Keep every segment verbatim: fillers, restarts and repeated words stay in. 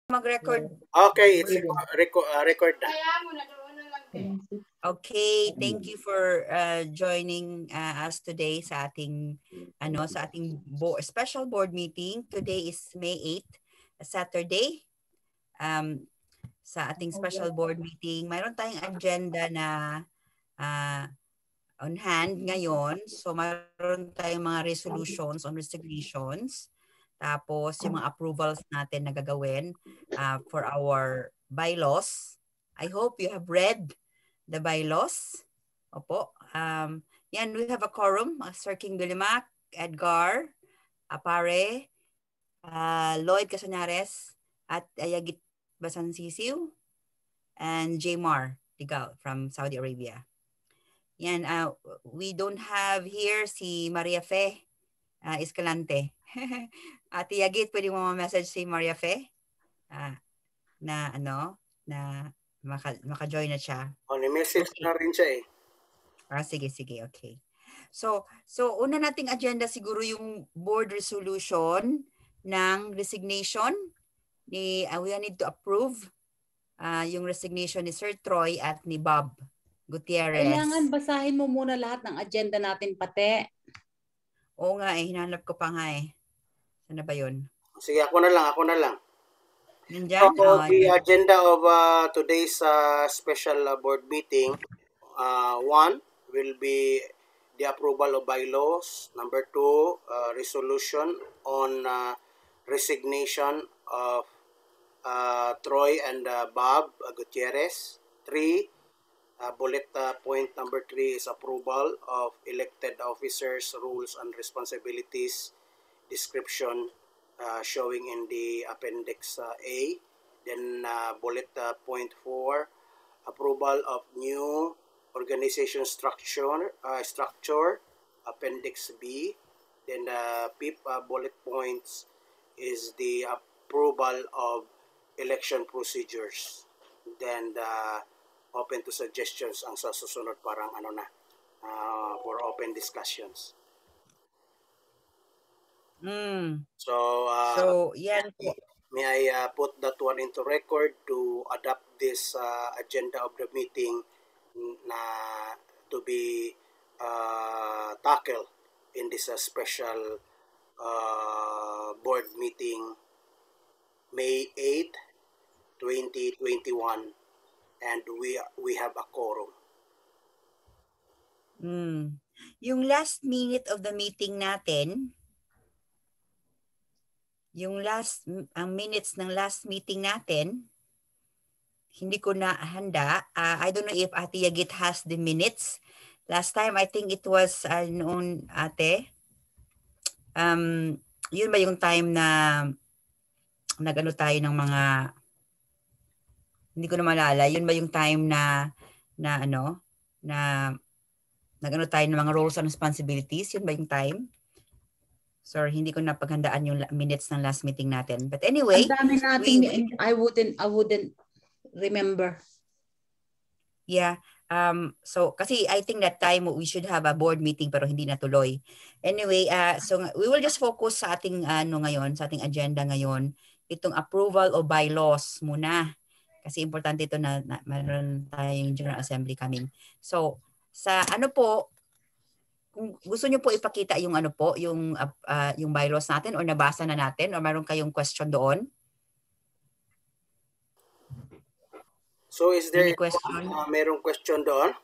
mag-record. Okay, it's reco- reco- uh, record na. Okay, thank you for uh, joining uh, us today sa ating ano sa ating bo special board meeting. Today is May eighth, Saturday. Um sa ating special board meeting, mayroon tayong agenda na uh, on hand ngayon. So mayroon tayong mga resolutions on resignations. Tapos yung mga approvals natin na gagawin uh, for our bylaws. I hope you have read the bylaws. Opo. Um, yan, we have a quorum. Uh, Sir King Bilimac, Edgar, Apare, uh, Lloyd Casañares, at Ayagit Basansisiw, and Jmar Tigal from Saudi Arabia. Yan, uh, we don't have here si Maria Fe uh, Escalante. Ate Yagit, pwede mo ma-message si Maria Fe uh, na ano, na maka, maka-join na siya. Oh, ni-message Okay. na rin siya eh. Ah, sige, sige, okay. So, so una nating agenda siguro yung board resolution ng resignation ni uh, we need to approve uh, yung resignation ni Sir Troy at ni Bob Gutierrez. Kailangan basahin mo muna lahat ng agenda natin pati. Oo nga eh, hinanap ko pa nga eh. Ano ba yun? Sige, ako na lang, ako na lang. Nandyan? So, Oh, the agenda of uh, today's uh, special uh, board meeting, uh, one will be the approval of bylaws. Number two, uh, resolution on uh, resignation of uh, Troy and uh, Bob uh, Gutierrez. Three, uh, bullet uh, point number three is approval of elected officers, rules and responsibilities description uh, showing in the appendix uh, A. Then uh, bullet uh, point four, approval of new organization structure, uh, structure appendix B. Then the uh, fifth uh, bullet points is the approval of election procedures. Then the open to suggestions ang sa susunod parang ano na uh, for open discussions. Mm. So, uh, so yan po. May I uh, put that one into record to adopt this uh, agenda of the meeting na to be uh, tackled in this uh, special uh, board meeting May eighth, twenty twenty-one, and we we have a quorum. Mm. Yung last minute of the meeting natin, yung last ang minutes ng last meeting natin, hindi ko na handa. Uh, I don't know if Ate Yagit has the minutes. Last time, I think it was uh, noon, Ate. Um, yun ba yung time na nag-ano tayo ng mga, hindi ko na malala, yun ba yung time na, na ano, na nag-ano tayo ng mga roles and responsibilities? Yun ba yung time? Sorry, hindi ko napaghandaan yung minutes ng last meeting natin. But anyway, ang dami nating, we, we, I wouldn't, I wouldn't remember. Yeah. Um, so, kasi I think that time we should have a board meeting pero hindi natuloy. Anyway, uh, so we will just focus sa ating ano ngayon, sa ating agenda ngayon, itong approval of bylaws muna. Kasi importante ito na, na meron tayong General Assembly coming. So, sa ano po, kung gusto niyo po ipakita yung ano po, yung uh, yung bylaws natin or nabasa na natin or meron kayong question doon? So is there Any question? Uh, merong question doon?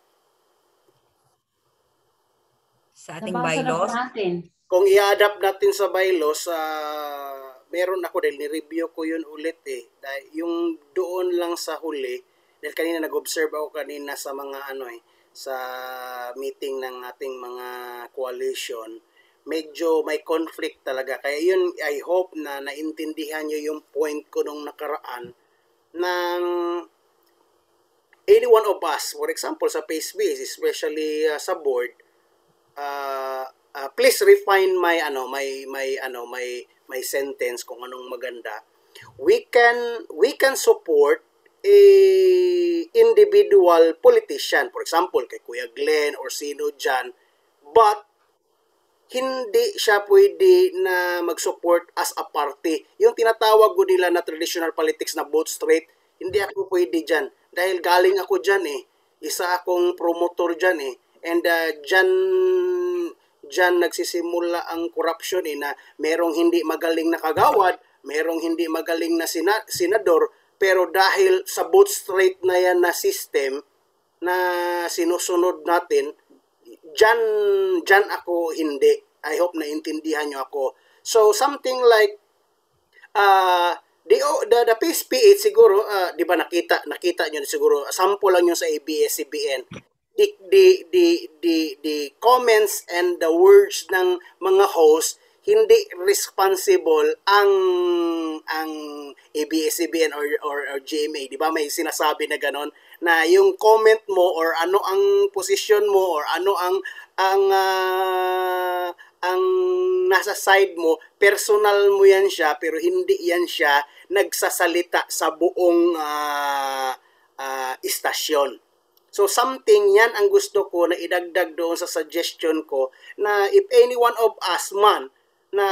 Sa ating nabasa bylaws? Na natin. Kung i-adapt natin sa bylaws, uh, meron ako dahil ni-review ko yun ulit eh. Dahil yung doon lang sa huli, dahil kanina nag-observe ako kanina sa mga ano eh, sa meeting ng ating mga coalition, medyo may conflict talaga. Kaya yun, I hope na naintindihan nyo yung point ko nung nakaraan ng any one of us, for example, sa face base, especially uh, sa board, uh, uh, please refine my ano, my my ano, my my sentence kung anong maganda. We can we can support a individual politician, for example, kay Kuya Glenn or sino dyan, but hindi siya pwede na mag-support as a party. Yung tinatawag ko nila na traditional politics na both straight, hindi ako pwede dyan. Dahil galing ako dyan eh. Isa akong promotor dyan eh. And uh, dyan, dyan nagsisimula ang corruption eh, na merong hindi magaling na kagawad, merong hindi magaling na sina- senador, pero dahil sa both straight na yan na system na sinusunod natin, Dyan, dyan ako hindi. I hope na intindihan nyo ako. So, something like, uh, the, the, the P S P eight siguro, uh, di ba nakita, nakita nyo siguro, sample lang yun sa A B S C B N. The, the, the, the, the comments and the words ng mga host, hindi responsible ang ang A B S C B N or, or, or G M A. Di ba may sinasabi na ganon? Na yung comment mo or ano ang position mo or ano ang ang uh, ang nasa side mo, personal mo yan siya pero hindi yan siya nagsasalita sa buong uh, uh, istasyon. So something yan ang gusto ko na idagdag doon sa suggestion ko na if any one of us man na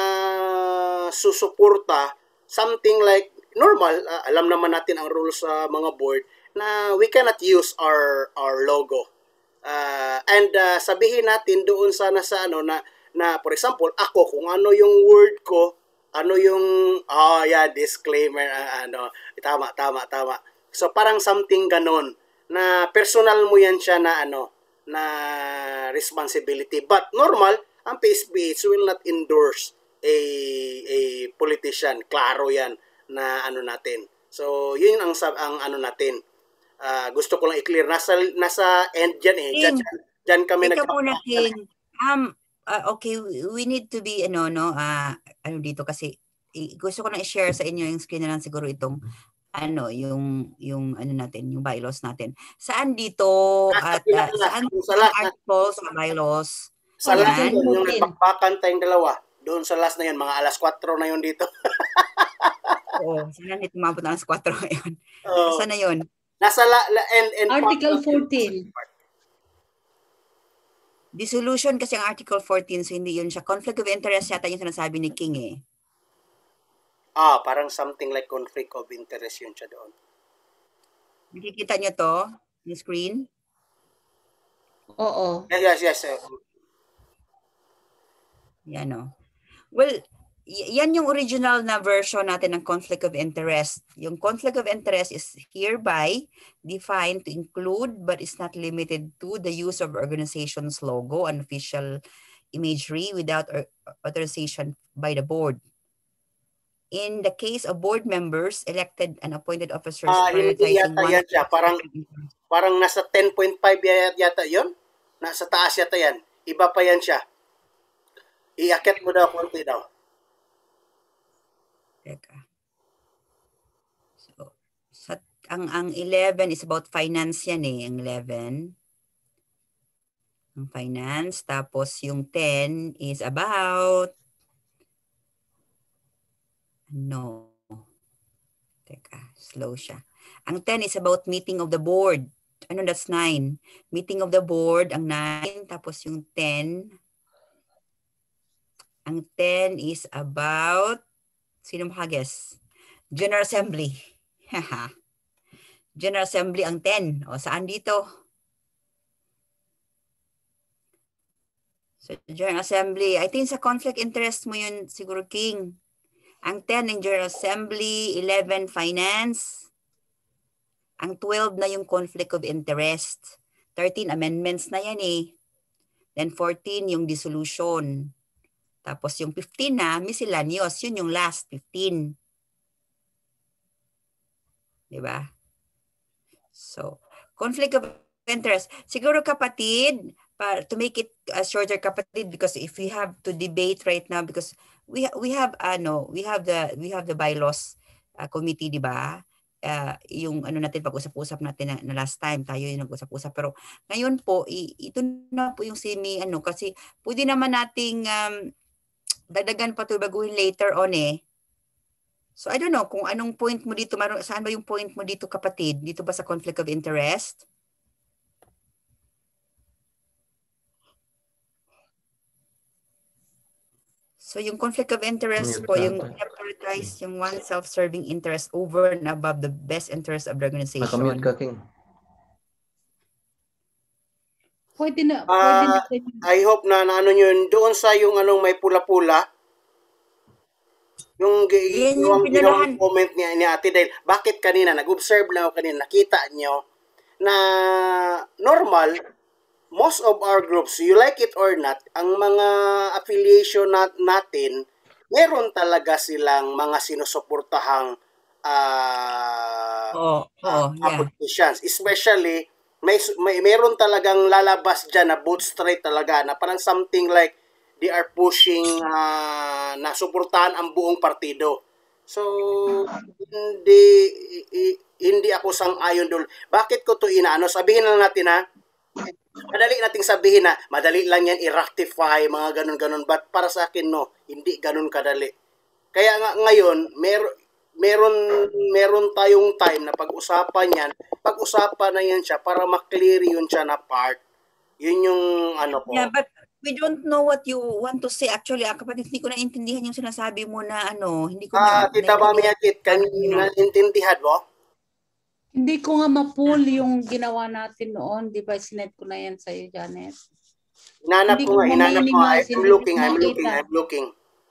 susuporta something like normal, uh, alam naman natin ang rules sa mga board na we cannot use our our logo. Uh, and uh, sabihin natin doon sana sa ano na na for example, ako kung ano yung word ko, ano yung oh yeah, disclaimer uh, ano, tama tama tama. So parang something ganon na personal mo yan siya na ano na responsibility. But normal, ang P S B H will not endorse a a politician. Klaro yan na ano natin. So yun ang ang ano natin. Uh, gusto ko lang i-clear. Nasa, nasa end dyan eh. Dyan, dyan, dyan kami nag- muna, King. Um, uh, okay, we need to be, ano, no, uh, ano dito kasi, i- gusto ko na i-share sa inyo yung screen na lang siguro itong, ano, yung, yung, ano natin, yung bylaws natin. Saan dito, at, uh, saan sa last, articles, sa bylaws? Sa last yun, yung nagpakpakan tayong dalawa. Doon sa last na yun, mga alas kwatro na yun dito. Oo, saan nito mabot na alas kwatro ngayon? Oh. Saan na yun? Nasa la, la, and, and Article fourteen. Dissolution kasi ang Article fourteen, so hindi yun siya. Conflict of interest yata yung sinasabi ni King eh. Ah, parang something like conflict of interest yun siya doon. Nakikita nyo to? Yung screen? Oo. Yes, yes, yes. Yan o. Well, yan yung original na version natin ng conflict of interest. Yung conflict of interest is hereby defined to include but is not limited to the use of organization's logo and official imagery without authorization by the board. In the case of board members, elected and appointed officers ah, prioritizing yata one yan siya. Parang, parang nasa ten point five yata yun. Nasa taas yata yan. Iba pa yan siya. Iakit mo daw konti daw. Teka. So, sa, ang, ang eleven is about finance yan eh, ang eleven. Ang finance. Tapos yung ten is about, no. Teka, slow siya. Ang ten is about meeting of the board. Ano, that's nine. Meeting of the board, ang nine. Tapos yung ten. Ang ten is about, sino makaguess? General Assembly. General Assembly ang ten. O, saan dito? So, General Assembly. I think sa conflict interest mo yun, siguro, King. Ang ten ng General Assembly, eleven Finance. Ang twelve na yung conflict of interest. thirteen amendments na yan eh. Then fourteen yung dissolution. Tapos yung fifteen na, miscellaneous. Yun yung last, fifteen. Diba? So, conflict of interest. Siguro kapatid, para, to make it a shorter kapatid, because if we have to debate right now, because we we have ano, we have the we have the bylaws uh, committee, di ba? Uh, yung ano natin pag-usap-usap natin na, na last time tayo yung nag-usap-usap, pero ngayon po i, ito na po yung semi ano, kasi pwede naman nating um, dagdagan pa to baguhin later on eh. So I don't know kung anong point mo dito, saan ba yung point mo dito kapatid? Dito ba sa conflict of interest? So yung conflict of interest po, yung prioritize yung one self-serving interest over and above the best interest of the organization. Nakamute ka, King. Pwede na, pwede na. Uh, I hope na, na ano yun, doon sa yung anong may pula-pula, yung Yan yung ginawang pinulahan. comment niya ni ate dahil bakit kanina, nag-observe lang ako kanina, nakita niyo na normal, most of our groups, you like it or not, ang mga affiliation nat natin, meron talaga silang mga sinusuportahang uh, oh, oh, uh, yeah. Especially, may, may meron talagang lalabas dyan na both straight talaga, na parang something like they are pushing uh, na suportahan ang buong partido. So, hindi hindi ako sang-ayon doon. Bakit ko to inaano? Sabihin lang natin ha, madali nating sabihin na madali lang yan i-rectify, mga ganun-ganun. But para sa akin, no, hindi ganun kadali. Kaya nga ngayon, mer meron, meron tayong time na pag-usapan yan, pag-usapan na yan siya para maklear yun siya na part. Yun yung ano po. Yeah, but we don't know what you want to say. Actually, ah, kapatid, hindi ko naintindihan yung sinasabi mo na ano, hindi ko Ah, na, Tita Mami Akit, kanina naintindihan mo? Hindi ko nga ma-pull yung ginawa natin noon. Di ba, sinet ko na yan sa'yo, Janet? Hinanap Hindi ko nga, ko hinanap ko nga. ma-minimize, I'm hindi looking, ko I'm looking, makita. I'm looking.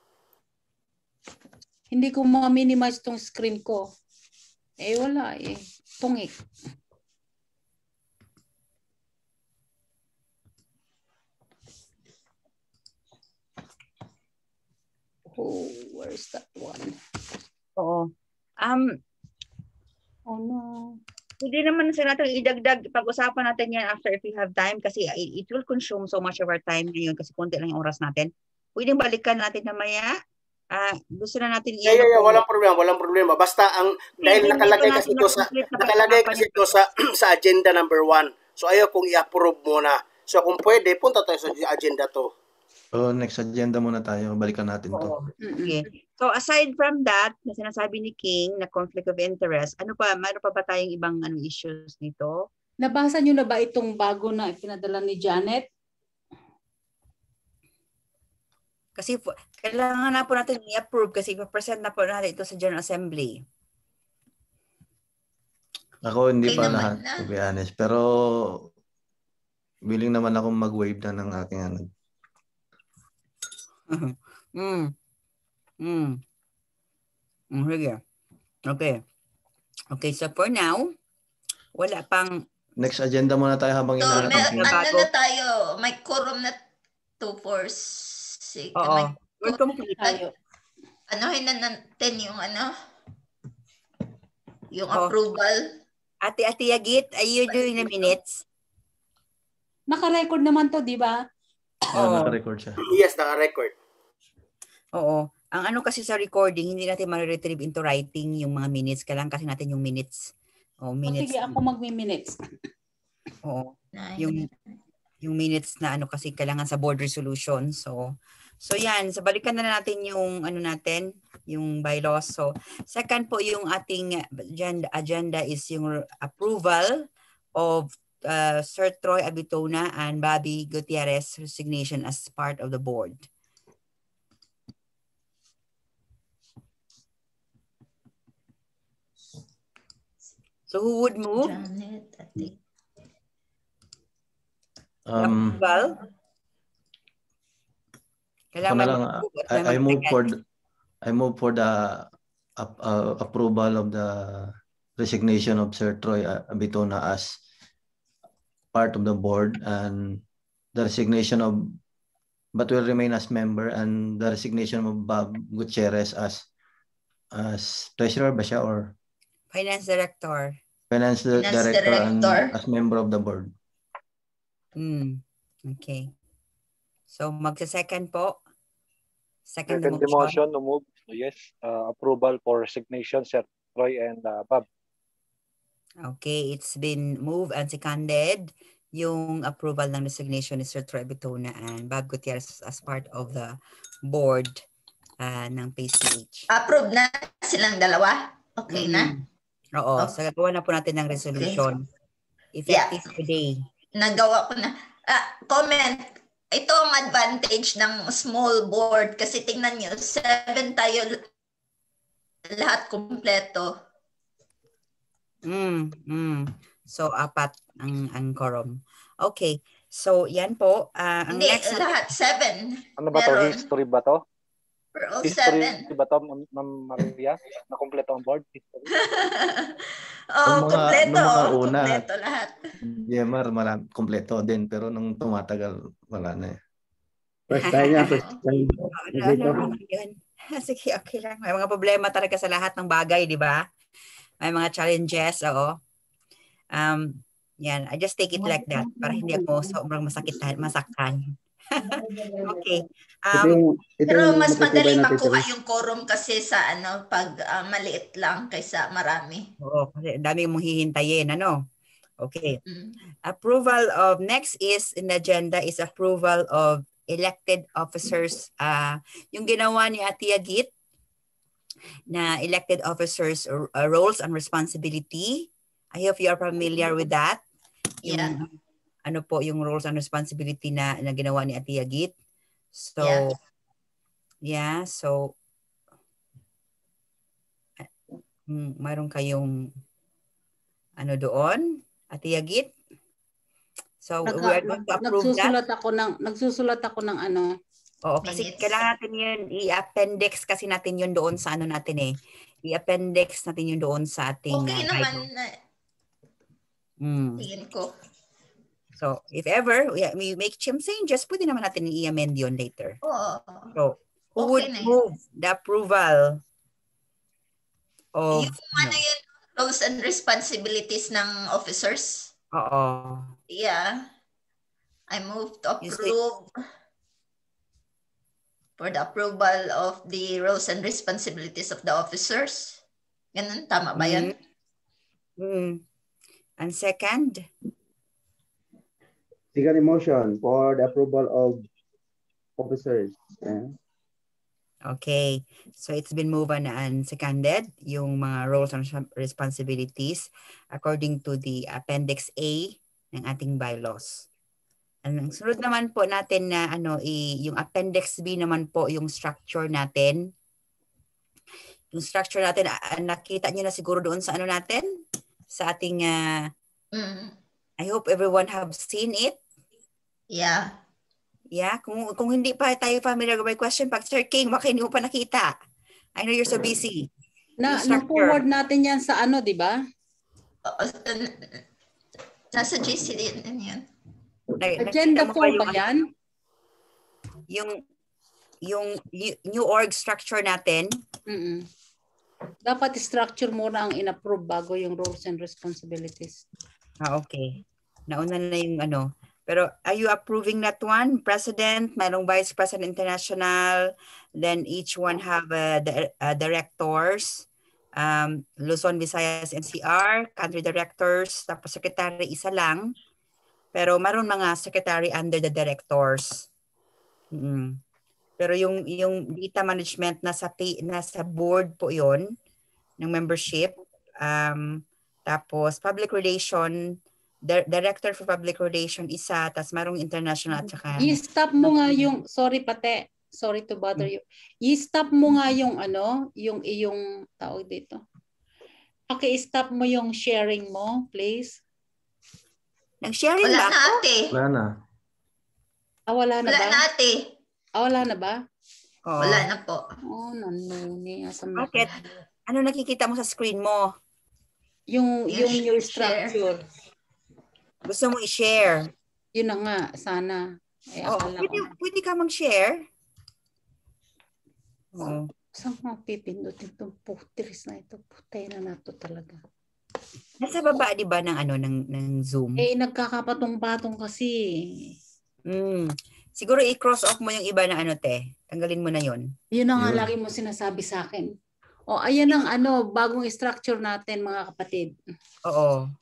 Hindi ko ma-minimize tong screen ko. Eh, wala eh. Tungik. Oh, where's that one? oo. Um, Oh no. hindi naman sa natin idagdag, pag-usapan natin yan after if we have time kasi it, it will consume so much of our time ngayon kasi konti lang yung oras natin. Pwedeng balikan natin na maya. Ah, gusto na natin Yeah, yeah, yeah, walang problema, walang problema. Basta ang dahil Hindi, nakalagay dito kasi natin ito sa na-complete na nakalagay pag-usapan kasi ito sa sa agenda number one. So ayaw kong i-approve muna. So kung pwede, punta tayo sa agenda to. So next agenda muna tayo. Balikan natin to. Oo. Okay. So aside from that, na sinasabi ni King na conflict of interest, ano pa, mayroon pa ba tayong ibang ano issues dito? Nabasa nyo na ba itong bago na ipinadala ni Janet? Kasi po, kailangan na po natin i-approve kasi ipapresent na po natin ito sa General Assembly. Ako hindi Okay pa naman lahat, na. to be honest. Pero willing naman akong mag-wave na ng aking ano. Mm. Mm. Mm, sige. Okay. Okay, so for now, wala pang Next agenda muna tayo habang So, hinahanap may, ang King. ano bago. na tayo, may quorum na two, four, six. Oo. May, We're complete. Tayo. anohin na natin yung ano, yung Oh. approval. Ate Ate Yagit, are you doing the minutes? Naka-record naman to, di ba? Oh, Oo. naka-record siya. Yes, naka-record. Oo. Ang ano kasi sa recording, hindi natin ma-retrieve into writing yung mga minutes. Kailangan kasi natin yung minutes. O, O, minutes. sige, ako magmi-minutes. Oo. Nine. Yung yung minutes na ano kasi kailangan sa board resolution. So, so yan. So, balikan na natin yung ano natin, yung bylaws. So, second po yung ating agenda, agenda is yung approval of uh, Sir Troy Abitona and Bobby Gutierrez resignation as part of the board. So, who would move? Janet, ate. Um, Approval? ako na lang, I, I move for the, I move for the uh, uh, approval of the resignation of Sir Troy Abitona as part of the board and the resignation of but will remain as member and the resignation of Bob Gutierrez as as treasurer ba siya or Finance Director. finance, Finance director, director. and as member of the board. Hmm. Okay. So, magsa-second po. Second, Second the motion. motion to move. So yes, uh, approval for resignation, Sir Troy and uh, Bob. Okay, it's been moved and seconded yung approval ng resignation ni Sir Troy Abitona and Bob Gutierrez as part of the board uh, ng P C H. Approve na silang dalawa? Okay na? Mm. Oo, Okay. so gagawa na po natin ng resolution. Effective today. Nagawa ko na. Ah, comment. ito ang advantage ng small board kasi tingnan nyo, seven tayo lahat kumpleto. Mm, mm. So, apat ang, ang quorum. Okay. So, yan po. Uh, ang Hindi, next... lahat seven. Ano ba to? Meron. History ba to? For all History seven. ba to, Ma'am Maria? Na kompleto ang board? History? Oh, Nung mga- kumpleto. nung mga una. Kumpleto lahat. D M R, marami, kompleto din. Pero nung tumatagal, wala na eh. First time yan, first time. Ano, ano naman yun? Sige, okay lang. May mga problema talaga sa lahat ng bagay, di ba? May mga challenges, oo. Um, yan, I just take it like that para hindi ako sobrang masakitan, masaktan. Okay. Ito Um, yung, ito Pero yung mas matutubay madaling natin, makuha Teresa. yung quorum kasi sa ano pag ah, maliit lang kaysa marami. oo, kasi dami mong hihintayin, ano? Okay. Mm. Approval of, next is in the agenda is approval of elected officers. Uh, yung ginawa ni Ate Agit na elected officers uh, roles and responsibility. I hope you are familiar with that. Yung, Yeah. ano po yung roles and responsibility na, na ginawa ni Ate Agit. So, Yeah. yeah, so, mm, mayroon kayong ano doon, Ate Agit? So, Nag, we are going to approve that. nagsusulat ako ng nagsusulat ako ng ano. Oo, kasi Minutes. kailangan natin yun, i-appendix kasi natin yun doon sa ano natin eh. I-appendix natin yun doon sa ating... Okay uh, naman Bible. na Mm. tingin ko. So, if ever we, we make changes, pwede naman natin i-amend yun later. Oo. So, who Okay would na yun. move the approval of... Yung ano yun, roles and responsibilities ng officers. Oo. Yeah. I move to You say- approve for the approval of the roles and responsibilities of the officers. Ganun, tama ba yun? Mm. And second? Second motion for the approval of officers. Yeah. Okay. So it's been moved and, and seconded yung mga roles and responsibilities according to the Appendix A ng ating bylaws. And ang sunod naman po natin na ano, i, yung Appendix B naman po yung structure natin. Yung structure natin, uh, nakita niyo na siguro doon sa ano natin? Sa ating, uh, Mm. I hope everyone have seen it. Yeah. Yeah, kung, kung hindi pa tayo familiar with my question, pag Sir King, baka hindi mo pa nakita. I know you're so busy. Na Yung structure. na-forward natin yan sa ano, di ba? Oo, uh, nasa G C din yan. Na- Agenda nakita mo four yung- ba yan? Yung, yung y- new org structure natin, Mm-mm. Dapat structure muna ang in-approve bago yung roles and responsibilities. ah, okay. Nauna na yung ano. Pero are you approving that one? President, mayroong Vice President International, then each one have uh, the, uh, directors, um, Luzon, Visayas, N C R, country directors, tapos secretary isa lang. Pero mayroon mga secretary under the directors. Mm. Pero yung yung data management nasa pay, nasa board po 'yon ng membership. Um, tapos public relation, di- director for public relation isa, tapos mayroong international at saka I-stop mo nga yung, sorry pate, sorry to bother you. I-stop mo nga yung ano, yung iyong tawag dito. Paki-stop mo yung sharing mo, please. nag-sharing Wala ba na ako? ate. Wala na. Ah, wala na Wala ba? na ate. Ah, wala na ba? Oo. Wala na po. Oh, nanuni. Asam na. Bakit? Ano nakikita mo sa screen mo? Yung, Yung yung new share. structure. Gusto mo i-share? Yun na nga, sana. Eh, Oo, akala pwede, ko. pwede ka mag-share. Oo. Saan nga pipindutin itong putris na ito? Putay na nato talaga. Nasa baba, di ba, ng, ano, ng, ng Zoom? Eh, nagkakapatong-patong kasi. Mm. Siguro i-cross off mo yung iba na ano, te. Tanggalin mo na yon. Yun na nga Yun. lagi mo sinasabi sa akin. O, ayan ang ano, bagong structure natin, mga kapatid. Oo.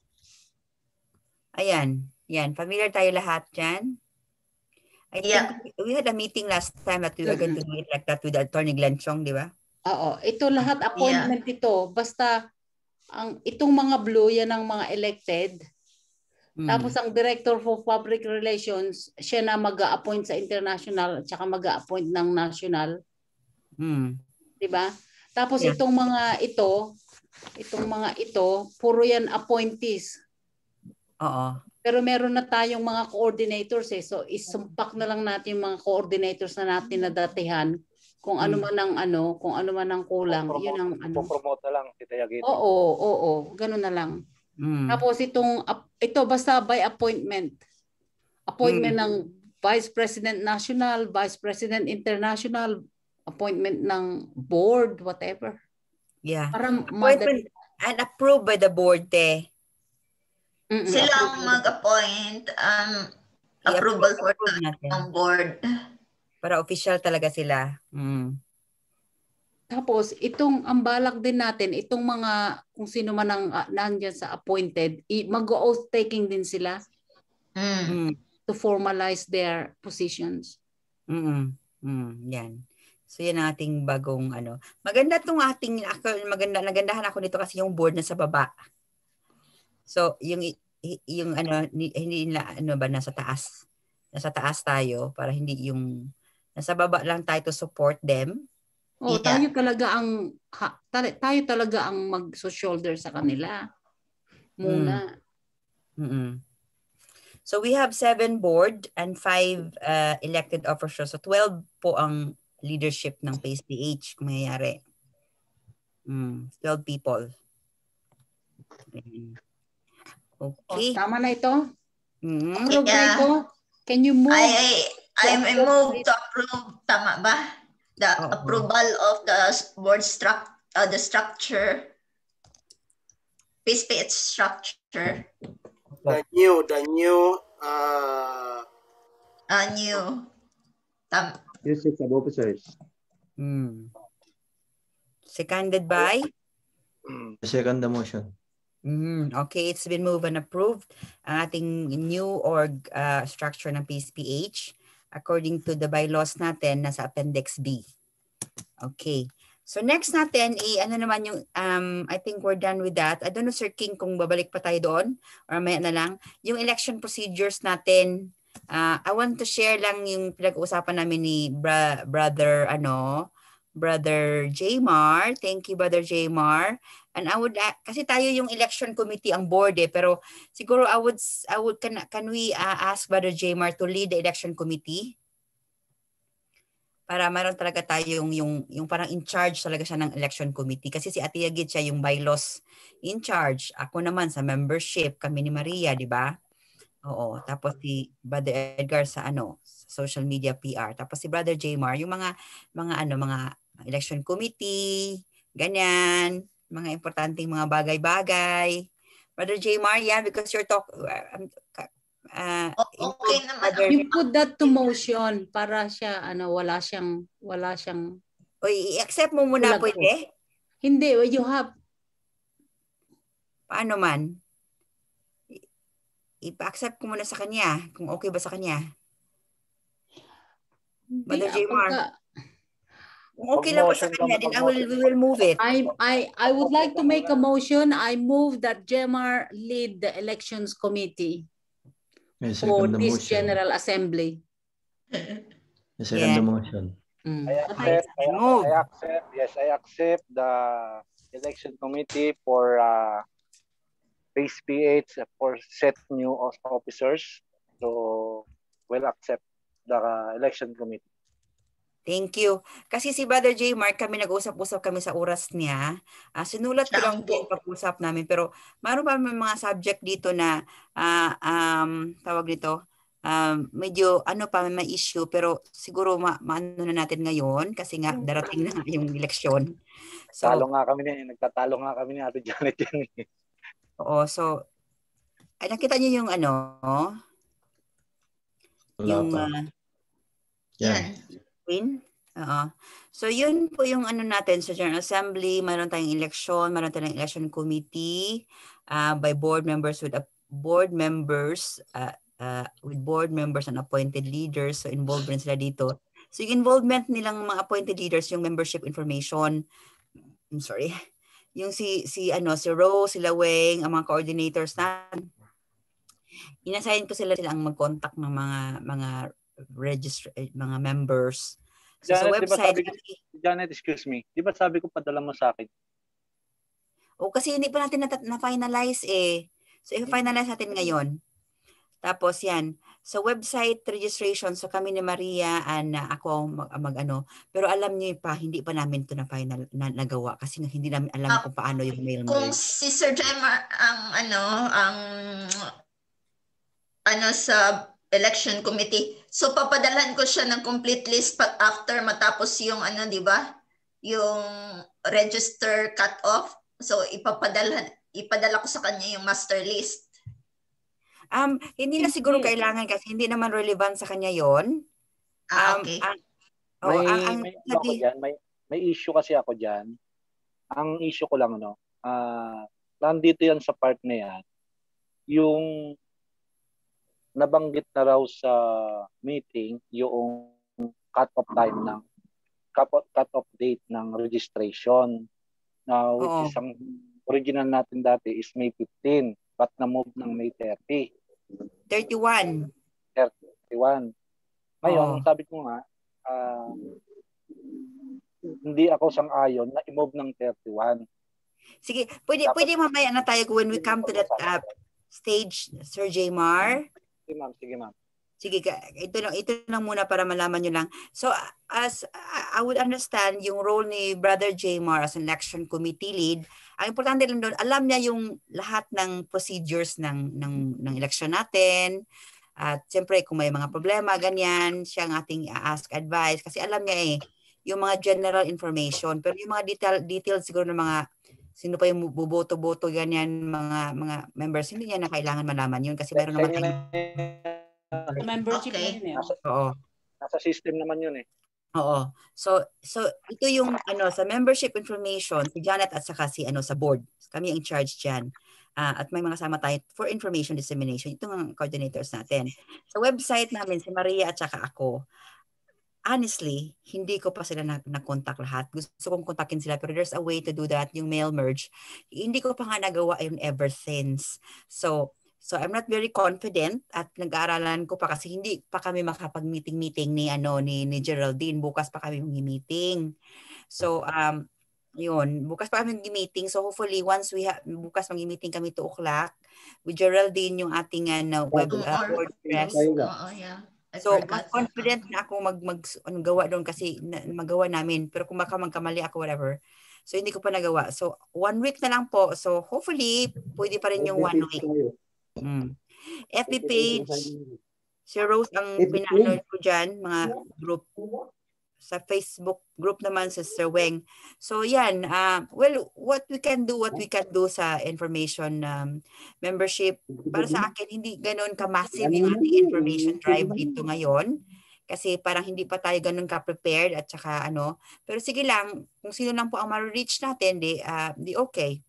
Ayan. Yan. Familiar tayo lahat dyan. I Yeah. think we had a meeting last time that we were going to do it like that with Attorney Glenn Chong, di ba? Oo, ito lahat appointment ito. Basta ang itong mga blue yan ang mga elected. Mm. Tapos ang Director for Public Relations, siya na mag-a-appoint sa international at saka mag-a-appoint ng national. Mm. 'Di ba? Tapos Yeah. itong mga ito, itong mga ito, puro yan appointees. Oo. Pero meron na tayong mga coordinators eh. So isumpak na lang natin yung mga coordinators na natin na datihan. Kung ano man ang ano, kung ano man ang kulang, yun ang ano. Promote na lang si Tayagiti. Oo, oo, oo, ganun na lang. Mm. Tapos itong ito basta by appointment. Appointment Mm. ng Vice President National, Vice President International, appointment ng board, whatever. Yeah. Para Appointment and approved by the board, te. Mm-mm, Sila ang approved. mag-appoint, um, approval for I-approve natin. ng board. Para official talaga sila. Mm. Tapos itong ang balak din natin, itong mga kung sino man ang uh, nandiyan sa appointed, mag-oath taking din sila Mm. Mm. to formalize their positions. Mm. Mm. Yan. So yan ang ating bagong ano. Maganda tong ating ako maganda nagandahan ako nito kasi yung board na sa baba. So yung yung ano hindi nila ano ba nasa taas. Nasa taas tayo para hindi yung nasa baba lang tayo to support them. Oh, Yeah. tayo talaga ang ha, tayo talaga ang mag-shoulder sa kanila. Muna. Mm. Mm-mm. So we have seven board and five uh, elected officers. So twelve po ang leadership ng P A C E P H kung mayayari. Mm, twelve people. Okay. Oh, tama na ito? Mm. Approve na Yeah. ito? Can you move? I, I, I move to approve, tama ba? The Oo. approval of the board struct, uh, the structure, P A C E P H structure, The new, the new, uh, uh, new, tam, Usage of officers. Mm. Seconded by? Second the motion. Mm, okay, it's been moved and approved. Ang ating new org uh, structure ng P A C E P H according to the bylaws natin nasa Appendix B. Okay. So next natin, i ano naman yung, um, I think we're done with that. I don't know, Sir King, kung babalik pa tayo doon or maya na lang. Yung election procedures natin, uh, I want to share lang yung pinag-uusapan namin ni bra brother, ano, Brother Jmar. Thank you, Brother Jmar. And I would, uh, kasi tayo yung election committee ang board eh, pero siguro I would, I would can, can we uh, ask Brother Jmar to lead the election committee? Para meron talaga tayo yung, yung, yung parang in charge talaga siya ng election committee. Kasi si Ate Yagit siya yung bylaws in charge. Ako naman sa membership, kami ni Maria, di ba? Oo. Tapos si Brother Edgar sa ano, social media P R. Tapos si Brother Jmar, yung mga, mga ano, mga election committee, ganyan, mga importanteng mga bagay-bagay. Brother Jmar, yeah, because you're talk, uh, Uh, O- okay naman. Brother, You put that to motion para siya ano wala siyang wala siyang o i-accept mo muna, Ulag ko. pwede? hindi you have Paano man? I- Ipa-accept ko muna sa kanya kung okay ba sa kanya. hindi, Brother ah, Jmar. pagka- Kung okay lang ba sa kanya, then I will, we will move it. I I I would like to make a motion. I move that Jmar lead the elections committee I for second the this motion. General Assembly. I second Yeah. the motion. Mm. I accept, I, Move. I accept, yes, I accept the election committee for uh, P A C E P H for set new officers. So, we'll accept the uh, election committee. Thank you. Kasi si Brother J. Mark, kami nag-usap-usap kami sa oras niya. Uh, sinulat ko lang po yung pag-usap namin. Pero mayroon pa may mga subject dito na uh, um, tawag nito, um, medyo ano pa may issue. Pero siguro ma maano na natin ngayon kasi nga darating na yung eleksyon. So, Talo nga kami ni, nagtatalo nga kami ni Ate Janet yan. eh. oo, so, ay, nakita niyo yung ano, Wala yung pa. uh, Yan. Win? Oo. So, yun po yung ano natin sa General Assembly. Mayroon tayong election, mayroon tayong election committee uh, by board members with a board members uh, uh, with board members and appointed leaders. So, involved rin sila dito. So, yung involvement nilang mga appointed leaders, yung membership information, I'm sorry, yung si, si, ano, si Rose, si Laweng, ang mga coordinators na Inassign ko sila sila ang mag-contact ng mga mga register mga members. So Janet, sa website, di ba sabi ko, Janet, excuse me. Di ba sabi ko padala mo sa akin? O kasi hindi pa natin na-finalize eh. So i-finalize natin ngayon. Tapos yan, sa website registration, so kami ni Maria and uh, ako mag, mag ano, pero alam niyo pa, hindi pa namin ito na final na, nagawa kasi hindi namin alam uh, kung paano yung mail merge. Kung si Sir Jemar ang ano, ang ano sa election committee, so papadalhan ko siya ng complete list pag after matapos yung ano, di ba? Yung register cut-off. So ipapadala, ipadala ko sa kanya yung master list. Um, hindi na siguro kailangan kasi hindi naman relevant sa kanya yon. Um, ah, okay. Ang, may, oh, ang, ang, may, ako dyan, may, may issue kasi ako dyan. Ang issue ko lang, ano, uh, nandito yan sa part na yan, yung nabanggit na raw sa meeting, yung cut-off time ng cut-off date ng registration. Now, which is ang original natin dati is May fifteenth, but na-move ng May thirty. thirty-one. thirty-one. Ngayon, oh. sabi ko nga, uh, hindi ako sang-ayon na i-move ng thirty-one. Sige, pwede, Dapat, pwede mamaya na tayo when we come to that uh, stage, Sir Jmar. Sige ma'am, sige ma'am. Sige, ito lang, ito lang muna para malaman nyo lang. So, as I would understand, yung role ni Brother Jmar as election committee lead, ang importante lang doon, alam niya yung lahat ng procedures ng, ng, ng election natin. At siyempre, kung may mga problema, ganyan, siya ang ating ask advice. Kasi alam niya eh, yung mga general information. Pero yung mga detail, details siguro ng mga, sino pa yung buboto-boto, ganyan, mga mga members, hindi niya na kailangan malaman yun. Kasi meron naman tayong membership okay. na yun eh. Nasa, Oo. Nasa system naman yun eh. Oo. So so ito yung ano sa membership information si Janet at saka si ano sa board. Kami ang in charge diyan. Uh, at may mga sama tayo for information dissemination. Ito ang coordinators natin. Sa website namin si Maria at saka ako. Honestly, hindi ko pa sila na, na-contact lahat. Gusto kong kontakin sila pero there's a way to do that, yung mail merge. Hindi ko pa nga nagawa yun ever since. So So I'm not very confident at nag-aaralan ko pa kasi hindi pa kami makapag-meeting-meeting ni ano ni, ni Geraldine. Bukas pa kami mag-meeting. So um yun, bukas pa kami mag-meeting. So hopefully once we have bukas mag-meeting kami two o'clock with Geraldine yung ating ano web uh, WordPress. Oo, yeah. So mas confident na ako mag mag ano, gawa doon kasi na, magawa namin pero kung baka magkamali ako whatever. So hindi ko pa nagawa. So one week na lang po. So hopefully pwede pa rin yung one week. Hmm. F B page, si Rose ang pinaano ko dyan, mga group. Sa Facebook group naman sa Sir Weng. So yan, uh, well, what we can do, what we can do sa information um, membership, para sa akin, hindi ganoon ka-massive yung ating information drive dito ngayon. Kasi parang hindi pa tayo ganoon ka-prepared at saka ano. Pero sige lang, kung sino lang po ang ma-reach natin, di, uh, di okay.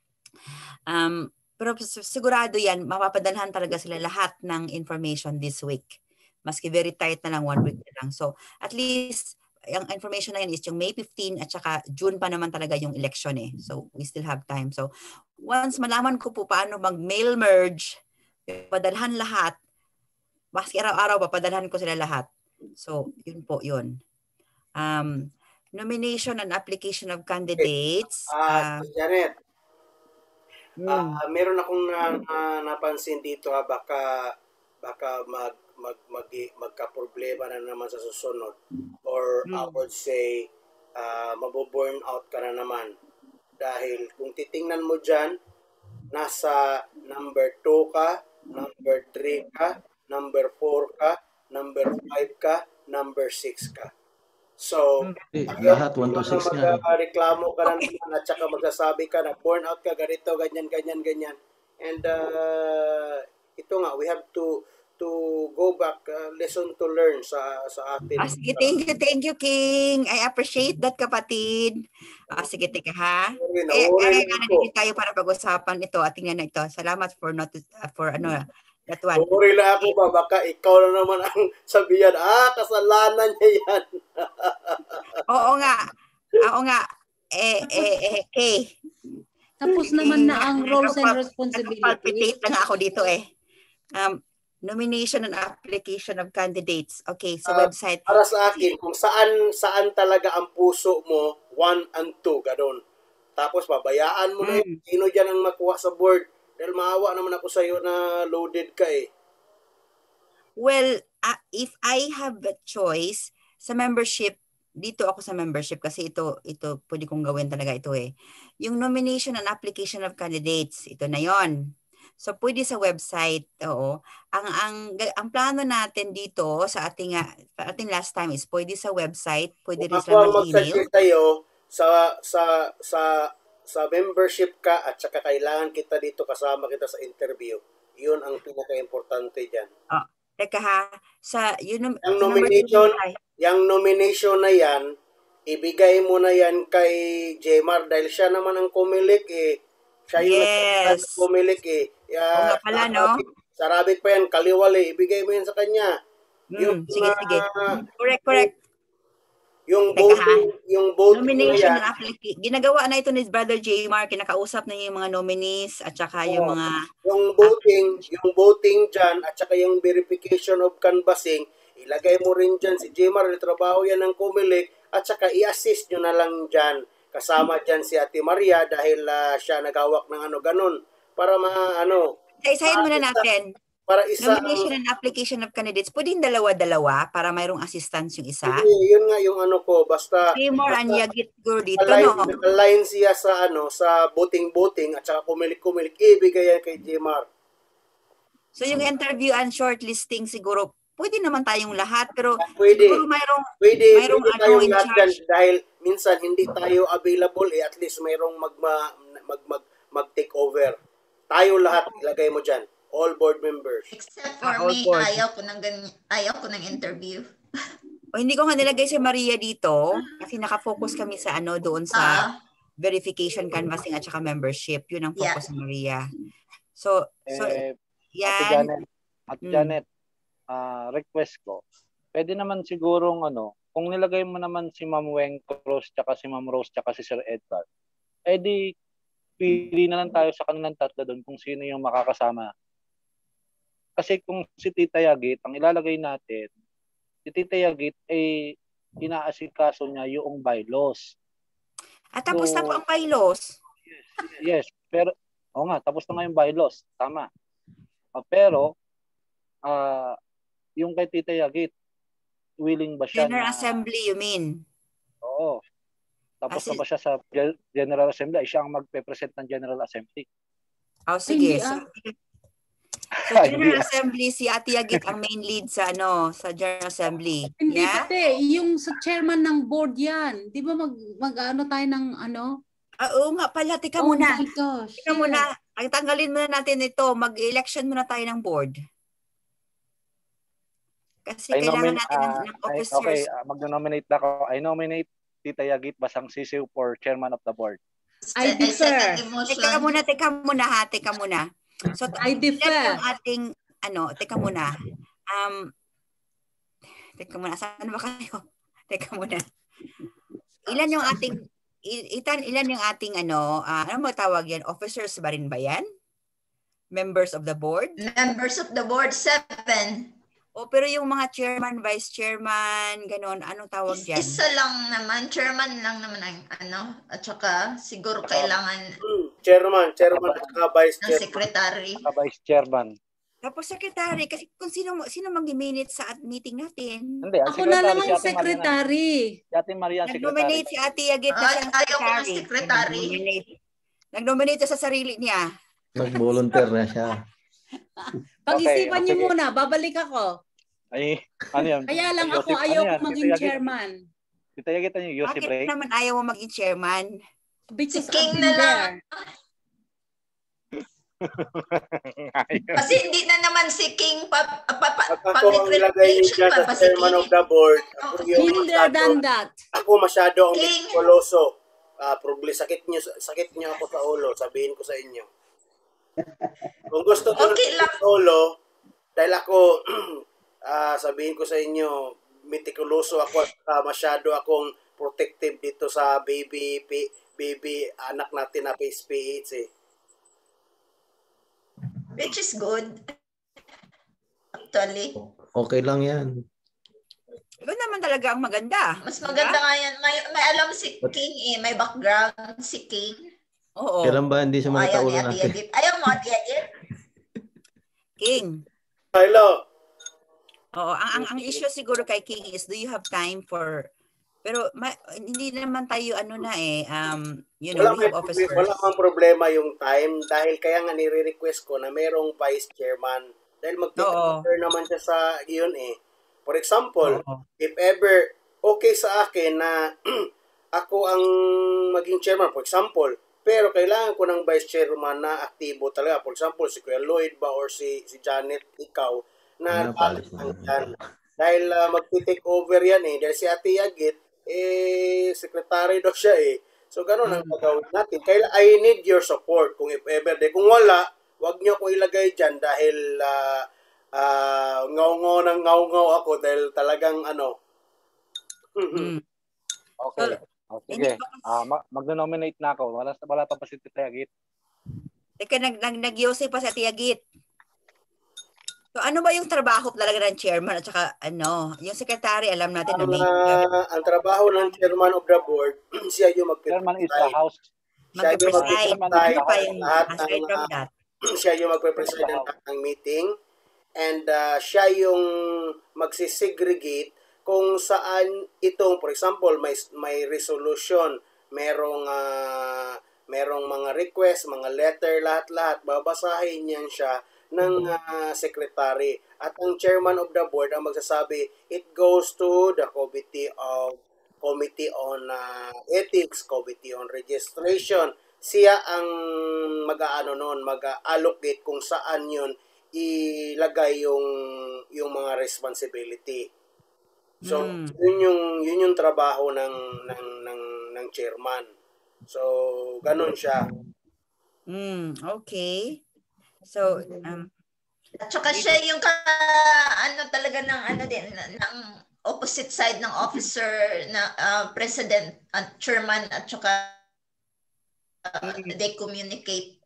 Um, Pero sigurado yan, mapapadalhan talaga sila lahat ng information this week. Maski very tight na lang, one week na lang. So at least, yung information na yan is yung May fifteenth at saka June pa naman talaga yung election eh. So we still have time. So once malaman ko po paano mag-mail merge, padalhan lahat, maski araw-araw papadalhan ko sila lahat. So yun po yun. Um, nomination and application of candidates. Uh, uh, Janet, Hmm. Uh, meron akong na, na, napansin dito ha, baka baka mag mag, mag magka-problema na naman sa susunod or hmm. I would say uh, maboburn out ka na naman dahil kung titingnan mo dyan nasa number two ka, number three ka, number four ka, number five ka, number six ka. So, eh, lahat one to six nga. Reklamo ka na naman at saka magsasabi ka na burn out ka, ganito, ganyan, ganyan, ganyan. And uh, ito nga, we have to to go back, uh, lesson to learn sa sa atin. Ah, sige, thank you, thank you, King. I appreciate that, kapatid. Ah, sige, tika ha. Okay, eh, eh, nandito tayo para pag-usapan ito at tingnan na ito. Salamat for not uh, for ano that one. Sorry lang ako ba, baka ikaw na naman ang sabihan, ah, kasalanan niya yan. Oo nga. Oo nga. Eh, eh, eh, eh. Tapos naman na ang roles and responsibilities. Palpitate na nga ako dito eh. Um, nomination and application of candidates. Okay, so Uh, website. Para sa akin, kung saan saan talaga ang puso mo, one and two, gano'n. Tapos pabayaan mo na yun. Mm. Sino dyan ang makuha sa board? Dahil maawa naman ako sa'yo na loaded ka eh. Well, uh, if I have a choice sa membership, dito ako sa membership kasi ito, ito pwede kong gawin talaga ito eh. Yung nomination and application of candidates, ito na yon. So pwede sa website, oo. Ang ang ang plano natin dito sa ating uh, ating last time is pwede sa website, pwede rin Kung sila ako ang mag-email. mag-suggest sa'yo sa, sa, sa, sa membership ka at saka kailangan kita dito kasama kita sa interview. Yun ang pinaka-importante dyan. Oh, teka ha, sa yun Yung nomination, yung nomination na yan, ibigay mo na yan kay Jmar dahil siya naman ang kumilik eh. Siya yung yes. kumilik eh. Uh, Oo nga pala, no? Sa rabbit pa yan, kaliwali, ibigay mo yan sa kanya. Mm, yung, sige, uh, sige. Correct, correct. Yung Teka, voting, ha? yung voting nomination na yan. application. Ginagawa na ito ni Brother Jmar, kinakausap na yung mga nominees at saka oh, yung mga... Yung voting, yung voting dyan at saka yung verification of canvassing, ilagay mo rin dyan si Jmar, trabaho yan ng kumilik at saka i-assist nyo na lang dyan. Kasama dyan si Ate Maria dahil uh, siya naghawak ng ano ganun. Para ma ano. Isa-isahin muna natin. Para isa. Nomination and application of candidates. Pwedeng dalawa-dalawa para mayroong assistance yung isa. Hindi, yun nga yung ano ko. Basta. Jmar and Yagit Gur dito, align, no? align siya sa ano, sa voting-voting at saka kumilik-kumilik. Ibigay yan kay Jmar. So yung interview and shortlisting siguro, pwede naman tayong lahat. Pero pwede. siguro mayroong, pwede, mayroong pwede ano tayong in lahat charge. dyan, dahil minsan hindi tayo available eh. At least mayroong mag, mag, mag, mag-take over. Tayo lahat, ilagay mo dyan. All board members. Except for ah, me, board. ayaw ko ng, ayaw ko ng interview. O hindi ko nga nilagay si Maria dito kasi nakafocus kami sa ano doon sa uh, verification, canvassing at saka membership. Yun ang focus yeah. ni Maria. So, so eh, yan. Ate Janet, Ate Hmm. Janet uh, request ko, pwede naman sigurong ano, kung nilagay mo naman si Ma'am Weng Cruz, tsaka si Ma'am Rose, tsaka si Sir Edgar, eh di, pili na lang tayo sa kanilang tatlo doon kung sino yung makakasama. Kasi kung si Tita Yagit, ang ilalagay natin, si Tita Yagit ay eh, inaasikaso niya yung bylaws. At tapos so, na po ang bylaws. Yes, yes, pero, oo nga, tapos na nga yung bylaws, tama. Uh, pero, uh, yung kay Tita Yagit, willing ba siya General na... Assembly, you mean? Oo. Tapos As na ba siya sa General Assembly? Ay, siya ang magpe-present ng General Assembly. Oh, sige. Hindi, So, ah. so General Assembly, si Ate Yagit ang main lead sa ano sa General Assembly. Hindi Yeah? pati, yung sa chairman ng board yan. Di ba mag, mag-ano tayo ng ano? Ah, oo nga pala, tika Oh muna. my gosh. Tika yes. muna. Ang tanggalin muna natin ito. Mag-election muna tayo ng board. Kasi I kailangan nominate, natin ng, uh, ng I, officers. okay, uh, mag-nominate na ako. I nominate Tita Yagit Basang Sisiw for chairman of the board. I defer. Teka muna, teka muna ha, teka muna. So, I defer. ilan yung ating, ano, teka muna. Um, teka muna, saan ba kayo? Teka muna. Ilan yung ating, itan, ilan yung ating, ano, uh, ano mo tawag yan? Officers ba rin ba yan? Members of the board? Members of the board, seven. O, pero yung mga chairman, vice chairman, ganon, anong tawag Is, dyan? isa lang naman, chairman lang naman ang ano, at saka siguro kailangan Hmm, chairman, chairman at saka vice ng chairman. secretary. Saka vice chairman. Tapos secretary, kasi kung sino sino mag-minute sa at meeting natin. Hindi, ang Ako na lang secretary, ang si Ate Maria na. secretary. Si Ate Maria ang secretary. Nag-nominate si Ate Yagit na Ay, siyang ayaw ko ng secretary. secretary. Nag-nominate. Nag-nominate siya sa sarili niya. Nag-volunteer na siya. Pag-isipan Okay, niyo sige. muna, babalik ako. Ay, ano yan? Kaya lang Yossi- ako ano ayaw yan? ko maging Tita Yagit- chairman. Tita Yagit, ano yung Yossi Bakit break? naman ayaw mo maging chairman? Because Si King I've na been lang. there. Kasi hindi na naman si King pa, pa, pa, Pag ako ang ilagay niya public dyan pa, sa pa si chairman King. of the board, ako yung Hinder masyado, than that. ako masyado ang King. koloso. Ah, probably sakit niyo sakit niyo ako sa ulo, sabihin ko sa inyo. Kung gusto ko Okay lang. sa ulo, dahil ako ah, sabihin ko sa inyo, mitikuloso ako at ah, masyado akong protective dito sa baby pi- baby anak natin na P S P H eh. Which is good. actually. Okay lang yan. Ikaw naman talaga ang maganda. Mas maganda nga yan. May, may alam si King eh. May background si King. Oo. Kailan ba hindi siya makita ulo natin? Ayaw mo, Ate Agit? King. Hello. Oo, ang, ang ang issue siguro kay King is, do you have time for, pero ma, hindi naman tayo ano na eh, um, you know, Wala, we have officers. Wala mang problema yung time dahil kaya nga nire-request ko na merong vice chairman. Dahil mag-take naman siya sa iyon eh. For example, Oo. if ever okay sa akin na ako ang maging chairman, for example, pero kailangan ko ng vice chairman na aktibo talaga. For example, si Kuya Lloyd ba or si si Janet, ikaw, na palit lang yan. Dahil uh, mag-take over yan eh. Dahil si Ate Agit, eh, secretary daw siya eh. So, ganun ang gagawin natin. Kaya I need your support kung if ever. De, kung wala, wag nyo akong ilagay dyan dahil uh, uh, ngaw-ngaw ng ngaw-ngaw ako dahil talagang ano. Mm. Okay. Oh, sige. Uh, mag-nominate na ako. Wala, wala pa pa si Ate Agit. Teka, nag-yosay pa si Ate Agit. So, ano ba yung trabaho talaga ng chairman at saka ano, yung secretary, alam natin ang, na may... Uh, ang trabaho ng chairman of the board, siya yung mag-preside. Chairman is the house. Siya yung mag-preside. Ano pa yung aside from that? Siya yung mag-preside ng, ng meeting and uh, siya yung magsisegregate kung saan itong, for example, may, may resolution, merong, uh, merong mga request, mga letter, lahat-lahat, babasahin niyan siya ng uh, secretary at ang chairman of the board ang magsasabi it goes to the committee of committee on uh, ethics, committee on registration. Siya ang mag-aano noon, mag-allocate kung saan yun ilagay yung yung mga responsibility. So mm. yun yung yun yung trabaho ng ng ng ng chairman. So ganun siya. Mm, okay. So, um, at saka siya yung ka, ano talaga ng ano din ng opposite side ng officer na uh, president at chairman at saka uh, they communicate.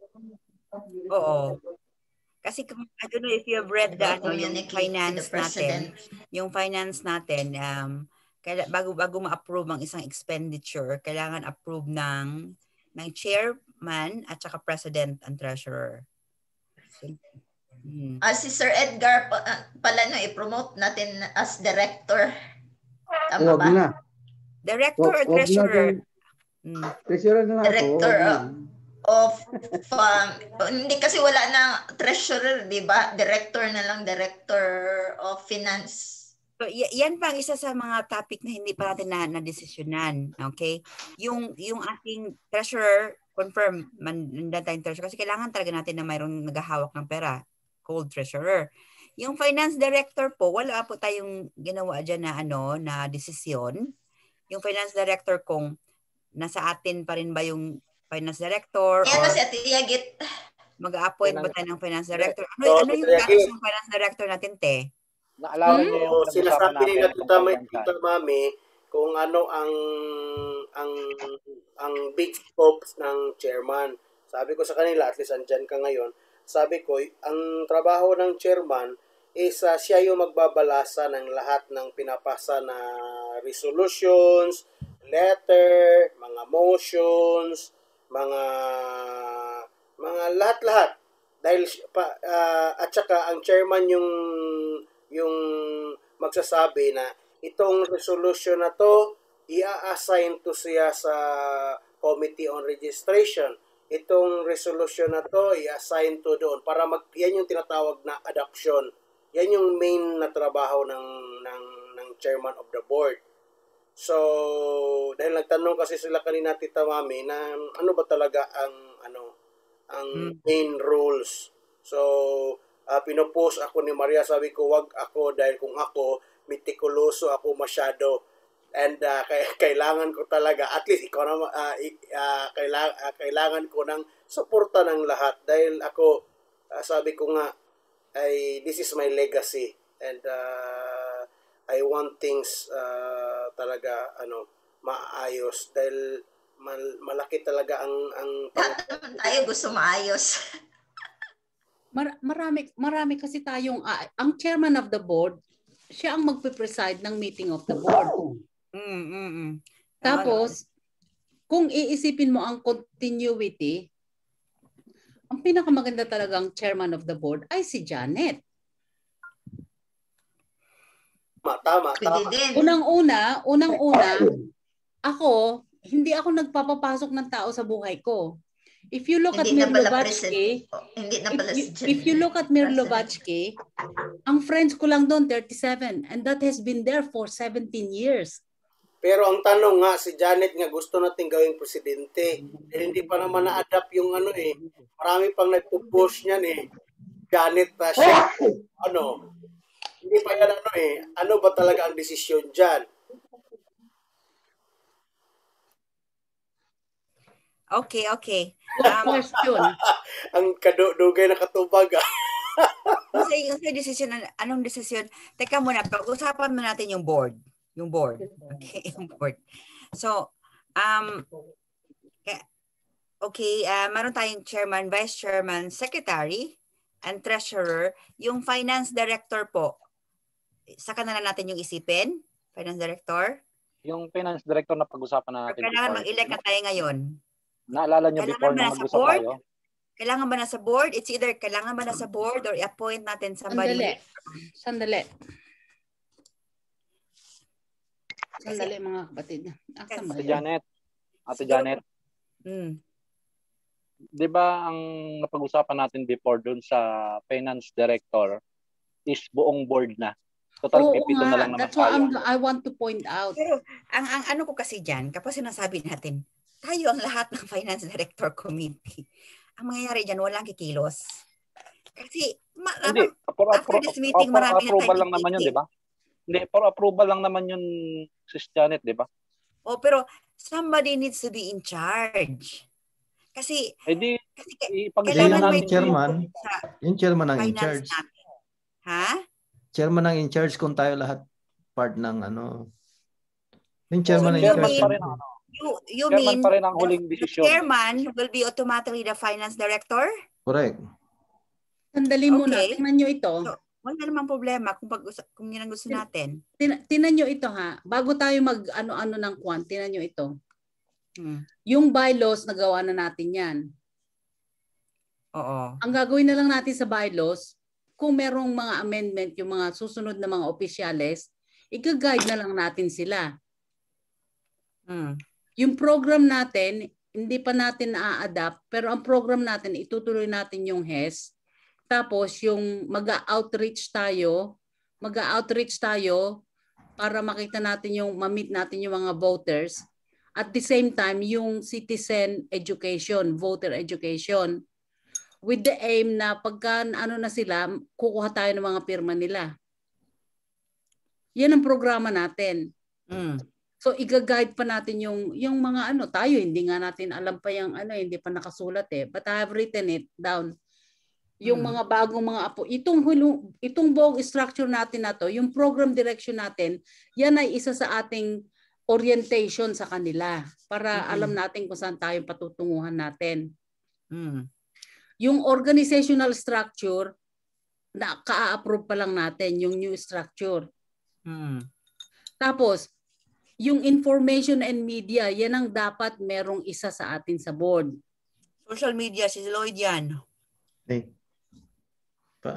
Oo. Kasi I don't know if you have read the ano, yung finance natin, yung finance natin, um, kaya bago bago ma-approve ang isang expenditure, kailangan approve ng ng chairman at saka president and treasurer. Hmm. Uh, si Sir Edgar pa, uh, pala no, i-promote natin as director. Tama ba? Na. Director wag, or treasurer? Hmm. Treasurer na director ako. of, of um, hindi kasi wala na treasurer, di ba? Director na lang, director of finance. So, y- yan pa ang isa sa mga topic na hindi pa natin na, na-desisyonan. Okay? Yung, yung ating treasurer, confirm, mandan tayong treasurer kasi kailangan talaga natin na mayroong naghahawak ng pera, cold treasurer. Yung finance director po, wala po tayong ginawa dyan na ano, na desisyon. Yung finance director kung nasa atin pa rin ba yung finance director Ayan or si Ate Agit. mag-appoint ba tayo ng finance director? Ano, ano yung status ng finance director natin, te? Naalala hmm? niyo yung sinasabi nila Tita Mami kung ano ang ang ang big scopes ng chairman. Sabi ko sa kanila, at least andyan ka ngayon, sabi ko, ang trabaho ng chairman is uh, siya yung magbabalasa ng lahat ng pinapasa na resolutions, letter, mga motions, mga mga lahat-lahat. Dahil pa, uh, at saka ang chairman yung yung magsasabi na itong resolution na to, i-assign to siya sa Committee on Registration. Itong resolution na to, i-assign to doon. Para mag, yan yung tinatawag na adoption. Yan yung main na trabaho ng, ng, ng chairman of the board. So, dahil nagtanong kasi sila kanina, Tita Mami, na ano ba talaga ang, ano, ang main rules. So, uh, pinopost ako ni Maria, sabi ko, wag ako dahil kung ako, mitikuloso ako masyado and uh, kailangan ko talaga at least ikaw na uh, uh, kailangan uh, kailangan ko ng suporta ng lahat dahil ako uh, sabi ko nga ay this is my legacy and uh, I want things uh, talaga ano maayos dahil mal, malaki talaga ang ang lahat naman tayo gusto maayos. Mar- marami marami kasi tayong uh, ang chairman of the board, siya ang magpe-preside ng meeting of the board. Mm, mm, mm. Tapos kung iisipin mo ang continuity, ang pinakamaganda talagang chairman of the board ay si Janet. Tama, tama, tama. Unang-una, unang-una, ako, hindi ako nagpapapasok ng tao sa buhay ko. If you look Hindi at Mirlovatsky, oh, hindi na pala if, si if you look at Mirlovatsky, ang friends ko lang doon, thirty-seven, and that has been there for seventeen years. Pero ang tanong nga, si Janet nga gusto natin gawing presidente. Eh, hindi pa naman na-adapt yung ano eh. Marami pang nagpo-push niyan eh. Janet pa siya. Ano? Hindi pa yan ano eh. Ano ba talaga ang desisyon dyan? Okay, okay. Um, question. Ang kadugay na katubag ah. Kasi yung desisyon, anong desisyon? Teka muna, pag-usapan mo natin yung board. Yung board. Okay, yung board. So, um, okay, uh, meron tayong chairman, vice chairman, secretary, and treasurer. Yung finance director po, saka na natin yung isipin, finance director. Yung finance director na pag-usapan na natin. Kailangan mag-elect na tayo ngayon. Naalala nyo kailangan before na mag-usap tayo? Kailangan ba na sa board? It's either kailangan ba na sa board or i-appoint natin somebody. Sandali. Sandali. Sandali mga kapatid. Ate Janet. Ate Janet. Hmm. Di ba ang napag-usapan natin before dun sa finance director is buong board na? Total, Oo pipito na lang naman that's what tayo. I want to point out. Pero ang, ang ano ko kasi dyan, kapag sinasabi natin, tayo ang lahat ng finance director committee. Ang mangyayari dyan, walang kikilos. Kasi, ma- hindi, for, after this meeting, for, marami for approval lang naman yun, di ba? Hindi, for approval lang naman yun, Sis Janet, di ba? Oh, pero somebody needs to be in charge. Kasi, eh di, kasi kailangan may chairman, yung chairman ang in charge. Natin. Ha? Chairman ang in charge kung tayo lahat part ng ano. Yung chairman ang in chairman charge. Pa rin ang, ano. You, you chairman mean pa rin ang huling the, desisyon. The chairman will be automatically the finance director? Correct. Sandali okay. muna, tingnan nyo ito. So, wala namang problema kung, pag, kung yun ang gusto natin. Tin, tingnan nyo ito ha, bago tayo mag ano-ano ng kwan, tingnan nyo ito. Hmm. Yung bylaws, nagawa na natin yan. Oo. Ang gagawin na lang natin sa bylaws, kung merong mga amendment, yung mga susunod na mga opisyales, i-guide na lang natin sila. Hmm. Yung program natin, hindi pa natin na-adapt, pero ang program natin, itutuloy natin yung H E S. Tapos yung mag-outreach tayo, mag-outreach tayo para makita natin yung, ma-meet natin yung mga voters. At the same time, yung citizen education, voter education. With the aim na pagka ano na sila, kukuha tayo ng mga pirma nila. Yan ang programa natin. Mm. So i-guide pa natin yung yung mga ano tayo, hindi nga natin alam pa yung ano, hindi pa nakasulat eh. But I have written it down. Yung mm. mga bagong mga apo, itong itong buong structure natin na to, yung program direction natin, yan ay isa sa ating orientation sa kanila para mm-hmm. alam natin kung saan tayo patutunguhan natin. Mm. Yung organizational structure, na ka-approve pa lang natin yung new structure. Mm. Tapos, yung information and media, yan ang dapat merong isa sa atin sa board. Social media, si Lloyd yan. Hey. Pa.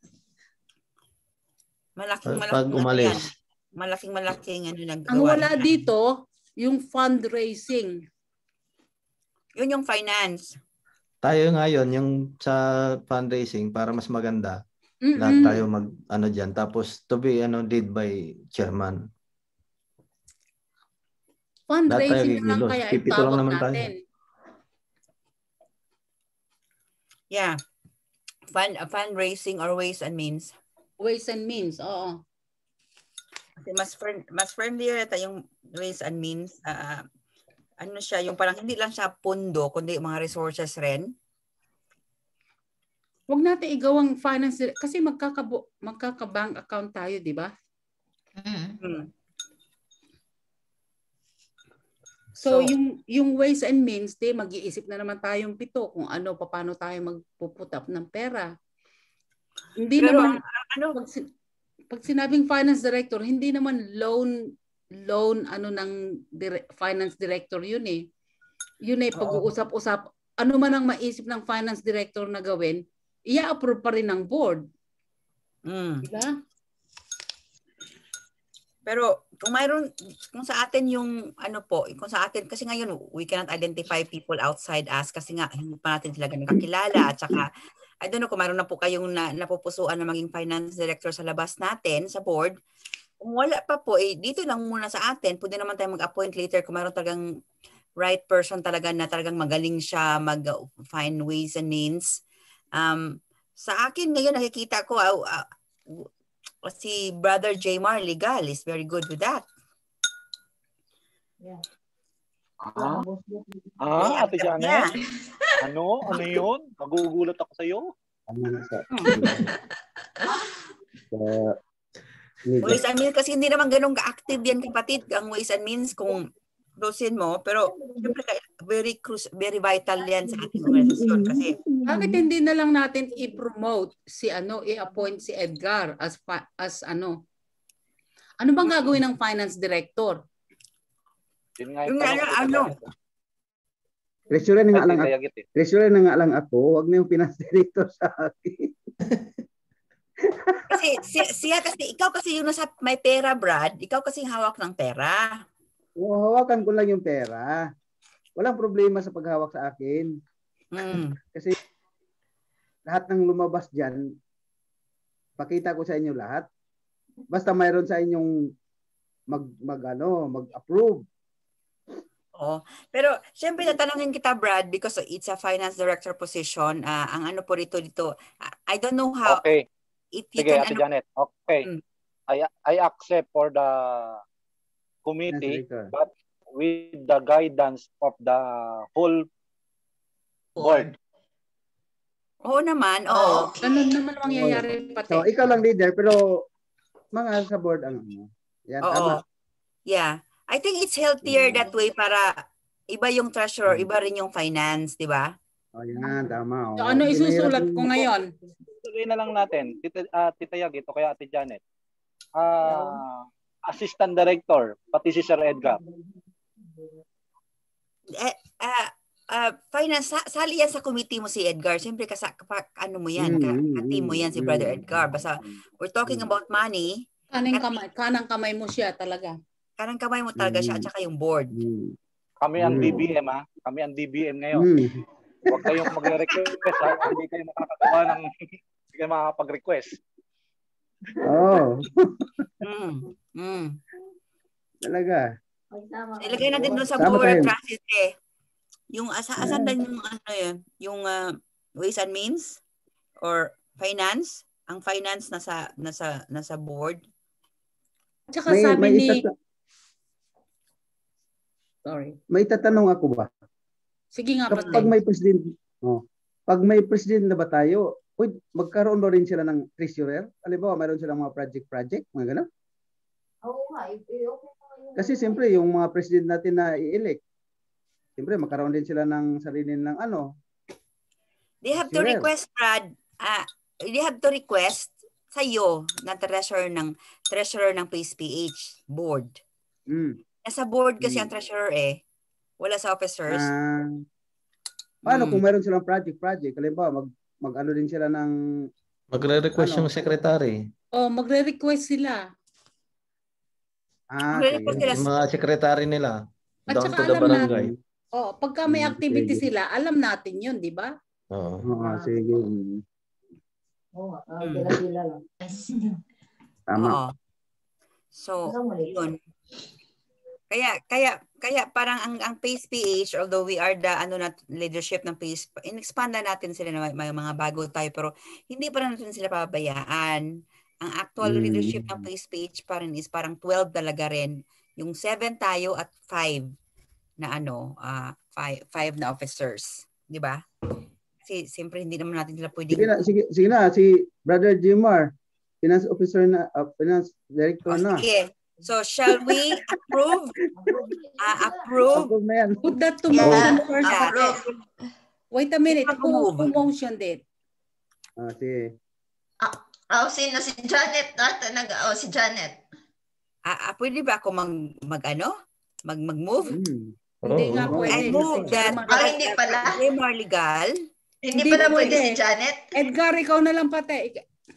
Malaking, malaking, pag umalis. Yan. Malaking, malaking ano naggawa. Ang wala dito, yung fundraising. Yun yung finance. Tayo ngayon, yung sa fundraising, para mas maganda, Mm-mm. lahat tayo mag, ano dyan. Tapos, to be, ano, lead by chairman. Fundraising na lang kaya Pipito lang naman natin. Tayo. Yeah. Fund, uh, fundraising or ways and means. Ways and means, oo. Kasi mas, friend, mas friendlier ito yung ways and means. Uh, ano siya, yung parang hindi lang siya pundo, kundi mga resources rin. Huwag natin igawang finance, kasi magkakabo, magkaka-bank account tayo, di ba? Mm-hmm. So, So, yung yung ways and means, di, mag-iisip na naman tayong pito kung ano, paano tayo magpuput up ng pera. Hindi Pero, naman, ano, pag, pag sinabing finance director, hindi naman loan, loan ano ng dire, finance director yun eh. Yun eh, pag-uusap-usap, ano man ang maisip ng finance director na gawin, i-approve pa rin ng board. Mm. Diba? Pero kung mayroon, kung sa atin yung ano po, kung sa atin, kasi ngayon we cannot identify people outside us kasi nga hindi pa natin sila ganun kakilala at saka I don't know kung mayroon na po kayong na, napupusuan na maging finance director sa labas natin, sa board. Kung wala pa po, eh, dito lang muna sa atin, pwede naman tayo mag-appoint later kung mayroon talagang right person talaga na talagang magaling siya mag-find ways and means. Um, sa akin ngayon nakikita ko, uh, uh, si Brother Jmar Legal is very good with that. Yeah. Ah, ah Ate Janet? Ano? Ano yun? Magugulat ako sa'yo. Ano na sa... Ways and Means kasi hindi naman ganun ka-active yan kapatid ang Ways and Means kung cruisin mo. Pero siyempre very, very vital yan sa ating organisasyon kasi bakit hindi na lang natin i-promote si ano, i-appoint si Edgar as as ano? Ano bang gagawin ng finance director? Yun nga yung ano, ano? Treasurer na nga lang ako. Treasurer na nga lang ako, wag na yung finance director sa akin. Kasi siya, siya kasi ikaw kasi yung nasa may pera, Brad. Ikaw kasi hawak ng pera. Oo, hawakan ko lang yung pera. Walang problema sa paghawak sa akin. Mm. Kasi lahat ng lumabas diyan, pakita ko sa inyo lahat. Basta mayroon sa inyong mag mag ano, mag-approve. Oh, pero syempre tatanungin kita, Brad, because it's a finance director position. Uh, ang ano po dito dito, I don't know how. Okay. If you Sige, can, Ate ano, Janet. Okay. Hmm. I I accept for the committee, but with the guidance of the whole board. Oo naman. Oo. Ganun naman mangyayari pati. So, ikaw lang leader, pero mga sa board ang ano. Yan, oo. tama. Yeah. I think it's healthier that way para iba yung treasurer, iba rin yung finance, di ba? Oh, yan, tama. So, ano isusulat ko ngayon? Tuloy na lang natin. Tita, uh, Tita Yag, ito kaya Ate Janet. Uh, Assistant Director, pati si Sir Edgar. Eh, uh, uh, finance, sali yan sa committee mo si Edgar. Siyempre, kasa, kapag, ano mo yan, mm, ka-team mo yan si Brother Edgar. Basta, we're talking about money. Kanang kamay, kanang kamay mo siya talaga. Kanang kamay mo talaga siya at saka yung board. Kami ang D B M ha. Kami ang D B M ngayon. Huwag kayong magre-request ha. Hindi kayo makakagawa ng hindi kayo makakapag-request. Oh. mm. Mm. Talaga. Ilagay natin doon sa board process eh. Yung asa asan yeah. yung ano yun, yung uh, Ways and Means or finance, ang finance nasa nasa nasa board. At saka may, sabi may ni itata- Sorry. May tatanong ako ba? Sige nga, kapag may president, oh, pag may president na ba tayo, uy, magkaroon ba rin sila ng treasurer? Halimbawa, mayroon silang mga project-project, mga gano'n? Oo nga. Kasi siyempre, yung mga president natin na i-elect, siyempre, magkaroon din sila ng sarili ng ano. They have treasurer. To request, Brad, uh, they have to request sa iyo na treasurer ng treasurer ng P A C P H board. Mm. Nasa board kasi mm. ang treasurer eh. Wala sa officers. Uh, paano mm. kung meron silang project-project? Halimbawa, mag, mag-ano din sila ng... Magre-request ano? Yung secretary. Oh, magre-request sila. Ah, magre-request okay. sila. Yung mga secretary nila. At down saka to the alam barangay. natin. Oh, pagka may activity sige. Sila, alam natin yun, di ba? Oo. Oo, oh, sige. Oo, uh, sila-sila lang. Tama. Oo. So, yun. Kaya kaya kaya parang ang ang P A C P H, although we are the ano na leadership ng P A C P H, in-expand na natin sila na may, may mga bago tayo pero hindi pa natin sila pabayaan. Ang actual mm. leadership ng P A C P H pa rin is parang twelve talaga rin. Yung seven tayo at five na ano, uh, five, five na officers, di ba? Kasi siyempre hindi naman natin sila pwedeng... Sige na, sige, sige na si Brother Jmar, finance officer na, uh, finance director oh, na. Sige. So, shall we approve? Uh, approve? Approve na yan. Put that to motion yeah. first. Approve. Wait a minute. Who, who motioned it? Ah, sige. Uh, Oh, sino? Si Janet. Ah, talaga. Oh, si Janet. Ah, ah, pwede ba ako mag, mag ano? Mag, mag-move? Hmm. Hindi Oo. nga Oo. pwede. I move kasi that, chairman. Ah, hindi pala. Jmar Legal. Hindi, Hindi pala pwede pwede. si Janet. Edgar, ikaw na lang pati.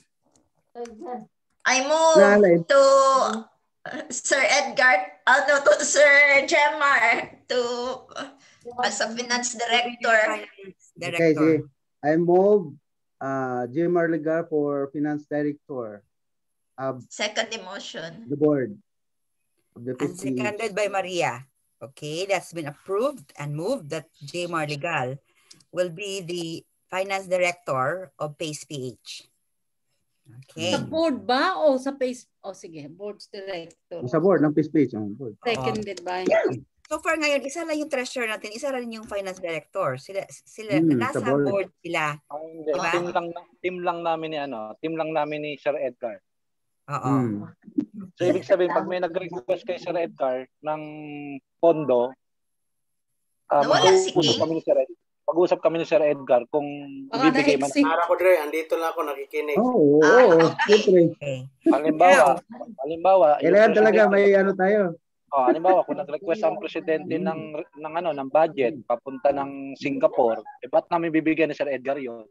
I move Naalin. to uh, Sir Edgar, ano to Sir Jemar to as a finance director. Finance Okay, Director. sige. I move uh, Jmar Legar for Finance Director of Second emotion. the board of the And P S P H. seconded by Maria. Okay, that's been approved and moved that Jmar Legal will be the Finance Director of P S P H. Okay. Sa board ba o sa face? O sige, board's director. Sa board ng P S P H. Oh, board. Seconded by. So far ngayon, isa lang yung treasurer natin, isa rin yung finance director. Sila, sila Hmm, nasa sa board. board sila. Ah, hindi. Diba? Team lang team lang namin ni ano, team lang namin ni Sir Edgar. Oo. Hmm. So ibig sabihin pag may nag-request kay Sir Edgar ng pondo, uh, Nawala si mag-uusap King? kami ni Sir Edgar. Mag-uusap kami ni Sir Edgar kung Baka ibibigay man. na-exit. Para ko, Dre, andito lang ako nakikinig. Oo, oo, Ah, oo. okay. Siyempre. Okay. Halimbawa, halimbawa, yung Kailangan talaga presidente- may ano tayo. Oh, halimbawa kung nag-request ang presidente ng ng ano ng budget papunta ng Singapore, eh ba't namin bibigyan ni Sir Edgar 'yon?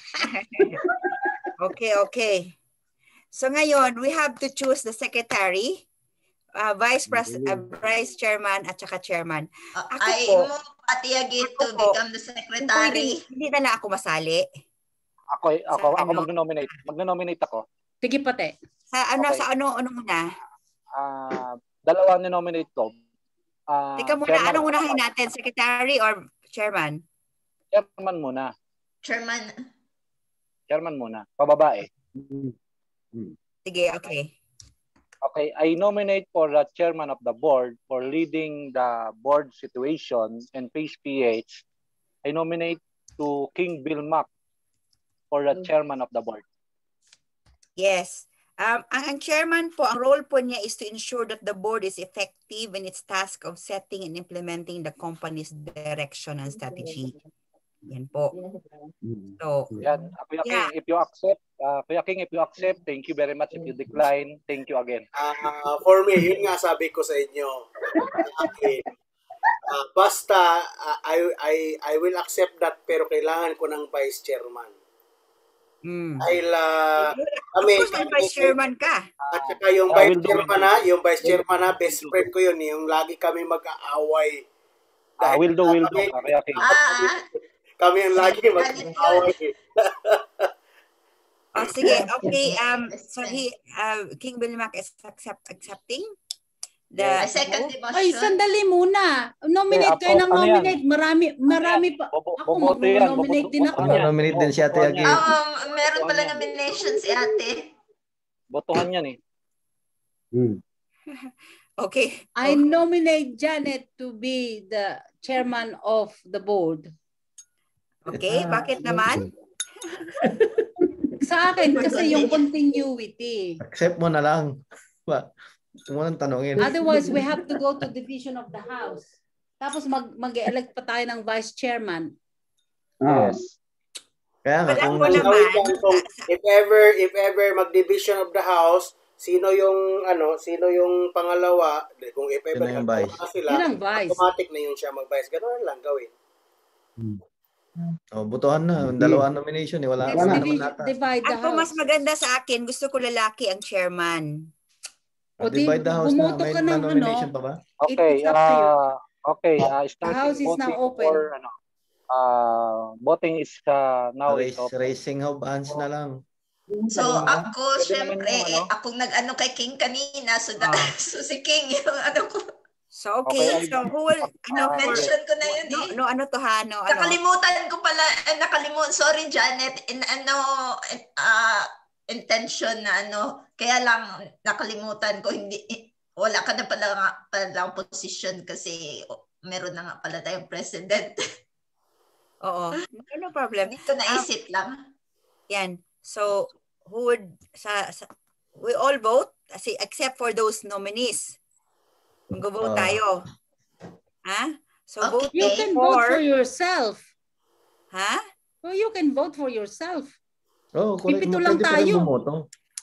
Okay, okay. So ngayon, we have to choose the secretary, uh, vice pres uh, vice chairman at saka chairman. Uh, Ako I po. move Ate Yagi Ako to po. become the Pwede, secretary. hindi na lang ako masali. Ako ako Sa ako ano? mag-nominate. Mag-nominate ako. Sige pati. Sa ano, Okay. sa ano, ano muna? Ah, dalawa ni nominate ko. Ah, Teka muna, chairman- anong unahin natin? Secretary or chairman? Chairman muna. Chairman. Chairman muna. Pababae. Sige, okay. Okay, I nominate for the chairman of the board for leading the board situation and P S P H. I nominate to King Bill Mac for the chairman of the board. Yes. Um, ang, ang chairman po, ang role po niya is to ensure that the board is effective in its task of setting and implementing the company's direction and strategy. Yan po. So, Yan, Kuya Yeah. King, if you accept, uh, Kuya King, if you accept, thank you very much. If you decline, thank you again. Ah, for me, yun nga sabi ko sa inyo. Okay. Ah, basta, ah, I, I, I will accept that pero kailangan ko ng vice chairman. mm. Dahil uh, Of kami, course, may vice chairman ka. at saka yung I will vice do chairman it. na, yung vice chairman na, best friend ko yun, yung lagi kami mag-aaway. Ah, will do, will do, kami, Kuya King. Ah, kami ang lagi Ganit mag-aaway. Oh, sige, okay. Um, so he, uh, King Bilmac is accept, accepting the I second the motion. Ay, sandali muna. Nominate Okay, kayo ng ano yan? nominate. Marami, marami pa. Bobo- Ako, boboto yan, mag-nominate boboto- din boboto ako. yan. Nominate din si Ate Botohan Yagi. yan. Um, meron pala nomination si ate. Botohan yan eh. Hmm. Okay. I nominate Janet to be the chairman of the board. Okay, bakit naman? Sa akin, kasi yung continuity. Accept mo na lang. Ba? Huwag mo nang tanongin. Otherwise, we have to go to division of the house. Tapos mag mag-elect pa tayo ng vice chairman. Ah. Yes. Kaya nga, But kung ako So, naman, wait lang. So, if ever, if ever mag-division of the house, sino yung, ano, sino yung pangalawa, kung if ever Sino yung nagkaroon vice? na sila, Yun ang vice. automatic na yun siya mag-vice. Ganun lang gawin. oh, butuhan na. Dalawa nomination eh. Wala, Let's wala divi- naman nata. divide the ako mas house. maganda sa akin, gusto ko lalaki ang chairman. Oh, O di, divide the house na. bumoto May ka ng nomination ano. pa ba? Okay, It's up to you. uh, okay, uh, starting house is now voting open. for, ano, uh, voting is uh, now is Race, open. racing of hands na lang. So ako, Pwede syempre, naman yung ano. eh, akong nag-ano kay King kanina. So, da- Ah. so si King, yung ano ko. So, okay. Okay, I- So, who will, ano, Ah, for, Mention ko na yun no, eh. no, ano to ha, no, ano. Nakalimutan ko pala, eh, nakalimutan, sorry Janet, in ano, in, ah, intention na ano, kaya lang nakalimutan ko, hindi, eh, wala ka na pala nga palang position kasi oh, meron na nga pala tayong president. Oo. No, no problem. Dito naisip lang. Yan. So, who would, sa, sa we all vote, kasi except for those nominees. Mag-vote Ah. tayo. Ha? So, Okay. vote You can vote for for, yourself. ha? Well, you can vote for yourself. Oh, correct. Pipito lang Pwede pa rin tayo. bumoto.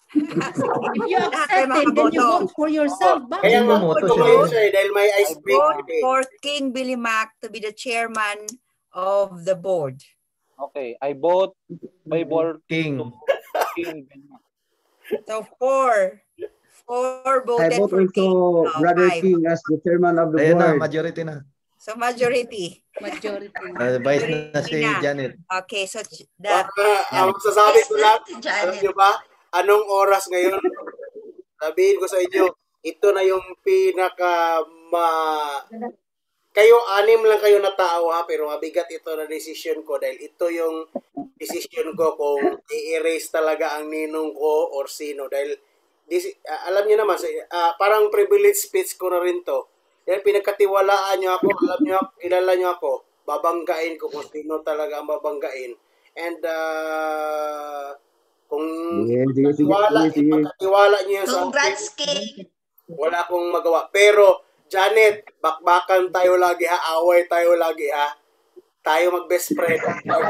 If you accept it, then you vote for yourself. Oh, kaya Bakit? nga Bumoto po siya. ngayon siya eh, dahil may ice break. Vote for King Billy Mac to be the chairman of the board. Okay, I vote by board King. to King Billy Mac. So four. Four I voted vote for also King. Oh, Brother five. King as the chairman of the Ayun na, board. majority na. So majority. Majority. Uh, vice na si Na. Janet. Okay, so the Baka, ang masasabi ko lang, Si alam Janet. nyo ba, anong oras ngayon? Sabihin ko sa inyo, ito na yung pinaka ma... Kayo, anim lang kayo na tao ha, pero mabigat ito na decision ko dahil ito yung decision ko kung i-erase talaga ang ninong ko or sino. Dahil, this, uh, alam niyo naman, uh, parang privilege speech ko na rin to. Dahil pinagkatiwalaan niyo ako, alam niyo, kilala niyo ako, babanggain ko kung sino talaga ang babanggain. And, uh, kung Sige, sige, sige, ipagkatiwala, sige, sige. ipagkatiwala niyo yan sa akin, Congrats, King. wala akong magawa. Pero, Janet, bakbakan tayo lagi ha, away tayo lagi ha. Tayo mag-best friend.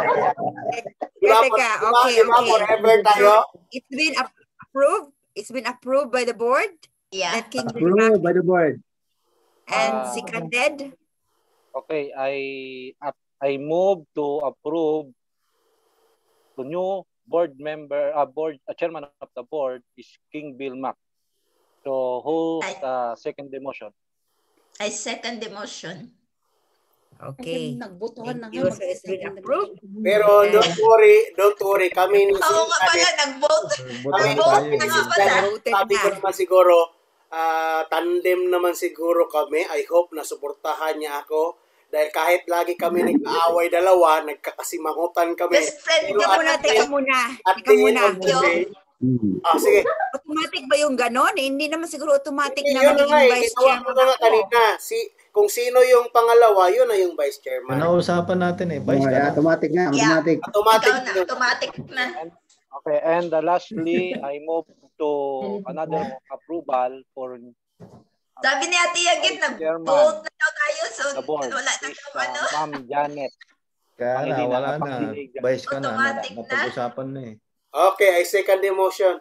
Teka, teka. Okay, diba, okay. forever tayo? It's been approved. It's been approved by the board. Yeah. That King Billy Mac Approved by the board. and Ah. seconded. Okay, I I move to approve the new board member, uh, board uh, chairman of the board is King Bill Mac. So who I- uh, second the motion? I second the motion. Okay. Nagbotohan na Thank nga. you. So it's been approved. Pero don't worry, don't worry. Kami ni si Oo nga pala, Janet, nag-vote. Boto kami na Nag-vote tayo. na nga si pala. Janet, Voted sabi ko na. naman siguro, ah, tandem naman siguro kami. I hope na suportahan niya ako. Dahil kahit lagi kami nag-aaway dalawa, nagkakasimangutan kami. Best friend Pero ka Teka at muna, the teka end- muna. At Teka the end muna. of the day, Hmm. ah, sige. Automatic ba yung ganon? Eh, hindi naman siguro automatic Hindi, na yun na nga magiging eh. vice Ginawa ko chairman na nga ako. kanina. Si, kung sino yung pangalawa, yun na yung vice chairman. Nauusapan natin eh. Oh, Vice ka yeah, na. automatic nga, Yeah. automatic. Automatic Ikaw na, yun. automatic na. Okay, and uh, lastly, I move to another approval for Sabi ni Ate Yagit, Chairman. nag-vote na daw tayo. So, the board wala na is daw uh, ano. Ma'am Janet. Kaya na, Pangilinan, wala na. pangdinig. Vice ka na. Automatic na. Napag-usapan na eh. Okay, I second the motion.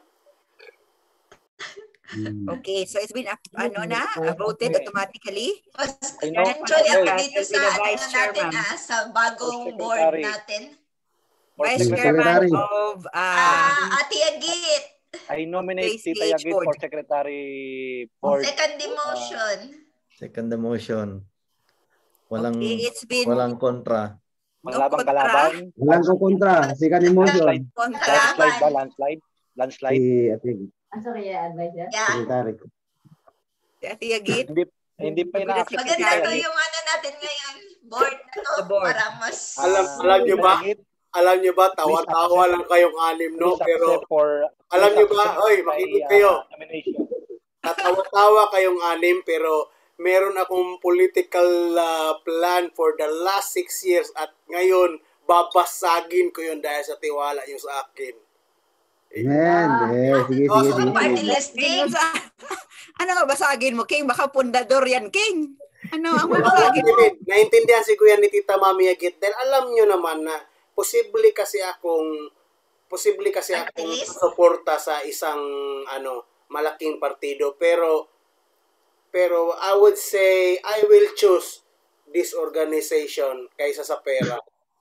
Hmm. Okay, so it's been up- ano na, uh, voted Okay. automatically. Mas, I know. actually, ako Okay. dito Will be sa, the ano vice natin, chairman. ah, sa bagong Or board secretary. natin. For Vice secretary. chairman Secretary. of uh, Ah, Ate Yagit, I nominate J C H Tita Yagit for board. secretary board. second the motion. Second the motion. Walang, okay, it's been walang kontra. no Malabang kontra. kalaban. Walang ko kontra. Second emotion. Landslide. Kontra. Landslide ba? Landslide? Landslide? Si Ate Ah, sorry, advisor. Yeah. Secretary. Si Ate Yagit. Hindi, hindi pa ina-accept si Maganda Tita to Yagit. yung ano natin ngayon. Board na to. The board. Para mas... Alam, Ah, alam niyo Tita ba? Yagit, Alam niyo ba, tawa-tawa lang kayong anim, no? please Pero accept for alam please niyo ba, accept oy, my, makinig uh, kayo. nomination. Tatawa-tawa kayong anim, pero meron akong political uh, plan for the last six years at ngayon, babasagin ko yun dahil sa tiwala niyo sa akin. Amen. Eh, sige, Oh, sige, so sige. Party sige. list, King, King. sa, ano nga basagin mo, King? Baka pundador yan, King. Ano ang Wala, babasagin mo? David, naintindihan si Kuya ni Tita Mami Yagit dahil alam niyo naman na posible kasi akong posible kasi Party akong list? suporta sa isang ano malaking partido pero pero I would say I will choose this organization kaysa sa pera.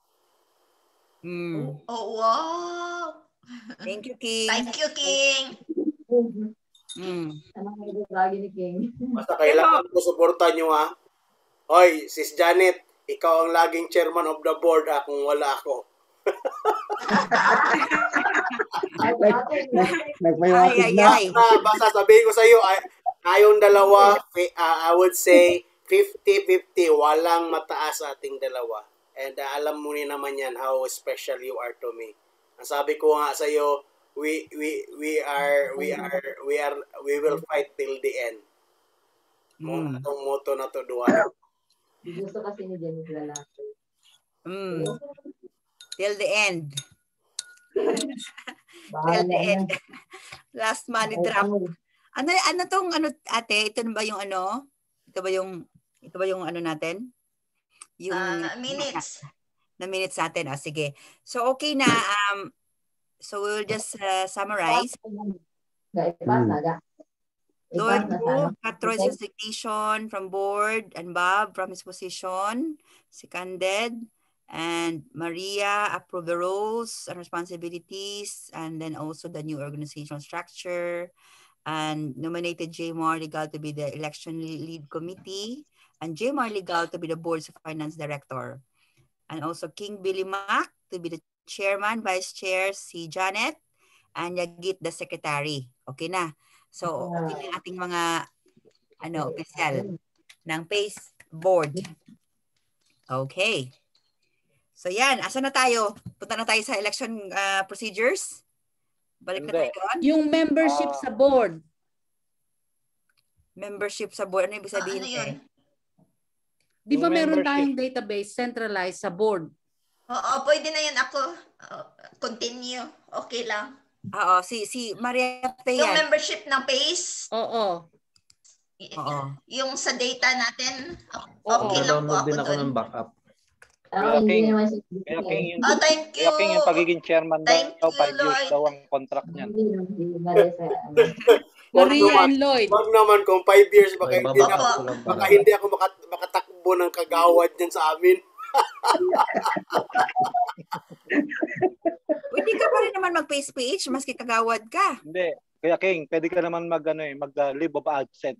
Hmm. Oh, wow. Thank you, King. Thank you, King. Hmm. Ano kayo lagi ni King? Basta kailangan ko suportahan niyo ha. Hoy, Sis Janet, ikaw ang laging chairman of the board ha kung wala ako. Nagpayawatig Ay, ay, na. ay. Basta, basta sabihin ko sa iyo, ay, tayong dalawa, fi- uh, I would say fifty fifty, walang mataas sa ating dalawa. And uh, alam mo ni naman yan how special you are to me. Ang sabi ko nga sa iyo, we we we are we are we are we will fight till the end. Mo Hmm. atong motto na to duha. Gusto kasi ni Jenny lalaki. Hmm. Till the end. Till Bahala the na. end. Last money drop. Ano ano tong ano ate, ito na ba yung ano? Ito ba yung ito ba yung ano natin? Yung Ah, minutes. na minutes natin. Ah, sige. So okay na um So we'll just uh, summarize. Hmm. Lloyd moved Patro's resignation from board and Bob from his position, seconded, and Maria approved the roles and responsibilities, and then also the new organizational structure, and nominated J. Marligal to be the election lead committee, and J. Marligal to be the board's finance director, and also King Billy Mac to be the chairman, vice chair si Janet, and Yagit the secretary. Okay na. So, okay na ating mga ano, opisyal ng PACE board. Okay. So yan, asa na tayo? Punta na tayo sa election uh, procedures? Balik na tayo doon? Yung membership uh, sa board. Membership sa board. Ano ibig sabihin? Ano yun? Di ba meron tayong database centralized sa board? Oo, pwede na yan ako. Uh, continue. Okay lang. Oo, si si Maria Peyan. Yung membership ng PACE. Oo. Oo. Yung sa data natin, okay lang po ako din ako doon. ng backup. Kaya King, kaya King yung, oh, thank you. Kaya King yung pagiging chairman thank daw, you, five years Lloyd. daw ang contract niyan. Maria and Lloyd. Wag naman kung five years, baka Ay, hindi, na, baka hindi ako makat, makatakbo ng kagawad dyan sa amin. Hindi ka pa rin naman mag-face page, maski kagawad ka. Hindi. Kaya King, pwede ka naman mag, ano, eh, mag-leave of absent.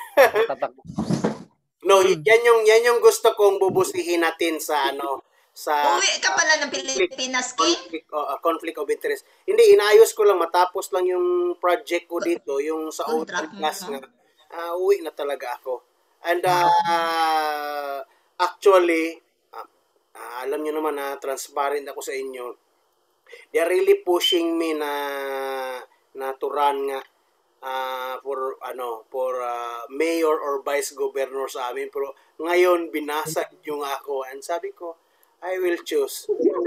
No, yan yung yan yung gusto kong bubusihin natin sa ano sa Uwi ka pala ng Pilipinas, King? Conflict, uh, conflict of interest. Hindi, inaayos ko lang, matapos lang yung project ko dito, yung sa O T Plus nga. Uh, uwi na talaga ako. And uh, uh, actually, uh, uh, alam niyo naman na uh, transparent ako sa inyo. They are really pushing me na na to run nga uh, for ano for uh, mayor or vice governor sa amin, pero ngayon binasag yung ako and sabi ko I will choose.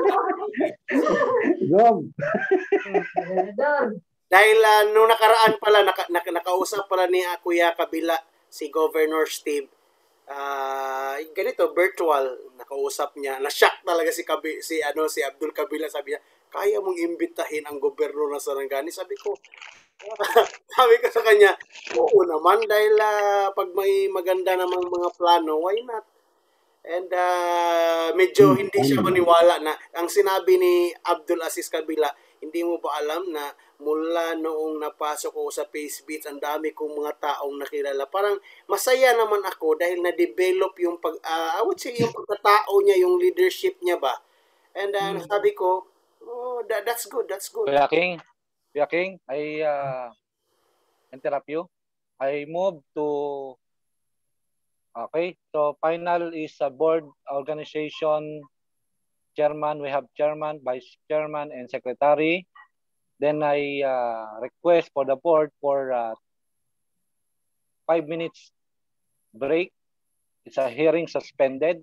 Dahil uh, nung nakaraan pala naka, naka, nakausap pala ni uh, Kuya Kabila si Governor Steve, uh, ganito virtual nakausap niya, na-shock talaga si Kabi, si ano si Abdul Kabila, sabi niya kaya mong imbitahin ang gobernador ng Sarangani. Sabi ko sabi ko sa kanya, oo naman dahil uh, pag may maganda namang mga plano, why not? And uh, medyo hindi siya maniwala na ang sinabi ni Abdul Aziz Kabila, hindi mo ba alam na mula noong napasok ko sa Pace Beats, ang dami kong mga taong nakilala. Parang masaya naman ako dahil na-develop yung pag, uh, I would say yung pagkatao niya, yung leadership niya ba. And uh, hmm. sabi ko, oh, that, that's good, that's good. Kuya King, Kuya King, I uh, interrupt you. I move to okay, so final is a board organization chairman. We have chairman, vice chairman, and secretary. Then I uh, request for the board for uh, five minutes break. It's a hearing suspended.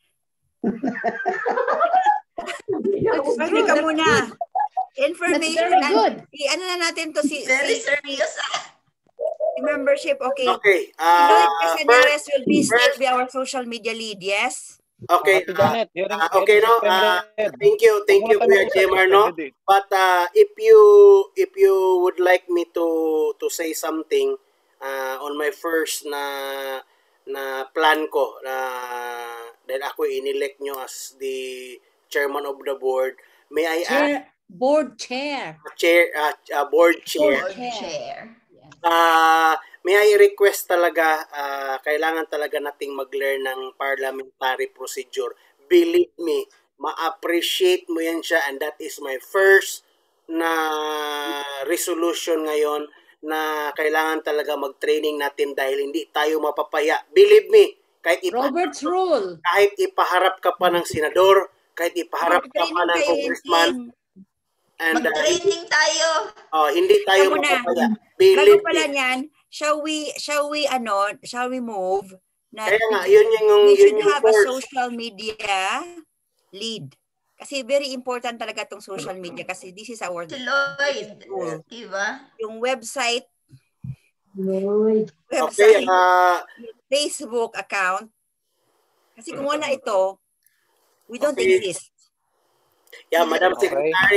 Sorry ka muna. Information. That's very good. I, ano na natin to si... Very si, serious ah. Membership, okay. Okay. Uh, Lloyd will be still be our social media lead, yes? Okay. Uh, uh, okay, no. Uh, thank you, thank you, Kuya Jemar, no. But uh, if you if you would like me to to say something uh, on my first na na plan ko na uh, dahil ako inelect nyo as the chairman of the board, may I chair, ask? Board chair. Chair, uh, uh, board chair. Board chair. Uh, may I request talaga, uh, kailangan talaga nating mag-learn ng parliamentary procedure. Believe me, ma-appreciate mo yan siya, and that is my first na resolution ngayon na kailangan talaga mag-training natin dahil hindi tayo mapapaya. Believe me, kahit Robert's rule. Kahit ipaharap ka pa ng senador, kahit ipaharap ka pa ng congressman, and mag-training uh, tayo. Oh, hindi tayo mapapaya. Bago pala niyan, shall we shall we ano, shall we move na kaya nga, yun yung we should yun yung have first. A social media lead. Kasi very important talaga tong social media kasi this is our Lloyd, diba? Yung website, Lloyd. website, okay, uh, Facebook account. Kasi kung wala ito, we don't okay. exist. Yeah, Madam Secretary,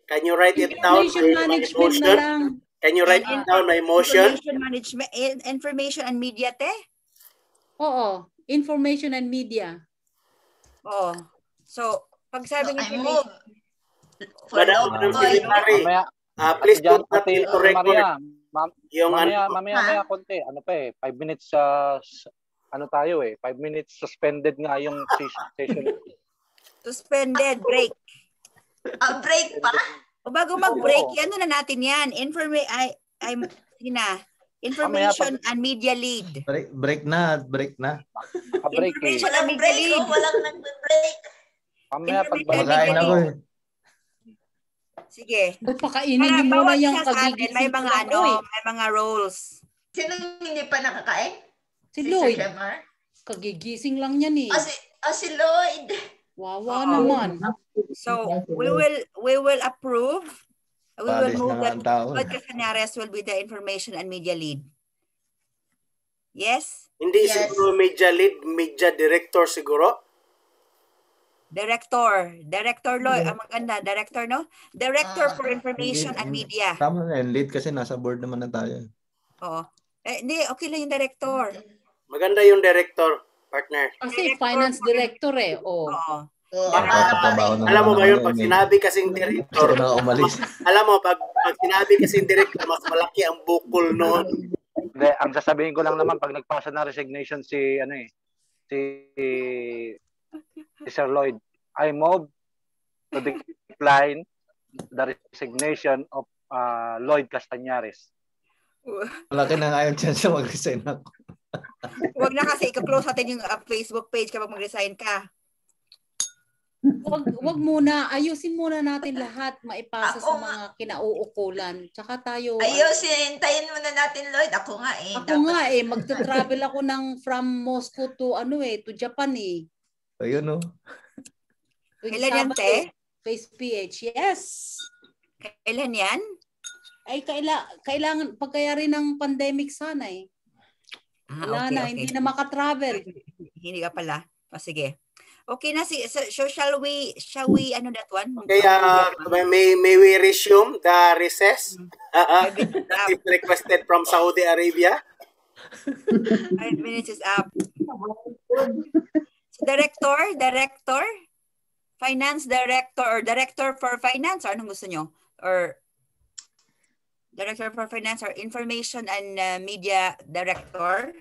Can you write it down? Information My, my management na motion? lang. Can you write And it down, my motion? Information management, in- information and media, te? Oo, information and media. Oo. So, pag So, sabing I information, move for Madam, Lloyd. Madam Secretary, Mamaya, ah, please Ate Jan, put that Ate, into Ate record. Maria, ma- Yung mamaya, ano, mamaya, Ha? mamaya konti. Ano pa eh, five minutes sa, ano tayo eh, five minutes suspended nga yung ses- session. suspended, break. A break pa? O bago mag-break, Oo. ano na natin yan? Informa I, I'm, sige na. Mamaya Information and media lead. Break, break na, break na. Pa-break eh. Information and Walang media break, lead. oh, walang nag-break. Mamaya pag Information and Makain media ako lead. eh. Sige. Pakainin Para niyo muna bawat yung isa sa atin, kagigising may ko mga lang, ano, oy. may mga roles. Sino hindi pa nakakain? Si Si Sir Lloyd. Jemar? Kagigising lang yan eh. Ah, si, ah, si Lloyd. Wawa Oo. naman. So, we will we will approve. We will Palis na move nga that ang tao. Lloyd Casañares will be the information and media lead. Yes? hindi Yes. siguro media lead, media director siguro. Director. Director Lloyd. Ang maganda. Director, no? Director Ah. for information and Hindi- media. Tama na yun. Lead kasi nasa board naman na tayo. Oo. Eh, hindi, okay lang yung director. Maganda yung director, partner. Kasi Director finance for- director eh. Oh. Oo. Oh, Para para pa Trabaho rin. na Alam mo naman ba yun, ako pag ngayon eh. sinabi kasing Gusto director, ko na umalis. alam mo, pag, pag sinabi kasing director, mas malaki ang bukol noon. Hindi, ang sasabihin ko lang naman pag nagpasa na resignation si ano eh si si Sir Lloyd, I move to decline the resignation of uh, Lloyd Castañares. Malaki na nga yung chance na mag-resign ako. Huwag na kasi, ika-close natin yung uh, Facebook page kapag mag-resign ka. Wag, wag muna. Ayusin muna natin lahat. Maipasa Ako sa nga. mga kinauukulan. Tsaka tayo. Ayusin, hintayin muna natin, Lloyd. Ako nga eh. Ako dapat- nga eh. Magta-travel ako ng from Moscow to ano eh. To Japan eh. Ayun oh. Tuwing Kailan yan, Sabado, te? Face P H. Yes. Kailan yan? Ay, kaila, kailangan, pagkayari ng pandemic sana eh. Ah, Wala okay, na, okay. hindi na makatravel. Hindi ka pala. O, sige. Okay na si so, so shall we shall we ano that one? Okay, uh, may, may we resume the recess Five minutes that up. is requested from Saudi Arabia. Five minutes is up. So, director, director, finance director or director for finance, or anong gusto nyo? Or director for finance or information and uh, media director?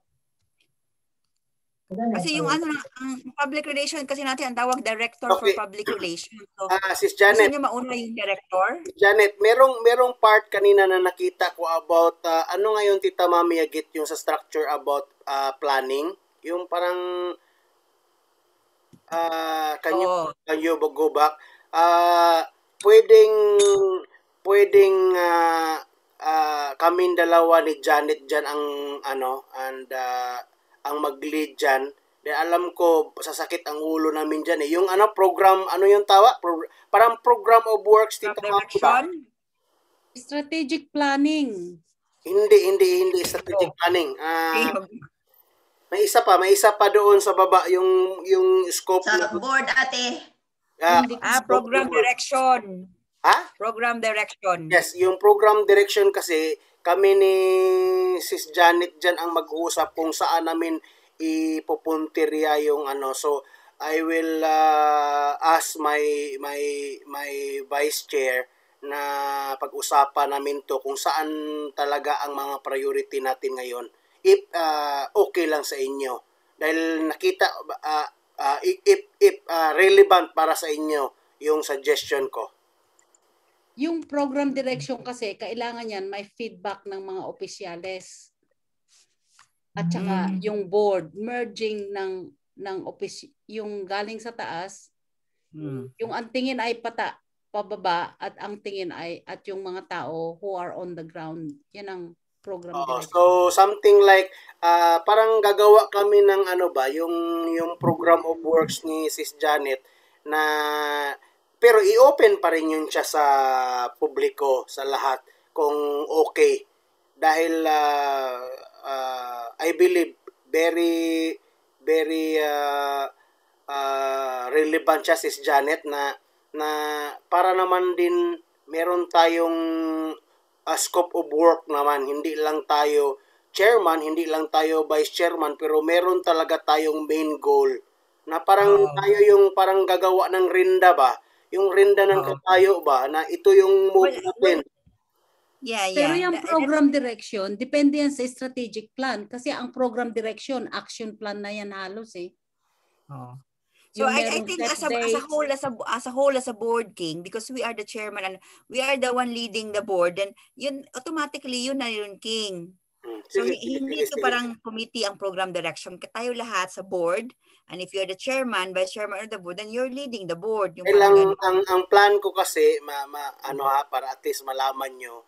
Kasi yung ano, ang public relation kasi natin ang tawag director Okay. for public relations. So, Ah, Sis gusto Janet, nyo mauna yung director? Janet, merong merong part kanina na nakita ko about uh, ano ngayon Tita Mami Agit yung sa structure about uh, planning, yung parang uh, can you Oo. can you go back? Uh, pwedeng pwedeng uh, uh, kaming dalawa ni Janet diyan ang ano and uh, ang mag-lead diyan. Dahil alam ko sasakit ang ulo namin diyan eh. Yung ano program, ano yung tawa? Pro- parang program of works Tita Mami ba? Direction? Strategic planning. Hindi, hindi, hindi. Strategic planning. Okay. Ah, may isa pa, may isa pa doon sa baba, yung yung scope. Sa na- board, ate. ah, Hindi Ah, scope program na- direction. Ha? Program direction. Yes, yung program direction kasi, kami ni Sis Janet dyan ang mag-uusap kung saan namin ipupuntirya yung ano. So, I will uh, ask my my my vice chair na pag-usapan namin to kung saan talaga ang mga priority natin ngayon. If uh, okay lang sa inyo. Dahil nakita uh, uh, if if uh, relevant para sa inyo yung suggestion ko. Yung program direction kasi, kailangan yan may feedback ng mga opisyales. At saka Mm. yung board, merging ng ng opis yung galing sa taas, Hmm. yung ang tingin ay pata, pababa, at ang tingin ay at yung mga tao who are on the ground. Yan ang program Oo, direction. so something like ah, parang gagawa kami ng ano ba, yung yung program of works ni Sis Janet na pero i-open pa rin yun siya sa publiko, sa lahat kung okay. Dahil ah, ah, I believe very very ah, ah, relevant siya Sis Janet na na para naman din meron tayong uh, scope of work naman. Hindi lang tayo chairman, hindi lang tayo vice chairman, pero meron talaga tayong main goal na parang Oo. tayo yung parang gagawa ng rinda ba? Yung rinda ng Oo. katayo ba? Na ito yung move Well, natin. Yeah, Pero yeah. yung That- program direction, depende yan sa strategic plan. Kasi ang program direction, action plan na yan halos eh. Oh. So Yung I, I merong think set as a, as a dates. whole, as a, as a whole, as a board king, because we are the chairman and we are the one leading the board, then yun, automatically, yun na yun king. Hmm. So Sige, hi- sige, hindi sige, to sige. parang committee ang program direction. Tayo lahat sa board, and if you're the chairman, vice chairman of the board, then you're leading the board. Yung parang Kailang, ganun. ang, ang plan ko kasi, ma, ma, ano ha, para at least malaman nyo,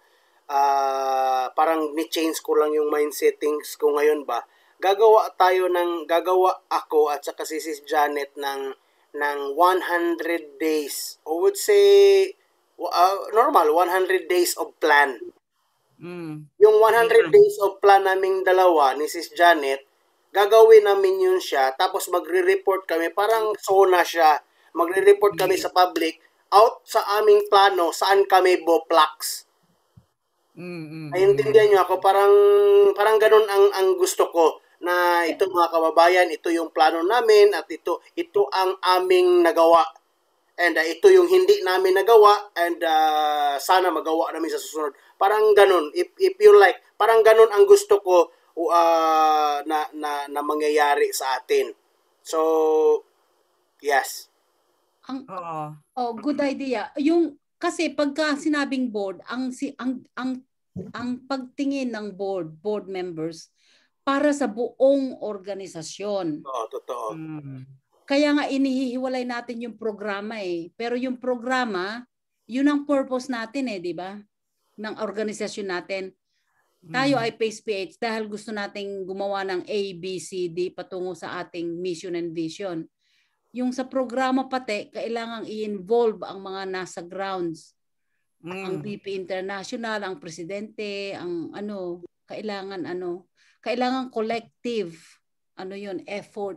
ah parang ni-change ko lang yung mind settings ko ngayon ba. Gagawa tayo ng, gagawa ako at saka si Sis Janet ng, ng one hundred days. I would say, uh, normal, one hundred days of plan. Mm. Yung one hundred Ayan. days of plan naming dalawa ni Sis Janet, gagawin namin yun siya, tapos magre-report kami, parang SONA siya. Magre-report kami sa public, out sa aming plano, saan kami boplax. Mm, mm, mm. Naiintindihan niyo ako, parang, parang ganun ang, ang gusto ko, na ito mga kababayan, ito yung plano namin, at ito, ito ang aming nagawa. And uh, ito yung hindi namin nagawa, and uh, sana magawa namin sa susunod. Parang ganun, if, if you like, parang ganun ang gusto ko uh, na, na, na mangyayari sa atin. So, yes. Ang, Oo. oh, good idea. Yung kasi pagka sinabing board, ang si ang ang ang pagtingin ng board, board members para sa buong organisasyon. Oo, totoo. Mm. Kaya nga inihihiwalay natin yung programa eh. Pero yung programa, yun ang purpose natin eh, di ba? Ng organisasyon natin. Tayo Mm. ay P A C E P H dahil gusto nating gumawa ng A, B, C, D patungo sa ating mission and vision. Yung sa programa pati, kailangang i-involve ang mga nasa grounds. Ang Mm. V P International, ang presidente, ang ano, kailangan ano, kailangan collective, ano yun, effort.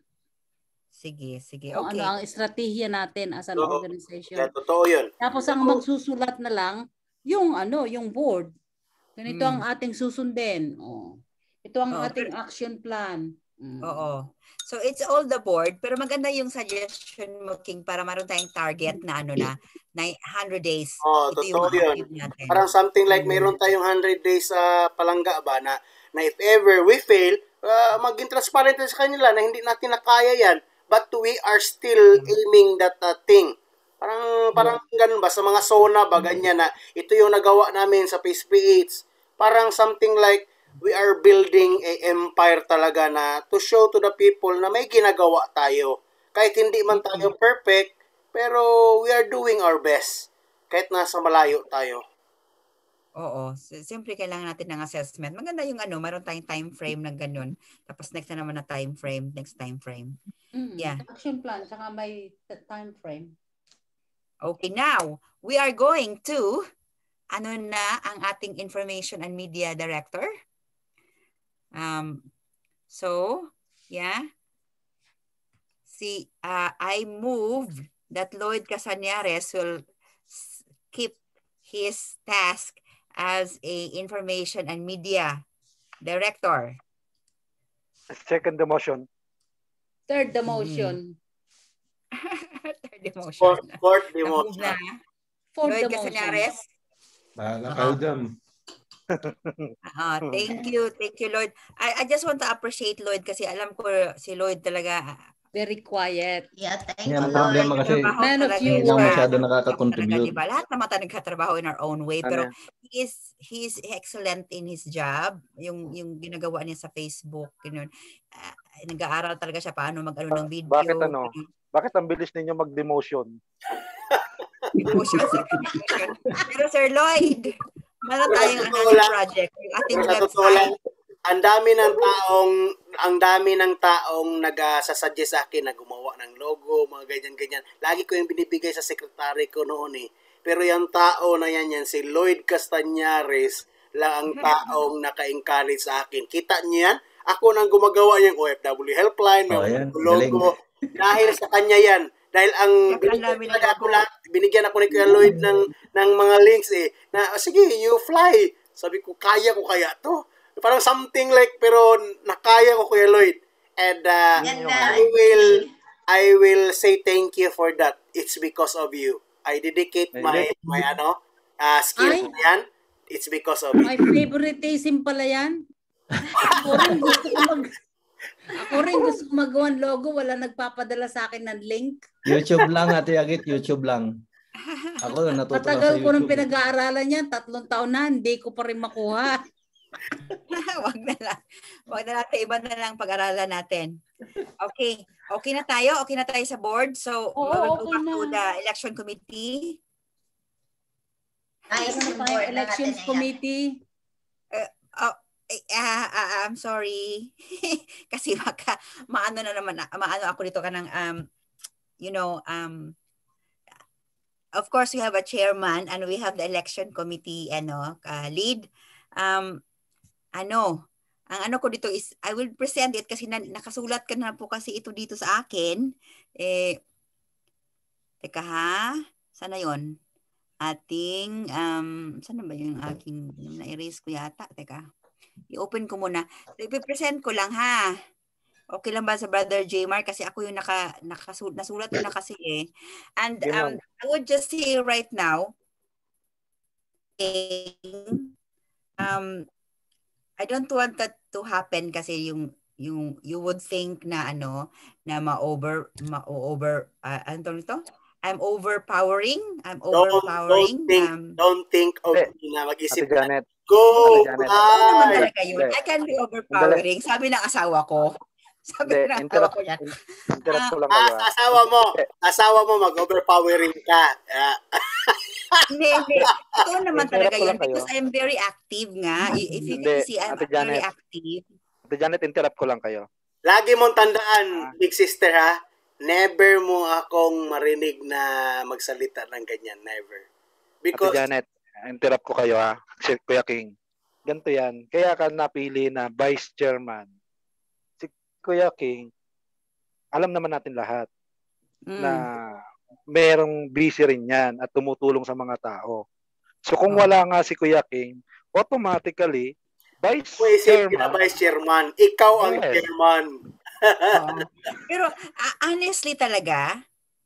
Sige, sige. Kung Okay. ano ang estratehiya natin as an Oo. organization. Kaya totoo yun. Tapos ang magsusulat na lang, yung ano, yung board. Ganito Mm. ang ating susundin. Oh. Ito ang Oo, ating pero- action plan. Mm. Oo. So it's all the board, pero maganda yung suggestion mo, King, para maroon tayong target na ano na, na one hundred days. Oo, Ito yung totoo yun. ma-achieve natin. Parang something like Mm. mayroon tayong one hundred days sa palangga ba na, na if ever we fail, uh, maging transparent tayo sa kanila na hindi natin nakaya yan, but we are still aiming that uh, thing. Parang parang ganun ba sa mga SONA ba ganyan na ito yung nagawa namin sa P A C E P H. Parang something like we are building a empire talaga na to show to the people na may ginagawa tayo. Kahit hindi man tayo perfect, pero we are doing our best. Kahit nasa malayo tayo. Oo. S- Siyempre, kailangan natin ng assessment. Maganda yung ano, meron tayong time frame na ganun. Tapos next na naman na time frame, next time frame. Mm. Yeah. Action plan, saka may t- time frame. Okay, now, we are going to, ano na ang ating Information and Media Director. Um, so, yeah. See, uh, I move that Lloyd Casañares will s- keep his task as a Information and Media Director. Second the motion. Third, the motion. Third emotion. Fourth, fourth Na-move demotion. na. Fourth, Lloyd the motion. Casañares. Bahala kayo dyan. Ah, thank you. Thank you, Lloyd. I, I just want to appreciate Lloyd kasi alam ko si Lloyd talaga. Very quiet. Yeah, thank Yan you, ang Lord. problema kasi trabaho Man of talaga few hindi lang siya. masyado Trabaho nakaka-contribute. talaga, diba? Lahat naman tayo nagkatrabaho in our own way. Pero Ano? he is, he is excellent in his job. Yung, yung ginagawa niya sa Facebook. Ganun. Uh, nag-aaral talaga siya paano mag-ano ng video. Bakit ano? Bakit ang bilis ninyo mag-demotion? Emotion. Pero Sir Lloyd, meron tayong Totoo another lang. project. Yung ating Sa totoo lang, website. ang dami ng taong ang dami ng taong nag-sasuggest sa akin na gumawa ng logo, mga ganyan-ganyan. Lagi ko yung binibigay sa sekretary ko noon eh. Pero yung tao na yan, yan si Lloyd Castañares lang ang taong naka-encourage sa akin. Kita niyo yan? Ako nang gumagawa niyang O F W helpline, may Oh, yan. logo. Dahil sa kanya yan. Dahil ang binigyan talaga ako lahat, binigyan ako ni Kuya Lloyd ng, ng mga links eh. Na, sige, you fly. Sabi ko, kaya ko kaya to. Parang something like, pero nakaya ko Kuya Lloyd. And uh, And, uh, I will, I will say thank you for that. It's because of you. I dedicate my, my ano, uh, skill Ay. yan. It's because of My you. favoritism pala yan. Ako rin gusto ko mag... Ako rin gusto ko magawa ng logo. Wala nagpapadala sa akin ng link. YouTube lang, Ate Agit. YouTube lang. Ako natuto lang sa Matagal ko nang YouTube. pinag-aaralan yan. Tatlong taon na. Hindi ko pa rin makuha. Wag na lang. Wag na natin. Iba na lang pag-aralan natin. Okay. Okay na tayo? Okay na tayo sa board? So, Oo, we will okay go back na. to the election committee. Nice. Ano tayo, elections committee. Uh, oh, eh, ah, ah, I'm sorry. Kasi baka maano na naman, maano ako dito ka ng, um, you know, um, of course, we have a chairman and we have the election committee ano, uh, lead. Um, ano, ang ano ko dito is, I will present it kasi na, nakasulat ka na po kasi ito dito sa akin. Eh, teka ha, sana yon ating, um, saan ba yung aking, na-erase ko yata, teka, i-open ko muna. I-present ko lang ha. Okay lang ba sa Brother J-Mar? Kasi ako yung naka, nakasul, nasulat ko na kasi eh. And um, I would just say right now, um, I don't want that to happen kasi yung, yung, you would think na ano, na ma-over, ma-over, uh, ano to nito? I'm overpowering. I'm overpowering. Don't, don't think, um, don't think of Eh, na mag-isip Ate Janet. Go! Ate Janet. ano naman Ay! talaga yun? Hindi. I can be overpowering. Sabi ng asawa ko. Sabi Hindi, ng asawa interrupt, ko yan. interrupt ko lang Ah, kayo. sa ah. asawa mo. Asawa mo mag-overpowering ka. Yeah. Hindi, hindi. Ito naman Interrupt talaga ko yun lang kayo. because I'm very active nga. I- If you Hindi, can see, I'm Ate very Janet. active. Ate Janet, interrupt ko lang kayo. Lagi mong tandaan, big sister ha, never mo akong marinig na magsalita ng ganyan. Never. Ate Because, Janet, interrupt ko kayo ha. Si Kuya King. Ganito yan. Kaya ka napili na vice chairman. Si Kuya King, alam naman natin lahat Mm. na merong busy rin yan at tumutulong sa mga tao. So kung Oh. wala nga si Kuya King, automatically, vice Kuisip na chairman, vice chairman. Ikaw ang Yes. chairman. Oo. Pero uh, honestly talaga,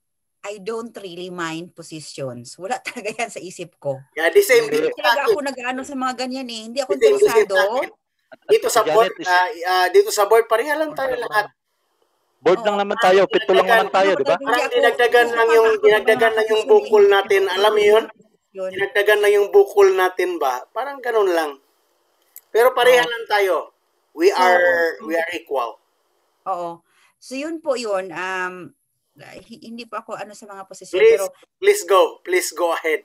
I don't really mind positions. Wala talaga yan sa isip ko. Yeah, the same Hindi. dito Hindi sa talaga ako akin. nag-ano sa mga ganyan eh. Hindi ako The same, the same interesado. sa akin. Dito sa Ate board, Janet is- ah, ah, dito sa board, pareha lang tayo lahat. board Oo. lang naman tayo, pito lang naman tayo, di ba? Hindi Parang ako- dinagdagan gusto lang pa yung, ako ng dinagdagan mga lang yung posisyon bukol eh. natin. Alam mo yun? Yun. Dinagdagan lang yung bukol natin ba? Parang ganun lang. Pero pareha Oo. lang tayo. We So, are, we are equal. Oo. So yun po yun. Um, hi- hindi pa ako ano sa mga posisyon. Please, Pero please go. Please go ahead.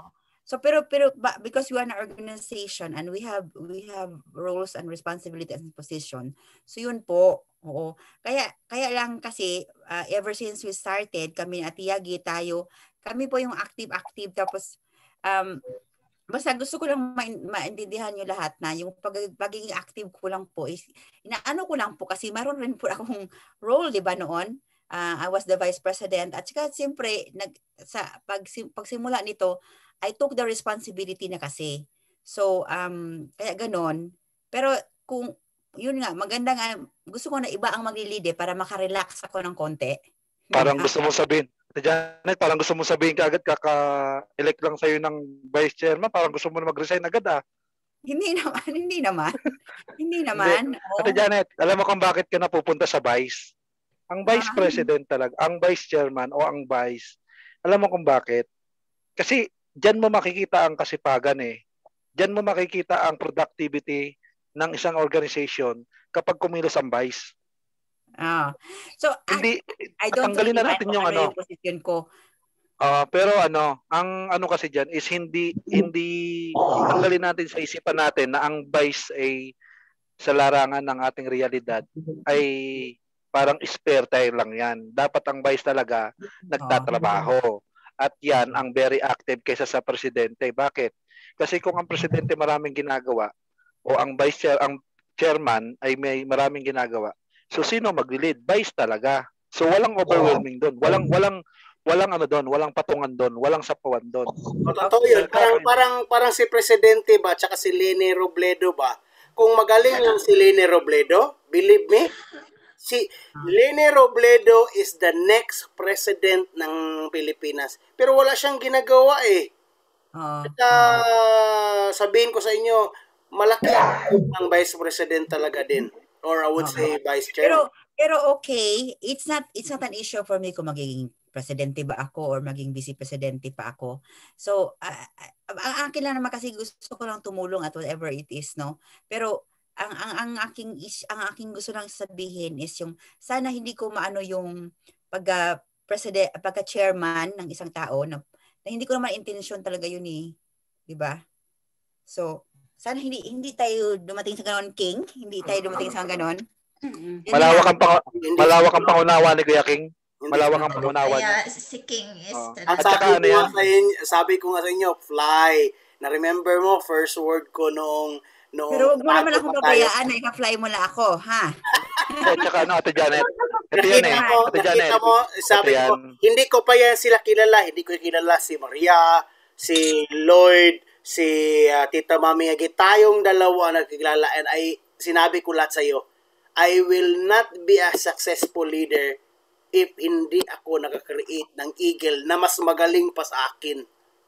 So pero pero ba- because we are an organization and we have we have roles and responsibilities and position. So yun po. Oo. Kaya kaya lang kasi uh, ever since we started kami at Yagi tayo, kami po yung active-active tapos um basta gusto ko lang main- maintindihan niyo lahat na yung pag, pagiging active ko lang po is inaano ko lang po kasi meron rin po akong role 'di ba noon? Uh, I was the vice president at saka siyempre nag sa pag pagsimula nito I took the responsibility na kasi. So, um, kaya ganon. Pero kung, yun nga, maganda nga, gusto ko na iba ang magli-lead eh, para makarelax ako ng konti. Parang Diba? gusto mo sabihin, Ate Janet, parang gusto mo sabihin kaagad kaka-elect lang sa'yo ng vice chairman, parang gusto mo na mag-resign agad ah. Hindi naman, hindi naman. hindi naman. oo. Ate Janet, alam mo kung bakit ka napupunta sa vice? Ang vice Ah. president talaga, ang vice chairman o ang vice, alam mo kung bakit? Kasi diyan mo makikita ang kasipagan eh. Diyan mo makikita ang productivity ng isang organization kapag kumilos ang vice. Ah. So, Hindi, I, I don't tanggalin really na mind natin kung yung ano ano. yung position ko. Ah, pero ano, ang ano kasi diyan is hindi hindi tanggalin natin sa isipan natin na ang vice ay sa larangan ng ating realidad ay parang spare tire lang yan. Dapat ang vice talaga nagtatrabaho. At yan ang very active kaysa sa presidente. Bakit? Kasi kung ang presidente maraming ginagawa o ang vice chair, ang chairman ay may maraming ginagawa. So sino magli-lead? Vice talaga. So walang overwhelming doon. Walang walang walang ano doon, walang patungan doon, walang sapawan doon. Totoo yun. Parang, parang, parang si Presidente ba, tsaka si Leni Robredo ba, kung magaling lang si Leni Robredo, believe me, si Leni Robredo is the next president ng Pilipinas. Pero wala siyang ginagawa eh. Uh, At uh, sabihin ko sa inyo, malaki ang vice president talaga din. Or I would say vice chair. Pero, pero okay, it's not, it's not an issue for me kung magiging presidente ba ako or maging vice presidente pa ako. So, uh, ang akin lang naman kasi gusto ko lang tumulong at whatever it is, no? Pero, ang ang ang aking is, ang aking gusto lang sabihin is yung sana hindi ko maano yung pagka president pagka chairman ng isang tao na, na hindi ko naman intensyon talaga yun eh, 'di ba? So, sana hindi hindi tayo dumating sa ganon, King, hindi tayo dumating sa ganon. Malawak ang pang, malawak ang pangunawa ni Kuya King. Malawak ang pangunawa niya. Kaya si King is Oh. the At At saka sabi, ano ko yan? nga sa inyo, sabi ko nga sa inyo, fly. Na-remember mo, first word ko noong... noong Pero huwag mo naman bago akong pa tayo. pabayaan na ika-fly mo lang ako, ha? At saka ano, Ate Janet. Ito yan eh. Nakita mo, Ate Janet. nakita mo, sabi Ito ko, yan. hindi ko pa yan sila kilala. Hindi ko kilala si Maria, si Lloyd, si uh, Tita Mami Agi. Tayong dalawa nagkilala and I, sinabi ko lahat sa iyo, I will not be a successful leader if hindi ako nakakreate ng eagle na mas magaling pa sa akin.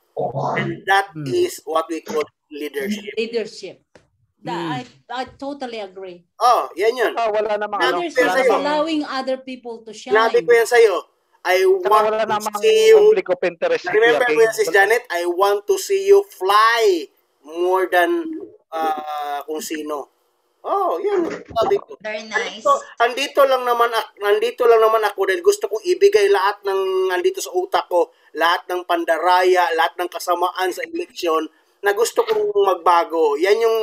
And that Hmm. is what we call leadership. Leadership. That, Mm. I, I totally agree. Oh, yan yun. Ah, wala namang ano. Leadership Wala is sa'yo. namang, allowing other people to shine. Sinabi ko yan sa'yo. I saka want wala to namang see you. conflict of interest ni Kuya Remember King. ko yan, Sis Janet, I want to see you fly more than uh, kung sino. Oh, yun. Sabi ko. very nice. So, andito lang naman ako, nandito lang naman ako dahil gusto kong ibigay lahat ng andito sa utak ko, lahat ng pandaraya, lahat ng kasamaan sa eleksyon na gusto kong magbago. Yan yung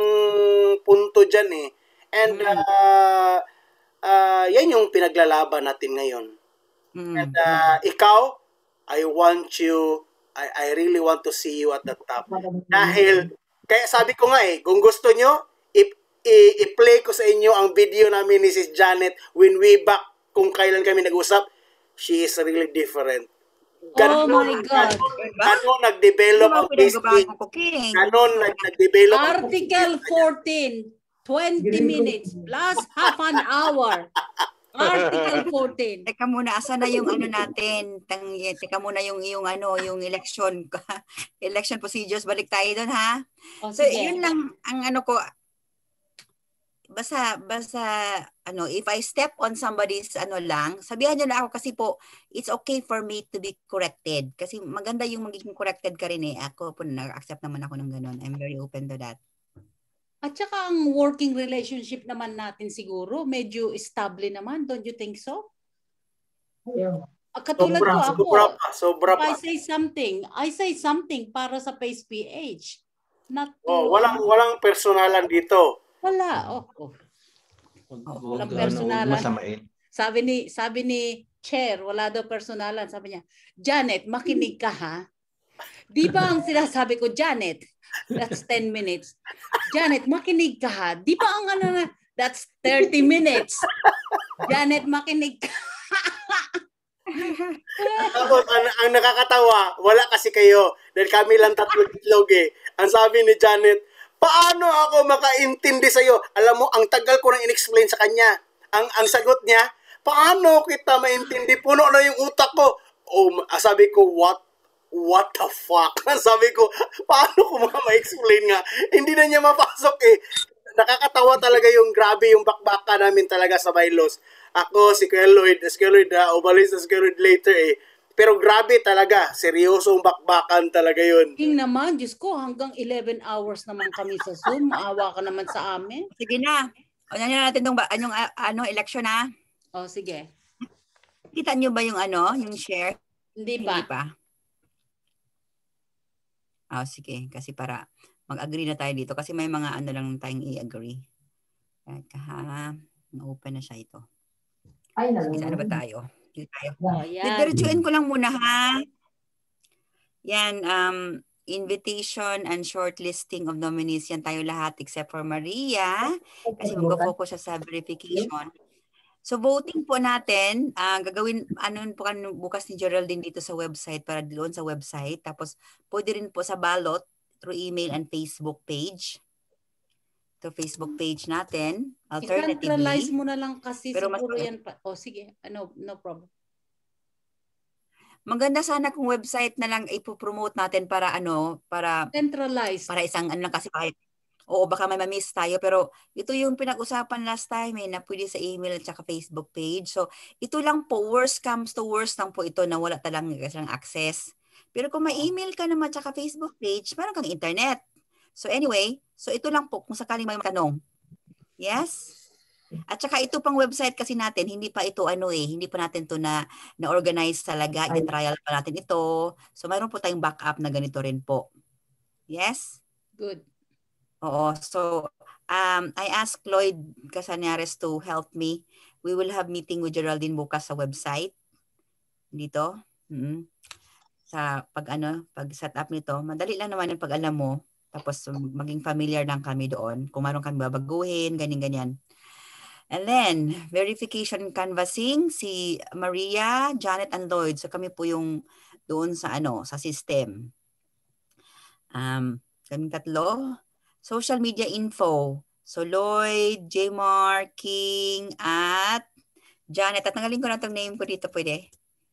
punto dyan eh. And uh, uh, yan yung pinaglalaban natin ngayon. Mm. And uh, ikaw, I want you, I, I really want to see you at the top. Dahil, kaya sabi ko nga eh, kung gusto nyo, i- i- i-play ko sa inyo ang video namin ni Sis Janet when we back, kung kailan kami nag-usap, she is really different. Oh my God. Ganon nag-develop ang Facebook. ko, King. Ganon nag- nag-develop ang Article fourteen, twenty minutes plus half an hour. Article fourteen. Teka muna, asa na yung ano natin? Tang, teka muna yung yung ano, yung election election procedures. Balik tayo doon, ha? Oh, So, sige. yun lang ang ano ko. Basta, basta, ano, if I step on somebody's ano lang, sabihan nyo na ako kasi po, it's okay for me to be corrected. Kasi maganda yung magiging corrected ka rin eh. Ako po, nag-accept naman ako ng ganun. I'm very open to that. At saka ang working relationship naman natin siguro, medyo stable naman. Don't you think so? Ah, Katulad sobra, ko ako, sobra pa, sobra if I pa. say something, I say something para sa Face P H. Not to, Oh, walang walang personalan dito. Wala. Oh, oh. Huwag Walang ano, personalan. masamain. Sabi ni sabi ni Chair, wala daw personalan. Sabi niya, Janet, makinig ka ha. Di ba ang sinasabi ko, Janet, that's ten minutes. Janet, makinig ka ha. Di ba ang ano na, that's thirty minutes. Janet, makinig ka. Tapos, ang, ang nakakatawa, wala kasi kayo. Dahil kami lang tatlo itlog eh. Ang sabi ni Janet, paano ako makaintindi sa'yo? Alam mo, ang tagal ko nang in-explain sa kanya. Ang ang sagot niya, paano kita maintindi? Puno na yung utak ko. Oh, sabi ko, what? What the fuck? Sabi ko, paano ko ma-explain nga? Hindi na niya mapasok eh. Nakakatawa talaga yung grabe yung bakbaka namin talaga sa bylaws. Ako, si Kuya Lloyd, si Kuya Lloyd, uh, umalis na si Kuya Lloyd later eh. Pero grabe talaga, seryosong bakbakan talaga yun. King naman, Diyos ko, hanggang eleven hours naman kami sa Zoom. Maawa ka naman sa amin. Sige na. O, yan na natin itong anong, ano, election na. O, sige. Kita nyo ba yung ano, yung share? Hindi pa. Hindi pa. Ah, sige. Kasi para mag-agree na tayo dito. Kasi may mga ano lang tayong i-agree. Teka ha. Na-open na siya ito. Ay, Sige, saan na ba tayo? Dito tayo. O, yan. Diretsuin ko lang muna ha. Yan, um, invitation and shortlisting of nominees. Yan tayo lahat except for Maria. Kasi mag-focus siya sa verification. So voting po natin, uh, gagawin, ano po kan bukas ni Geraldine dito sa website, para doon sa website. Tapos pwede rin po sa ballot through email and Facebook page. To Facebook page natin. Alternatively. I-centralize mo na lang kasi pero siguro mas, yan pa. O oh, sige, no, no problem. Maganda sana kung website na lang ipopromote natin para ano, para centralized. Para isang ano lang kasi kahit oo, baka may ma-miss tayo. Pero ito yung pinag-usapan last time eh, na pwede sa email at saka Facebook page. So, ito lang po, worst comes to worst lang po ito na wala talang silang access. Pero kung may email ka naman at saka Facebook page, meron kang internet. So anyway, so ito lang po kung sakaling may tanong. Yes? At saka ito pang website kasi natin, hindi pa ito ano eh, hindi pa natin to na na-organize talaga. I-trial pa natin ito. So mayroon po tayong backup na ganito rin po. Yes? Good. Oo. So, um, I asked Lloyd Casañares to help me. We will have meeting with Geraldine bukas sa website. Dito. Mm-hmm. Sa pag ano, pag set up nito. Madali lang naman yung pag alam mo. Tapos maging familiar lang kami doon. Kung meron kami babaguhin, ganyan-ganyan. And then, verification canvassing, si Maria, Janet, and Lloyd. So kami po yung doon sa ano, sa system. Um, kaming tatlo. Social media info. So Lloyd, J-Mar, King, at Janet. At tanggalin ko na itong name ko dito, pwede.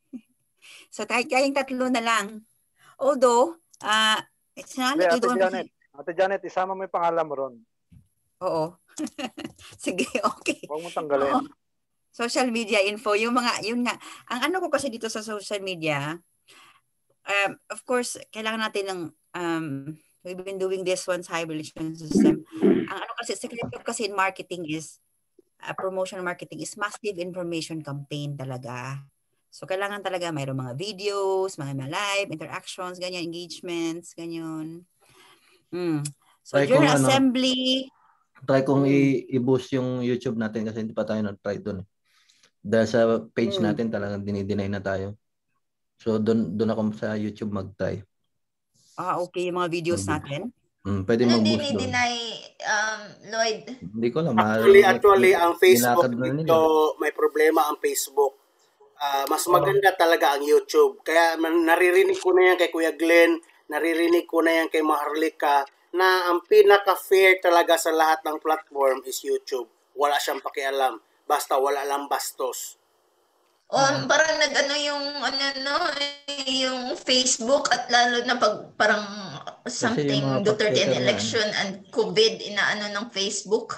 So kayong tatlo na lang. Although, uh, it's not Ate doon. Janet, Ate Janet, isama mo yung pangalan mo ron. Oo. Sige, okay. Huwag mo tanggalin. Oo. Social media info, yung mga, yun nga. Ang ano ko kasi dito sa social media, um, of course, kailangan natin ng, um, we've been doing this once hybrid election system. Ang ano kasi, secret kasi in marketing is, uh, promotion marketing is massive information campaign talaga. So, kailangan talaga mayroong mga videos, mga, mga live, interactions, ganyan, engagements, ganyan. Mm. So, try during kung assembly, ano, try kong mm. i-boost yung YouTube natin kasi hindi pa tayo nag-try doon. Dahil sa page mm. natin talagang dinideny na tayo. So, doon doon ako sa YouTube mag-try. Ah, okay. Yung mga videos mm. natin? Mm, pwede ano mag-boost doon. dinideny, um, Lloyd? Hindi ko alam. Actually, actually, ang Facebook dito, may problema ang Facebook. Uh, mas maganda talaga ang YouTube. Kaya naririnig ko na yan kay Kuya Glenn, naririnig ko na yan kay Maharlika, na ang pinaka-fair talaga sa lahat ng platform is YouTube. Wala siyang pakialam. Basta wala lang bastos. O, um, parang nag-ano yung, ano, no, yung Facebook at lalo na pag parang something Duterte in election and COVID, inaano ng Facebook.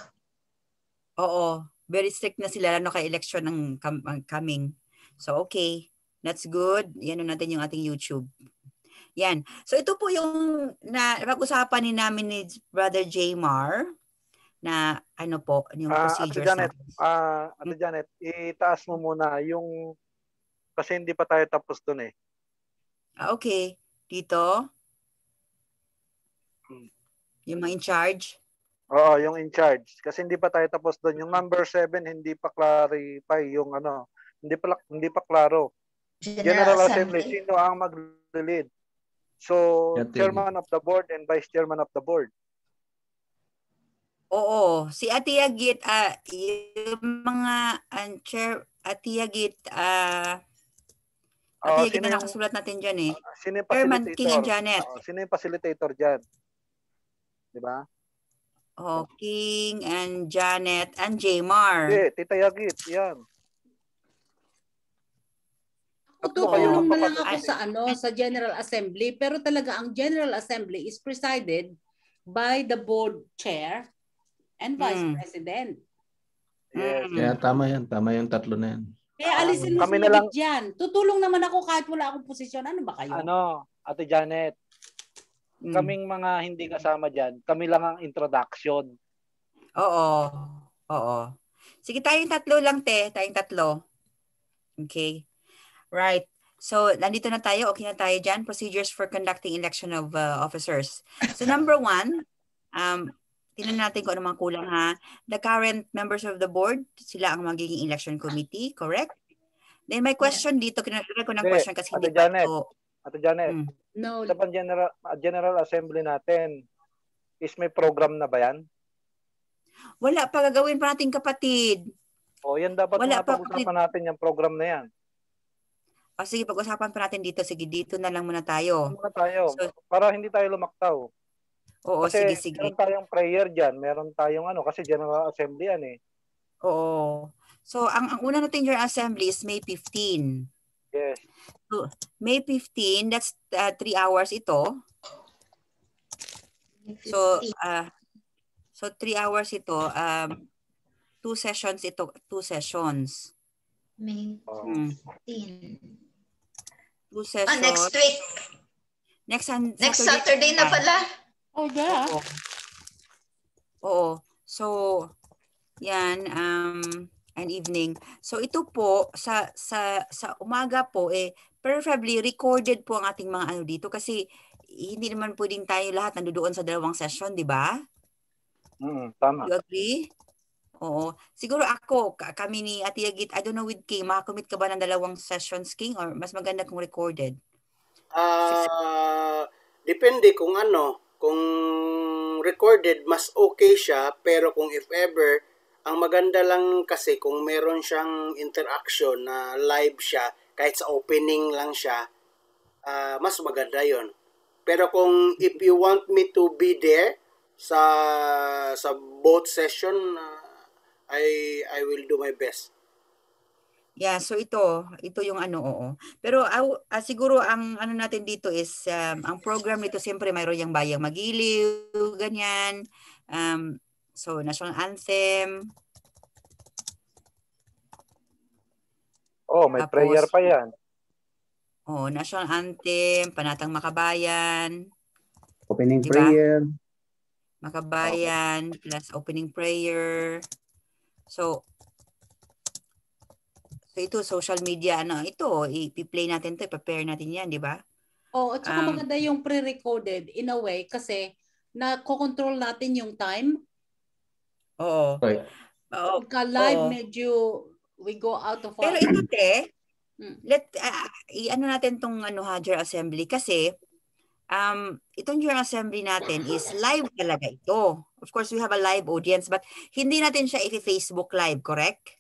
Oo. Very strict na sila lalo kay election ng coming. So, okay. That's good. Yan na natin yung ating YouTube. Yan. So, ito po yung na pag-usapan ni namin ni Brother J-Mar na ano po, yung uh, procedures. Ate Janet, uh, Ate Janet, itaas mo muna yung kasi hindi pa tayo tapos dun eh. Ah, okay. Dito? Hmm. Yung mga in charge? Oo, yung in charge. Kasi hindi pa tayo tapos dun. Yung number seven, hindi pa clarify yung ano, hindi pa hindi pa klaro. General, General Assembly, Assembly, sino ang mag-lead? So, Yatin. Chairman of the board and Vice Chairman of the board. Oo, si Ate Yagit, uh, yung mga uh, chair, Ate Yagit, uh, Ate oh, Yagit na nakasulat natin dyan eh. Uh, sino yung Chairman, facilitator? King and Janet. Uh, sino yung facilitator dyan? Diba? Oh, King and Janet and J-Mar. Hindi, Tita Yagit, yan. Tutulong na lang ako sa ano sa General Assembly, pero talaga ang General Assembly is presided by the board chair and vice mm. president. Yes. Kaya tama yan, tama yung tatlo na yan. Kaya alisin mo kami si na lang diyan. Tutulong naman ako kahit wala akong posisyon. Ano ba kayo? Ano, Ate Janet? Mm. Kaming mga hindi kasama diyan, kami lang ang introduction. Oo. Oo. Sige, tayong tatlo lang, te. Tayong tatlo. Okay. Right. So, nandito na tayo. Okay na tayo dyan. Procedures for conducting election of uh, officers. So, number one, um, tingnan natin kung ano mga kulang ha. The current members of the board, sila ang magiging election committee, correct? Then, may question dito. Kinagawa ko ng question kasi hindi pa ito. Ate Janet, hmm. no. sa General, General Assembly natin, is may program na ba yan? Wala pa, gagawin pa natin kapatid. O yan dapat Wala mga pa pag-usapan natin yung program na yan. O sige, pag-usapan pa natin dito. Sige, dito na lang muna tayo. Ano muna tayo? So, para hindi tayo lumaktaw. oo, Kasi sige, sige. meron tayong prayer dyan. Meron tayong ano, kasi General Assembly yan eh. Oo. So, ang, ang una natin General Assembly is May fifteenth. Yes. So, May fifteenth, that's uh, three hours ito. So, uh, so three hours ito. Um, two sessions ito. Two sessions. May Hmm. fifteen. Two sessions. Ah, next week. Next, sun- Next Saturday, Saturday na pala. Oh, yeah. Oo. Oo. So, yan, um, an evening. So, ito po, sa sa sa umaga po, eh, preferably recorded po ang ating mga ano dito kasi hindi naman pwedeng tayo lahat nandoon sa dalawang session, di ba? Mm, tama. You agree? Oo. Siguro ako, ka- kami ni Ate Yagit, I don't know with King, makakommit ka ba ng dalawang sessions, King? Or mas maganda kung recorded? Ah, depende kung ano, kung recorded mas okay siya, pero kung if ever, ang maganda lang kasi kung meron siyang interaction na live siya, kahit sa opening lang siya, ah, mas maganda yon. Pero kung if you want me to be there sa sa both session, ah, I I will do my best. Yeah, so ito, ito yung ano, oo. Pero aw, ah, siguro ang ano natin dito is, um, ang program nito siyempre mayroon yung Bayang Magiliw, ganyan. Um, so, National Anthem. Oh, may Tapos, prayer pa yan. oh, National Anthem, Panatang Makabayan, Opening Diba? prayer. Makabayan, plus opening prayer. So, so ito, social media, ano, ito, i-play natin to, i-prepare natin yan, di ba? Oh, at saka Um, maganda yung pre-recorded in a way kasi na-control natin yung time. Oo. Right. Oo. Pagka live, Oo. medyo we go out of Pero our... ito, te, Hmm. let, uh, i-ano natin tong ano, ha, General Assembly, kasi um, itong General Assembly natin is live talaga ito. Of course, we have a live audience, but hindi natin siya i-Facebook live, correct?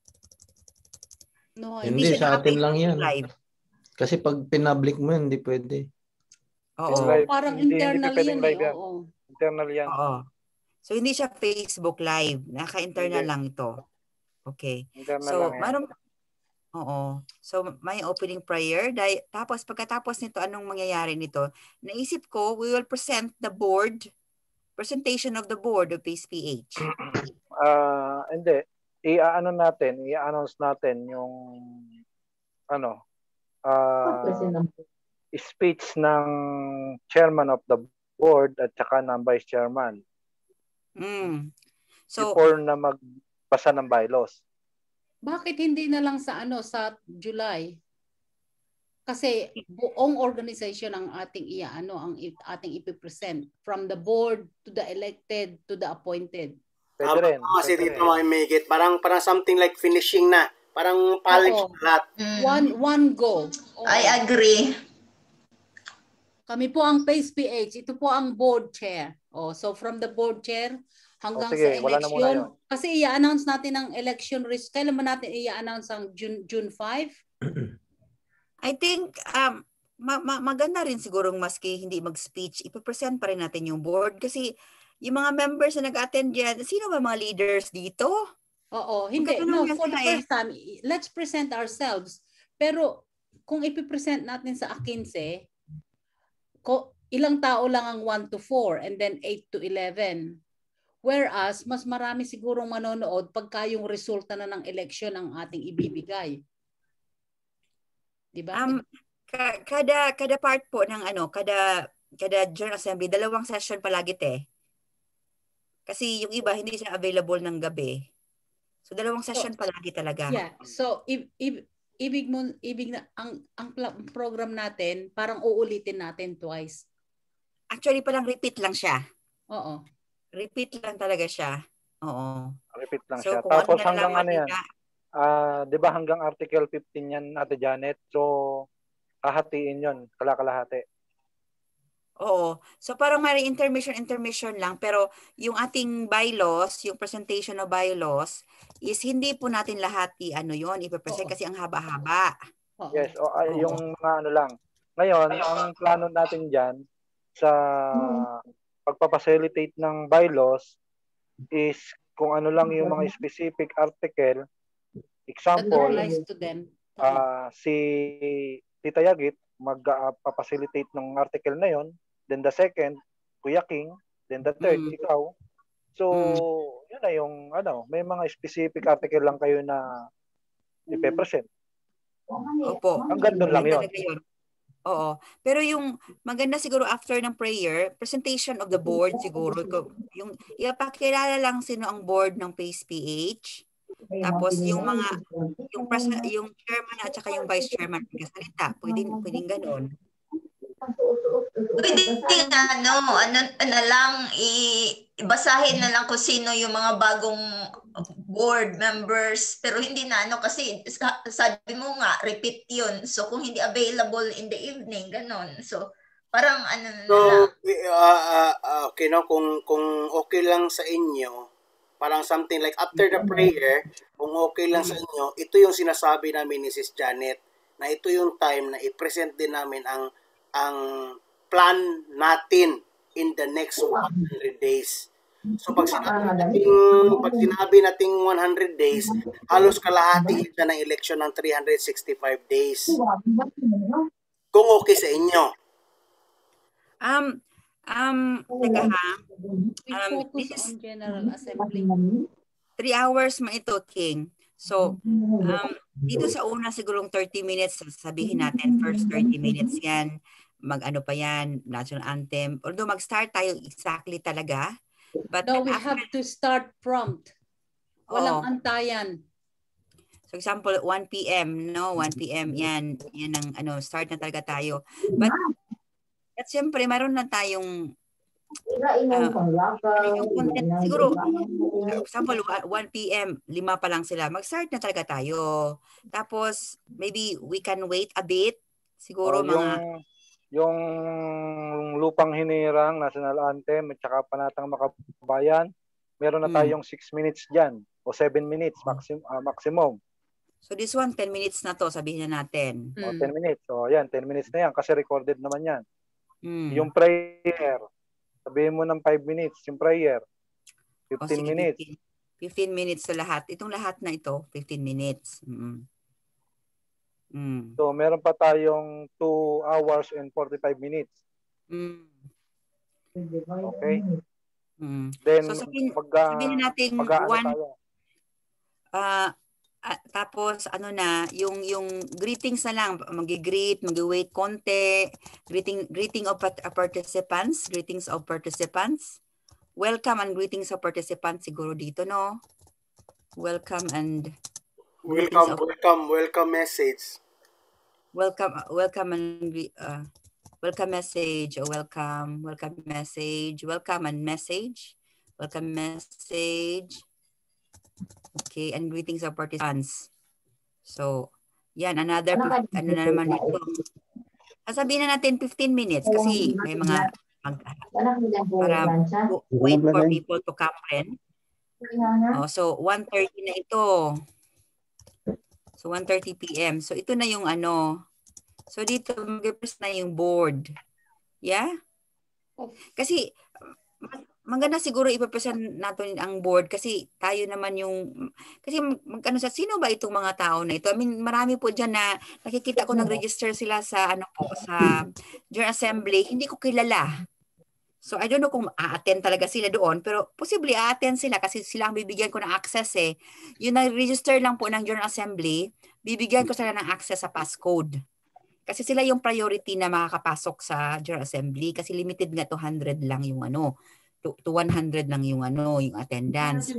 No, Hindi, siya sa atin lang naka-Facebook yan. live. Kasi pag pinablik mo yan, hindi pwede. Oo. Live, parang hindi, internal hindi pwedeng yan eh. live yan. Oo. Internal yan. Oo. So, hindi siya Facebook live. Naka-internal Hindi. lang ito. Okay. Internal So, lang yan. mayroon, oo. So, may opening prayer. Dahil, tapos, pagkatapos nito, anong mangyayari nito? Naisip ko, we will present the board, presentation of the board of P A C E P H. Ah, hindi. I-ano natin, i-announce natin yung ano, ah, speech ng chairman of the board at saka ng vice chairman Mm. So, before na magbasa ng bylaws. Bakit hindi na lang sa ano sa July? Kasi buong organization ang ating iaano ang i- ating ipipresent from the board to the elected to the appointed. Pwede Tama rin. kasi Pwede dito rin. mga Megit, parang parang something like finishing na. Parang polish Oo. lahat. Mm. One one go. Oo. I agree. Kami po ang P A C E P H. Ito po ang board chair. Oh, so from the board chair hanggang O, sige, sa wala na muna election. yun. Kasi i-announce natin ang election risk. Kailan ba natin i-announce ang June June fifth? I think, um, ma- ma- maganda rin sigurong maski hindi mag-speech, ipapresent pa rin natin yung board. Kasi yung mga members na nag-attend dyan, sino ba mga leaders dito? Oo, hindi. Magkatanong No, yan for the sila eh. first time, i- let's present ourselves. Pero kung ipipresent natin sa A quince, ko, ilang tao lang ang one to four and then eight to eleven. Whereas, mas marami sigurong manonood pagka yung resulta na ng election ang ating ibibigay. Diba? Um, ka- kada kada part po ng ano, kada kada General Assembly, dalawang session palagi te. Kasi yung iba hindi siya available ng gabi. So dalawang session palagi talaga. Yeah. So if, if ibig mo ibig na ang ang pla- program natin parang uulitin natin twice. Actually parang repeat lang siya. Oo. Repeat lang talaga siya. Oo. Repeat lang So siya. kung Tapos ano na hanggang lang ano yan? makita- Ah, 'di ba hanggang Article fifteen yan, Ate Janet? So hahatiin 'yon, kalakalahati. Oo. So parang may intermission, intermission lang. Pero yung ating bylaws, yung presentation of bylaws, is hindi po natin lahat i-ano yun, ipapresent kasi ang haba-haba. Yes, o ay, Oo. yung mga ano lang. Ngayon, ang plano natin diyan sa pagpapacilitate ng bylaws is kung ano lang yung mga specific article. Example, to them. uh, si Tita Yagit magpapacilitate uh, ng article na yon. Then the second, Kuya King. Then the third, Mm. ikaw. So, mm. yun na yung ano, may mga specific article lang kayo na ipe-present. Opo. Hanggang doon lang yun. yun. Oo. Pero yung maganda siguro after ng prayer, presentation of the board siguro. Yung ipakilala lang sino ang board ng Pace P H. Tapos yung mga yung pres- yung chairman at saka yung vice chairman magkasalita. Pwedeng pwedeng ganoon. Pwede din ano, ano, ano lang, ibasahin na lang kung sino yung mga bagong board members. Pero hindi na ano kasi sabi mo nga, repeat yun. So kung hindi available in the evening, ganon. So parang ano na So, lang. uh, uh, uh, okay, no? Kung, kung okay lang sa inyo, parang something like after the prayer, kung okay lang sa inyo, ito yung sinasabi namin ni Sis Janet, na ito yung time na i-present din namin ang ang plan natin in the next one hundred days. So pag sinabi natin, pag sinabi natin one hundred days, halos kalahati ito ng election ng three hundred sixty-five days. Kung okay sa inyo. Um, um, teka ha. Um, this is on General Assembly. Three hours ma ito, King. So, um, dito sa una sigurong thirty minutes, sabihin natin, first thirty minutes yan. Mag-ano pa yan, national anthem. Although mag-start tayo exactly talaga. But no, we after, have to start prompt. Walang oh. antayan. So example, one P M, no? one P M yan. Yan ang ano, start na talaga tayo. But, at siyempre, mayroon na tayong uh, yung content. Siguro, example, one P M, lima pa lang sila. Mag-start na talaga tayo. Tapos, maybe we can wait a bit. Siguro oh, mga... Yung, yung Lupang Hinirang, National Anthem, at saka Panatang Makabayan, meron na tayong hmm. six minutes dyan. O seven minutes maxim, uh, maximum. So this one, ten minutes na to, sabihin na natin. O, ten minutes. O, yan, ten minutes na yan kasi recorded naman yan. Hmm. Yung prayer, sabihin mo ng five minutes, yung prayer. fifteen oh, minutes. fifteen, fifteen minutes sa lahat. Itong lahat na ito, fifteen minutes. Mm. Mm. So, meron pa tayong two hours and forty-five minutes. Mm. Okay? Mm. Then, so, sabihin, mag, uh, sabihin natin one... Uh, uh, tapos, ano na, yung yung greetings na lang. Mag-greet, mag-wait konti. Greeting, greeting of participants. Greetings of participants. Welcome and greetings of participants siguro dito, no? Welcome and... Welcome, of, welcome, welcome message. Welcome, welcome and uh, welcome message. Oh, welcome, welcome message. Welcome and message. Welcome message. Okay, and greetings of participants. So, yan, another, ano na naman dito. Sasabihin na natin fifteen minutes kasi may mga, mag, para wait for people to come in. Oh, so, one thirty na ito. So, one thirty P M So, ito na yung ano. So, dito, mag-press na yung board. Yeah? Kasi, maganda siguro ipapresent natin ang board kasi tayo naman yung, kasi magkano sa, sino ba itong mga tao na ito? I mean, marami po dyan na nakikita ko nag-register sila sa, ano po, sa General Assembly. Hindi ko kilala. So, I don't know kung a-attend talaga sila doon, pero possibly a-attend sila kasi sila ang bibigyan ko ng access eh. Yung nag-register lang po ng General Assembly, bibigyan ko sila ng access sa passcode. Kasi sila yung priority na makakapasok sa General Assembly kasi limited nga to one hundred lang yung ano, to, to one hundred lang yung ano, yung attendance.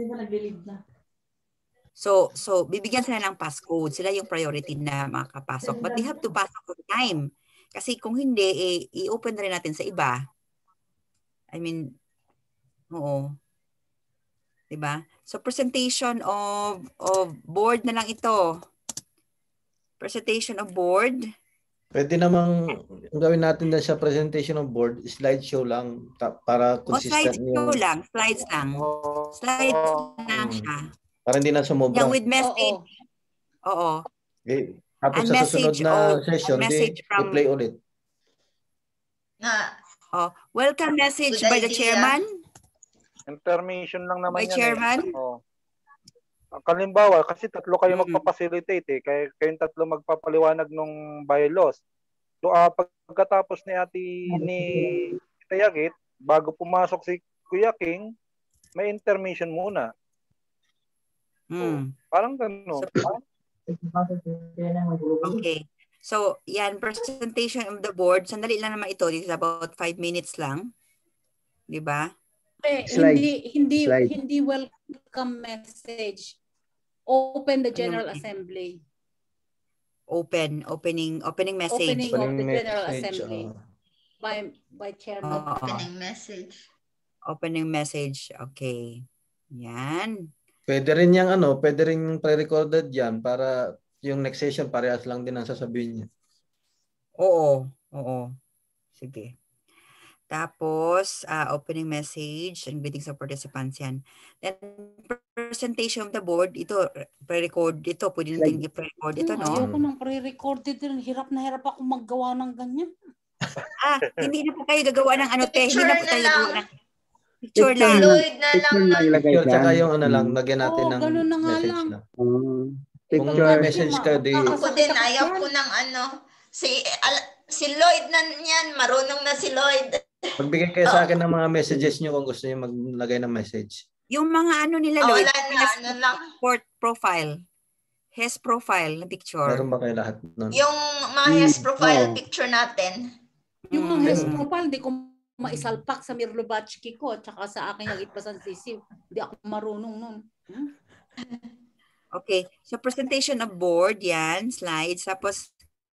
So, so bibigyan sila ng passcode. Sila yung priority na makakapasok. But they have to pass on time. Kasi kung hindi, eh, i-open rin natin sa iba. I mean, oo. Diba? So, presentation of, of board na lang ito. Presentation of board. Pwede namang gawin natin din sa presentation of board, slideshow lang para O consistent slideshow yung... lang, slides lang. Slides lang Hmm. siya. Para hindi na sumobra. Yung with message. Oo. Okay. Tapos And sa susunod message, na oh, session, di message from... i-play ulit. Na, Oh, welcome message Good by the idea. chairman. Information lang naman By yan chairman. eh. Oh. Kalimbawa, kasi tatlo kayo Mm. magpapacilitate eh. Kaya kayong tatlo magpapaliwanag ng bylaws. So, uh, pagkatapos ni ati ni Tayagit, bago pumasok si Kuya King, may intermission muna. Mm. So, parang gano'n. So, okay. So, yan, presentation of the board. Sandali lang naman ito. This is about five minutes lang. Di ba? Eh, Slides. hindi hindi Slides. hindi welcome message. Open the General Anong- Assembly. Open, opening, opening message. Opening of the General message, Assembly oh. by by Chairman. Oo. Opening message. Opening message. Okay. Yan. Pwede rin yung ano, pwede rin yung pre-recorded yan para yung next session parehas lang din ang sasabihin niya. Oo. Oo. Sige. Tapos, uh, opening message and greetings of participants yan. Then, presentation of the board, ito, pre-record ito. Pwede natin i-pre-record ito, Hmm, no? ayoko nang pre-recorded din. Hirap na hirap ako maggawa ng ganyan. Ah, hindi na po kayo gagawa ng ano, te. Hindi Picture na po na tayo lang. gagawa ng picture Picture lang. lang. Lloyd na lang. Picture lang ilagay Picture, dyan. tsaka yung ano lang, Hmm. lagyan natin Oo, ng ganun na nga message lang. lang. Um, Kung picture. may message ka, di... Ako din, ayaw ko ng ano. Si, al, si Lloyd na yan. Marunong na si Lloyd. Magbigay kayo sa akin ng mga messages nyo kung gusto nyo maglagay ng message. Yung mga ano nila, Ah, Lloyd, wala na, ano lang. port profile. His profile na picture. Meron ba kayo lahat nun? Yung mga Hmm, yes profile oo. picture natin. Yung Mm. ang H E S profile, di ko maisalpak sa Mirlobatsky ko at saka sa aking yung itpasan sisiw. Hindi ako marunong nun. Hmm? Okay. So, presentation of board, yan, slides. Tapos,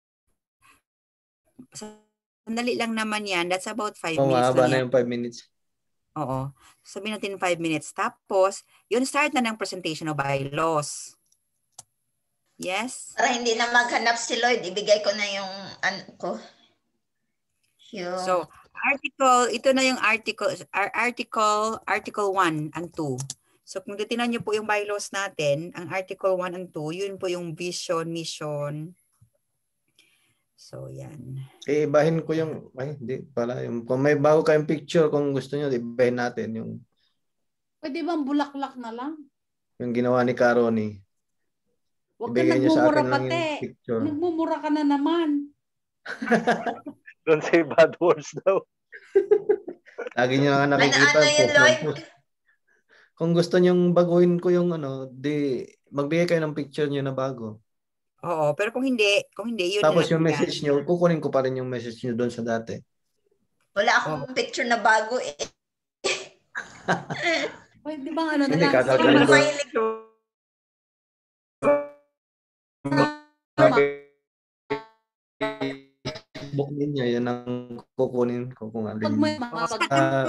sandali lang naman yan. That's about five Oh, minutes mahaba lang na yan. yung five minutes. Oo. Sabihin natin five minutes. Tapos, yun start na ng presentation of bylaws. Yes? Para hindi na maghanap si Lloyd, ibigay ko na yung ano ko. Yung, So, article, ito na yung article, ar- article, article one and two. So, kung titinan niyo po yung bylaws natin, ang article one and two, yun po yung vision, mission. So, yan. Eh, ibahin ko yung, ay, hindi pala. Yung, kung may bago kayong picture, kung gusto nyo, ibahin natin yung, Pwede bang bulaklak na lang? yung ginawa ni Caroni. Huwag ka Ibigay nyo sa nagmumura akin lang pati. yung picture. Nagmumura ka na naman. Don't say bad words daw. Lagi nyo nga nakikita. ano, ano yun, po, Lloyd? po. Kung gusto nyo baguhin ko yung ano, di, magbigay kayo ng picture nyo na bago. Oo, pero kung hindi, kung hindi, yun Tapos na yung lang. message nyo, kukunin ko pa rin yung message nyo doon sa dati. Wala akong picture na bago eh. Pwede bang ano na Hindi, lang? kakalkalin ko. Mahilig Book ninyo, yan ang kukunin ko kung alin. Pag may mga pag... Ah,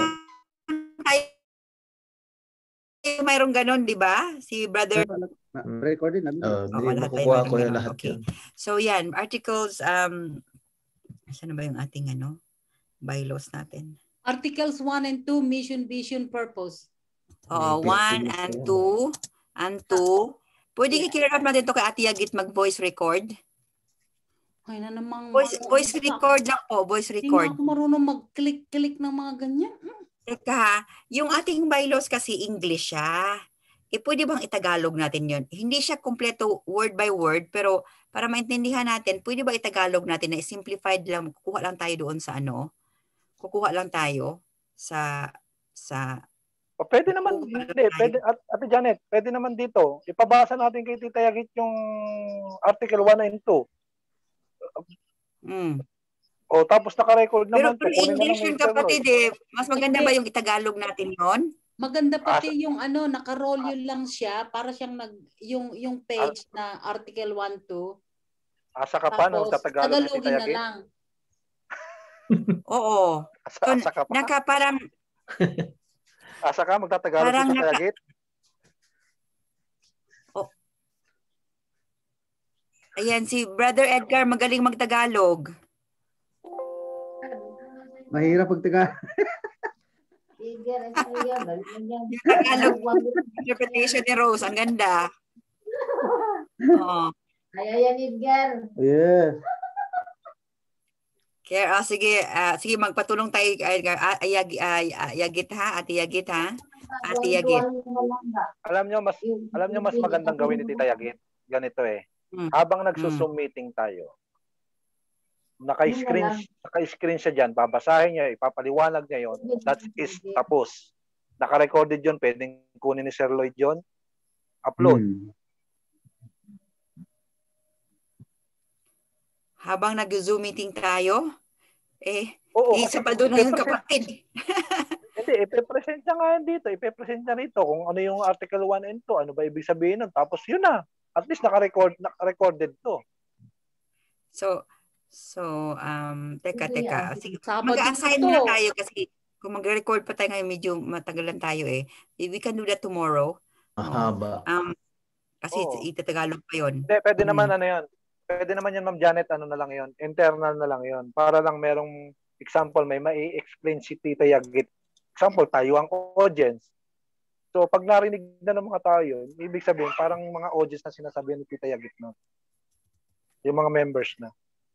Ay, mayroong ganon, di ba? Si brother. Recorded na. oh, Oh, di lahat tayo makukuha mayroong ko yung ganon. lahat Okay. yan. So, yan. Articles, um, saan na ba yung ating ano? Bylaws natin? Articles one and two, mission, vision, purpose. Oo, May one picture and yan. two. And two. Pwede i-clear up natin ito kay Ate Yagit mag-voice record. Ay na namang... Voice, voice record lang po, voice Hindi nga record. ako marunong mag-click-click ng mga ganyan. Hmm. Teka ha, yung ating bylaws kasi English siya. Eh, pwede bang itagalog natin yun? Hindi siya kompleto word by word, pero para maintindihan natin, pwede ba itagalog natin na simplified lang, kukuha lang tayo doon sa ano? Kukuha lang tayo sa sa O, pwede naman, hindi, pwede, at, Ate Janet, pwede naman dito. Ipabasa natin kay Tita Yagit yung article one and two. mm. O, tapos naka-record Pero naman. kung kukunin na lang English ni yun Sir Roy. kapatid eh, mas maganda ba yung itagalog natin yon? Maganda pati yung ano, naka-roll yun lang siya para siyang nag yung yung page na article one two. Asa ka pa nung Tapos tatagalog si Tita tagalogin na Yagit? lang. Oo. Asa, So, asa ka pa? naka parang Asa ka magtatagalog Parang si Tita naka- Yagit? Ayan, si Brother Edgar magaling magtagalog. Mahirap pag taga. Yung Tagalog interpretation ni Rose, ang ganda. Oo. Ayan, Edgar. Yes. Kaya, oh, sige, uh, sige, magpatulong tayo, Edgar. Uh, ayag, uh, Yagit ha, Ate Yagit ha. Ate Yagit. Alam nyo, mas, alam nyo, mas magandang gawin ni Tita Yagit. Ganito eh. Hmm. Habang nagsusum meeting tayo, naka-screen, naka-screen siya dyan, babasahin niya, ipapaliwanag niya yon. That is tapos. Naka-recorded yun, pwedeng kunin ni Sir Lloyd yun. Upload. Hmm. Habang nag-Zoom meeting tayo, eh, Oo, isabal doon na yung kapatid. Hindi, ipe-present niya nga dito, ipe-present niya rito kung ano yung Article one and two, ano ba ibig sabihin nun. Tapos yun na, at least naka-record, naka-recorded to. So, so, um, teka, teka. Sige, Sabado mag-assign ito. na tayo kasi kung mag-record pa tayo ngayon, medyo matagalan tayo eh. We can do that tomorrow. Mahaba. Um, kasi Oo. itatagalog pa yun. Hindi, pwede Hmm. naman ano yun. Pwede naman yan, Ma'am Janet, ano na lang yun. Internal na lang yun. Para lang merong example, may mai-explain si Tita Yagit. Example, tayo ang audience. So, pag narinig na ng mga tao yun, ibig sabihin, parang mga audience na sinasabihan ni Tita Yagit na. Yung mga members na.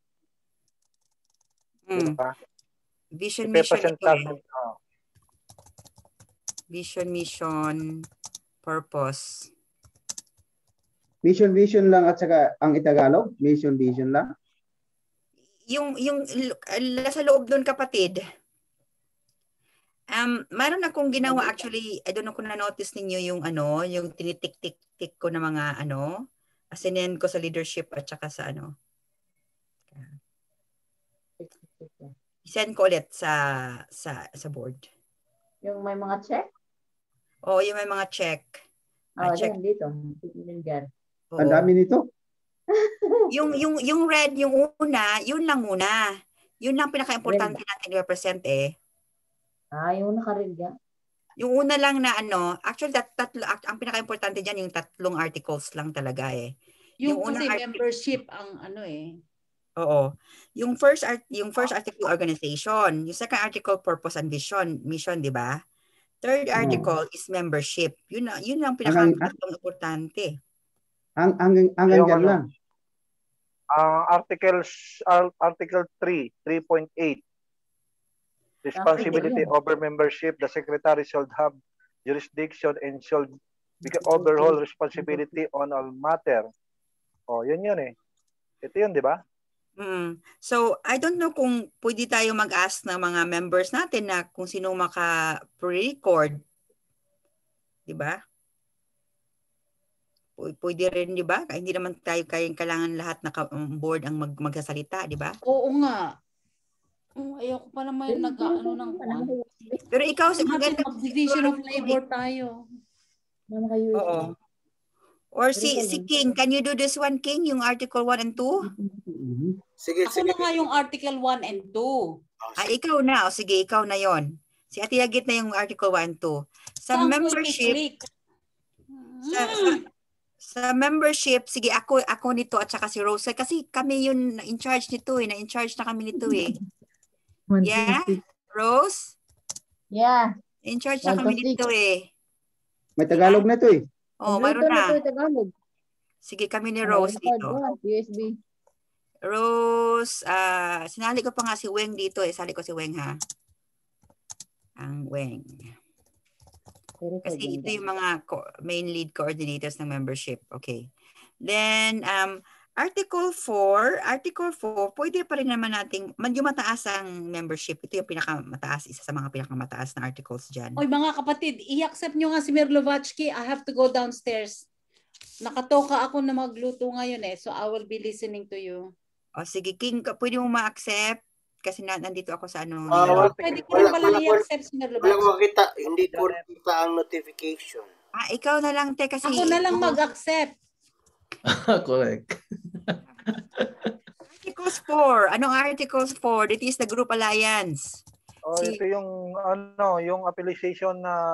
Hmm. Diba? Vision, mission Ipe-present ito eh. natin. Oh. Vision, mission, purpose. Mission, vision lang at saka ang Itagalog. Mission, vision lang. Yung, yung uh, sa loob doon kapatid, um, mayroon akong ginawa actually, I don't know kung na-notice ninyo yung ano, yung tinitik-tik-tik ko na mga ano, asinin ko sa leadership at saka sa ano. I-send ko ulit sa, sa, sa board. Yung may mga check? Oo, yung may mga check. Oh, Uh, check. dito. Oo. Ang dami nito. yung yung yung red yung una, yun lang muna. Yun lang pinaka-importante natin i-represent eh. Ah, yung naka-red yan. Yung una lang na ano, actually that tatlo ang pinaka-importante diyan yung tatlong articles lang talaga eh. Yung, Yung kasi unang membership ang ano eh. Oo. Yung first art yung first article organization, yung second article purpose and vision, mission, di ba? Third article is membership. Yun na yun lang pinaka-importante. Ang ang ang Yung hanggang ano, lang. Ang uh, articles uh, article three, three point eight. Responsibility over membership, the secretary shall have jurisdiction and shall overall responsibility on all matter. Oh, yun yun eh. Ito yun, di ba? Mm. So, I don't know kung pwede tayo mag-ask ng mga members natin na kung sino maka-pre-record. Di ba? Pwede rin, di ba? Hindi naman tayo kayang kailangan lahat naka-board ang mag magsasalita, di ba? Oo nga. Oh, ayoko pa naman nag-ano ng kwan. Pero ikaw, sa maganda. Mag-division of labor tayo. Oo. Or si si King, can you do this one, King? Yung article one and two? Sige, Ako sige. na nga yung article one and two. Ah, ikaw na. O sige, ikaw na yon. Si Ate Yagit na yung article one and two. Sa Saan ko membership, i-click? sa, sa, sa membership, sige, ako ako nito at saka si Rose. Kasi kami yun in charge nito eh. Na-in charge na kami nito eh. Yeah? Rose? Yeah. In charge na kami nito eh. May Tagalog na to eh. Oh, mayroon na. Tagalog. Sige, kami ni Rose dito. U S B. Rose, ah, uh, sinali ko pa nga si Weng dito eh. Sali ko si Weng ha. Ang Weng. Kasi ito yung mga main lead coordinators ng membership. Okay. Then, um, Article four, Article four, pwede pa rin naman nating, medyo mataas ang membership. Ito yung pinakamataas, isa sa mga pinakamataas na articles dyan. Oy mga kapatid, i-accept nyo nga si Mirlovatsky. I have to go downstairs. Nakatoka ako na magluto ngayon eh. So I will be listening to you. O sige, King, pwede mo ma-accept? Kasi na, nandito ako sa ano. Uh, wala, pwede ko rin pala i-accept si Mirlovatsky. Wala ko makita, hindi ko kita ang notification. Ah, ikaw na lang, te, kasi... Ako na lang mag-accept. Correct. Articles four. Anong Articles four? This is the group alliance. Oh, si... ito yung ano, yung affiliation na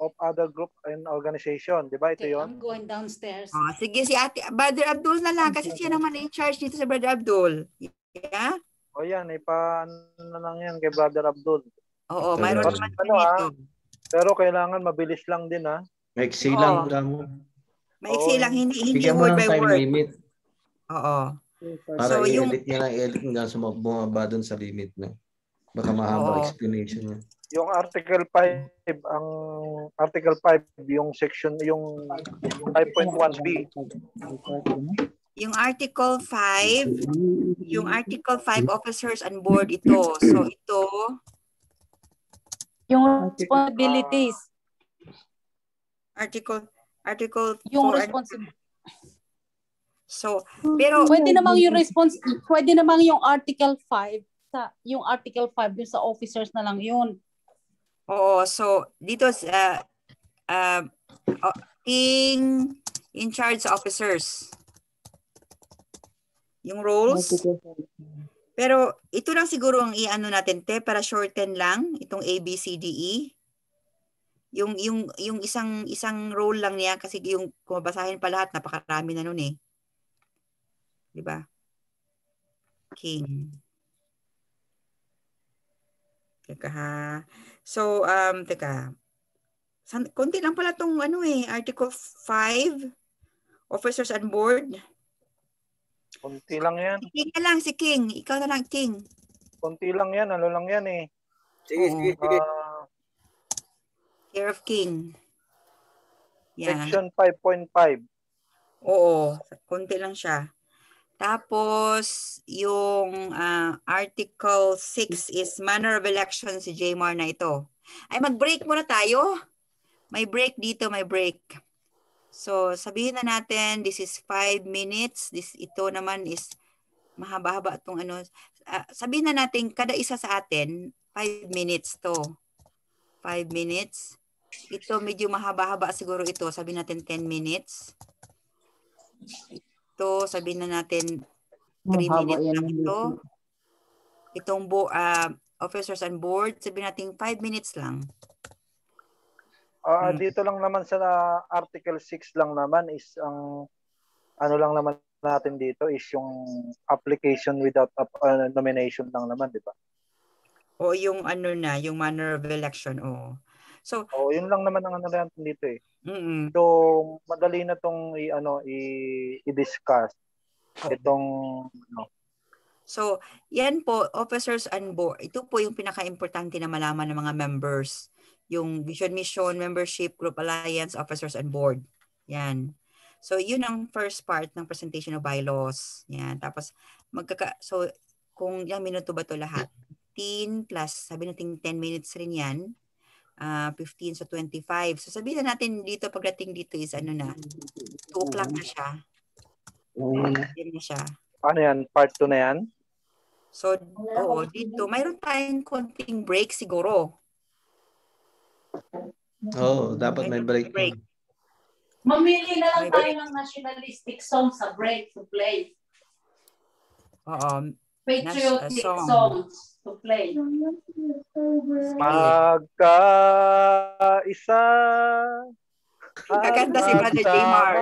of other group and organization. Di ba? Ito Okay, yun? I'm going downstairs. Oh, sige, si Ate, Brother Abdul na lang kasi siya naman in charge dito sa Brother Abdul. Yeah? O yan, ipa na lang yan kay Brother Abdul. Oo, mayroon Pero, naman ano, dito. Pero kailangan mabilis lang din ha. maiksi Oo. lang mo. Maiksi Oo. lang, hindi, hindi Bigyan mo word ng by time word. limit Oo. para So, yung- i-edit niya lang, i-edit hanggang sum- bumaba dun sa limit na. Baka mahaba Oo. explanation niya. Yung Article five, ang Article five, yung section, yung five point one B. Yung Article five, yung Article five officers on board ito. So, ito, Yung responsibilities. Article, Article Yung four. responsibilities. So, pero, Pwede namang yung response, pwede namang yung Article five, sa yung Article five yung sa officers na lang yun. oo, so, dito, uh, uh, uh, king in charge officers. Yung roles. Pero, ito lang siguro ang i-ano natin, te, para shorten lang, itong A, B, C, D, E. Yung, yung, yung isang, isang role lang niya, kasi yung kumabasahin pa lahat, napakarami na nun eh. Diba? King. Teka ha. So, um, teka. San, konti lang pala tong ano eh, Article five, officers on board. Kunti lang yan. Si King na lang, si King. Ikaw na lang, King. Kunti lang yan. Ano lang yan eh. Sige, Oo. sige, sige. Ah, Care of King. Yan. section five point five. Oo, konti lang siya. Tapos, yung ah, Article six is manner of election, si Jmar na ito. Ay, mag-break muna tayo. May break dito, may break. So, sabihin na natin, this is five minutes. This, ito naman is mahaba-haba itong ano. Ah, sabihin na natin, kada isa sa atin, five minutes to. Five minutes. Ito, medyo mahaba-haba siguro ito. Sabihin natin ten minutes. Ito, sabihin na natin three minutes lang ito. Itong bo, uh, officers on board, sabihin natin five minutes lang. Ah, Hmm. dito lang naman sa Article six lang naman is ang ano lang naman natin dito is yung application without uh, nomination lang naman, di ba? O yung ano na, yung manner of election. O. So, O yun lang naman ang ano natin dito eh. mm-mm. So madali na tong i ano i, i-discuss itong ano. So, yan po, officers on board. Ito po yung pinaka-importante na malaman ng mga members. Yung vision, mission, membership, group alliance, officers on board. Yan. So, yun ang first part ng presentation of bylaws. Yan. Tapos, magkaka... So, kung ilang minuto ba ito lahat? fifteen plus, sabi natin ten minutes rin yan. Uh, fifteen so twenty-five. So, sabihin na natin dito, pagdating dito is ano na, two o'clock na siya. Yan na siya. Ano yan? Part two na yan? So, oo, dito, mayroon tayong konting break siguro. Oo, oh, dapat may break. break. Mamili na lang May tayo ng nationalistic song sa break to play. Oo. Patriotic Nas- uh, song. songs to play. Magkaisa. Kakanta si Brother Jmar.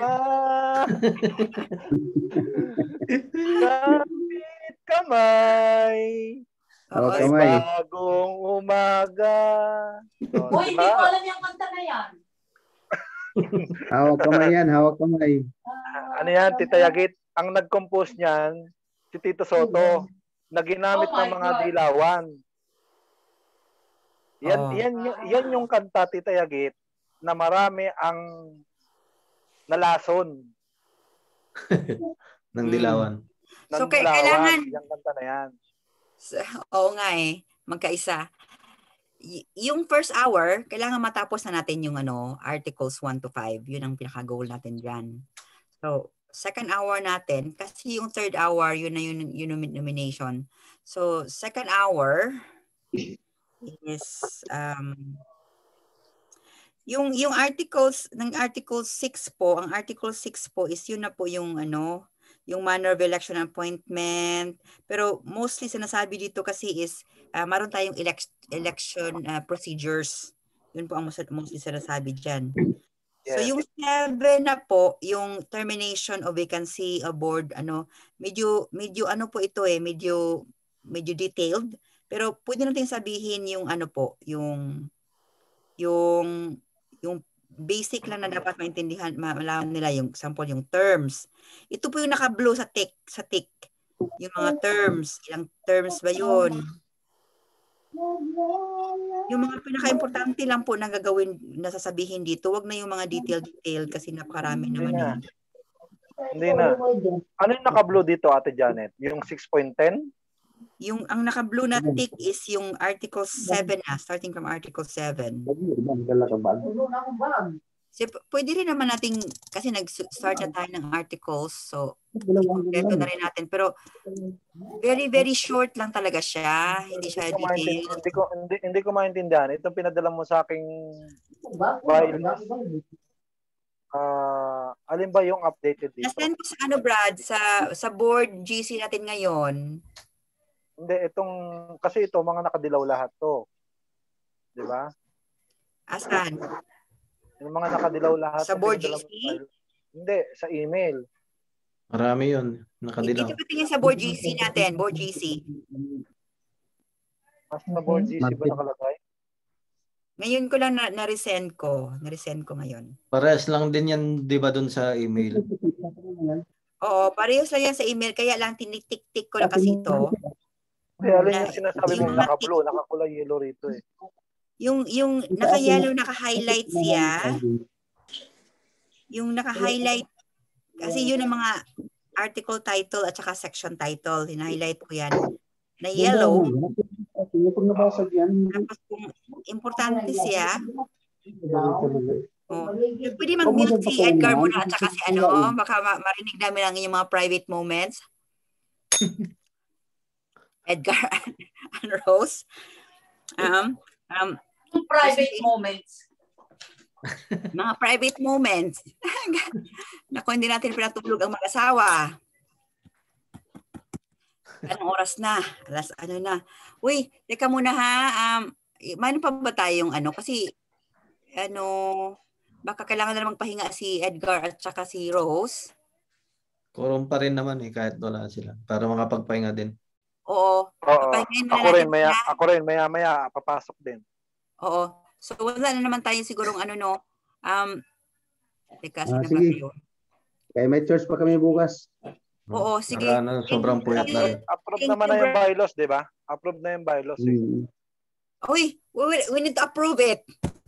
Kapit kamay. Oo, Okay, kamay. Bagong umaga. So, Uy, hindi ko alam yung kanta na yan. Hawak kamay yan, hawak kamay. Ano yan, Tita Yagit? Ang nag-compose niyan, si Tito Soto, na ginamit Oh my ng mga God. dilawan. Yan, Oh. yan, yung- yan yung kanta, Tita Yagit, na marami ang nalason. Ng dilawan. ng So, kay- dilawan. kailangan- Yung kanta na yan. So, oo nga eh, magkaisa. Y- yung first hour, kailangan matapos na natin yung ano, articles one to five. Yun ang pinaka-goal natin dyan. So, second hour natin, kasi yung third hour, yun na yun, yung nomi- nomination. So, second hour is, um, yung, yung articles, ng article six po, ang article six po is yun na po yung ano, yung manner of election appointment. Pero mostly sinasabi dito kasi is, uh, maroon tayong elect- election uh, procedures. Yun po ang mostly sinasabi dyan. Yes. So yung seven na po, yung termination of vacancy of board, ano, medyo, medyo ano po ito eh, medyo, medyo detailed. Pero pwede natin sabihin yung ano po, yung, yung, yung basic lang na dapat maintindihan, malaman nila yung example, yung terms. Ito po yung naka-blue sa tick, sa tick. Yung mga terms, ilang terms ba yun? Yung mga pinaka-importante lang po na gagawin, na sasabihin dito, wag na yung mga detail-detail kasi napakarami naman na. yun. Hindi na. Ano yung naka-blue dito, Ate Janet? Yung six point ten? Yung ang naka-blue na tick is yung Article seven na, starting from Article seven. So, pwede rin naman nating, kasi nag-start na tayo ng articles, so kompleto na rin natin. Pero very, very short lang talaga siya. Hindi siya detailed. Hindi ko, hindi, hindi ko maintindihan. Itong pinadala mo sa aking file. Uh, alin ba yung updated dito? Nasend ko sa ano, Brad, sa, sa board G C natin ngayon. Hindi, itong, kasi ito, mga nakadilaw lahat to. Di ba? Asan? Yung mga nakadilaw lahat. Sa board G C? Hindi, sa email. Marami yun, nakadilaw. Dito patingin sa board G C natin, board G C. Mas na board G C ba nakalagay? Ngayon ko lang na- na-resend ko. Na-resend ko ngayon. Parehas lang din yan, di ba, dun sa email? Oo, parehas lang yan sa email. Kaya lang tinitik-tik ko lang kasi ito. Kaya alin yung sinasabi mo, naka-blue, nakakulay yellow rito eh. Yung, yung naka-yellow, naka-highlight siya. Yung naka-highlight, kasi yun ang mga article title at saka section title. Hina-highlight ko yan. Na yellow. Tapos kung importante siya, oh, pwede mag-mute si Edgar muna at saka si ano, baka ma- marinig namin ang inyong mga private moments. Edgar and Rose. Um, um, private moments. Mga private moments. Naku, hindi natin pinatulog ang mag-asawa. Anong oras na? Alas ano na? Uy, teka muna ha. Um, mayroon pa ba tayong ano? Kasi, ano, baka kailangan na magpahinga si Edgar at saka si Rose. Quorum pa rin naman eh, kahit wala sila. Para makapagpahinga din. Oo. Oo. Ako rin, maya, ako rin, maya, maya, papasok din. Oo. So, wala na naman tayo sigurong ano, no? Um, teka, ah, sige. Kaya may church pa kami bukas. Oo, sige. Naka, na, sobrang puyat na rin. Approve naman na yung bylaws, di ba? Approve na yung bylaws. Eh. Hmm. Uy, we, we need to approve it.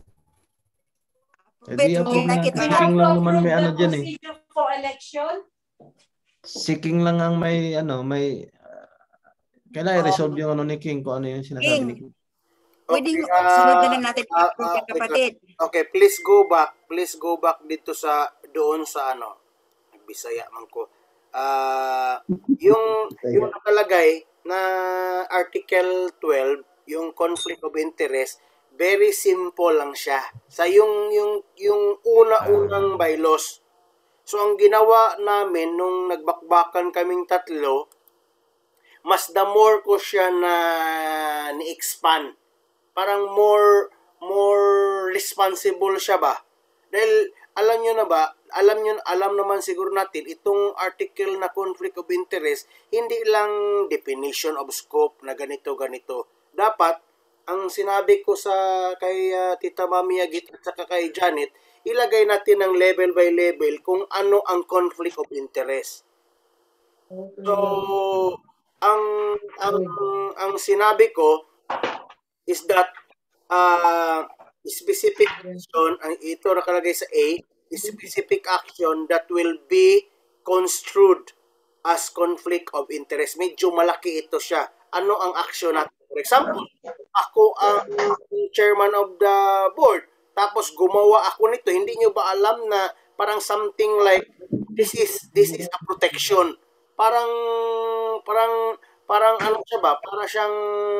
Eh, di approve na. Seeking lang naman may ano dyan eh. For election? Seeking lang ang may, ano, may, uh, kailangan i-resolve yung ano ni King, kung ano yung sinasabi King. ni King. Pwede Okay, uh, sunod na lang natin uh, uh, uh, kapatid. Okay, please go back. Please go back dito sa, doon sa ano, Bisaya man ko. Uh, yung, yung nakalagay na Article twelve, yung conflict of interest, very simple lang siya. Sa yung, yung, yung una-unang bylaws. So, ang ginawa namin nung nagbakbakan kaming tatlo, mas the more ko siya na ni-expand. Parang more, more responsible siya ba? Dahil, alam nyo na ba, alam nyo, alam naman siguro natin, itong article na conflict of interest, hindi lang definition of scope na ganito, ganito. Dapat, ang sinabi ko sa kay uh, Tita Mami Agit at saka kay Janet, ilagay natin ng level by level kung ano ang conflict of interest. So, ang ang ang sinabi ko is that uh, specific action, ang ito nakalagay sa A, specific action that will be construed as conflict of interest. Medyo malaki ito siya. Ano ang action natin? For example, ako ang chairman of the board, tapos gumawa ako nito, hindi nyo ba alam na parang something like this is this is a protection. Parang parang parang ano siya ba? Para siyang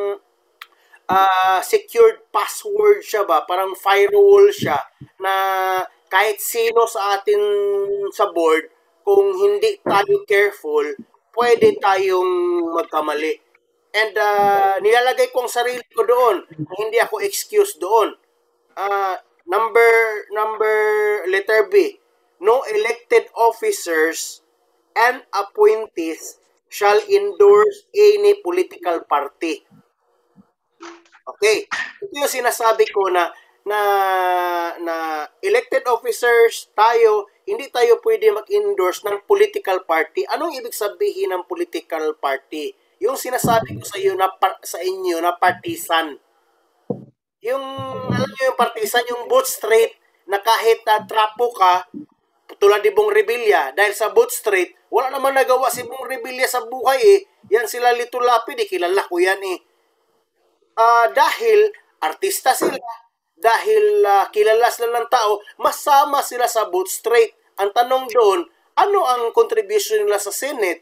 uh, secured password siya ba? Parang firewall siya na kahit sino sa atin sa board, kung hindi tayo careful, pwede tayong magkamali. And uh, nilalagay ko ang sarili ko doon. Hindi ako excuse doon. uh, number number letter B, no elected officers and appointees shall endorse any political party. Okay. Ito yung sinasabi ko na na na elected officers tayo, hindi tayo pwede mag-endorse ng political party. Anong ibig sabihin ng political party? Yung sinasabi ko sa iyo na sa inyo na partisan. Yung alam niyo yung partisan, yung vote straight na kahit uh, trapo ka tulad ni Bong Revilla, dahil sa vote straight, wala naman nagawa si Bong Revilla sa buhay eh. Yan sila Lito Lapid, eh, kilala ko yan eh. Uh, dahil artista sila, dahil uh, kilala sila ng tao, masama sila sa vote straight. Ang tanong doon, ano ang contribution nila sa Senate?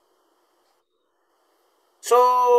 So,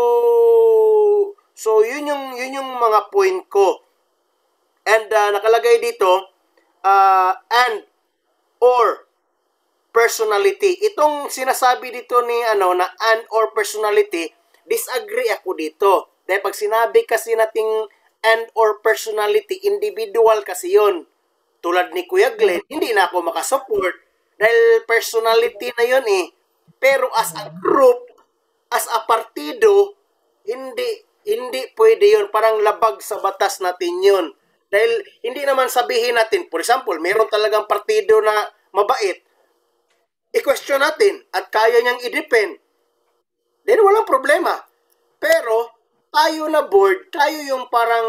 so yun yung, yun yung mga point ko. And uh, nakalagay dito, uh, and or personality. Itong sinasabi dito ni ano na and or personality, disagree ako dito. Dahil pag sinabi kasi nating and or personality, individual kasi yun. Tulad ni Kuya Glenn, hindi na ako makasupport dahil personality na yun eh. Pero as a group, as a partido, hindi hindi pwede yun. Parang labag sa batas natin yun. Dahil hindi naman sabihin natin, for example, meron talagang partido na mabait, i-question natin at kaya niyang i-defend. Then walang problema. Pero tayo na board, tayo yung parang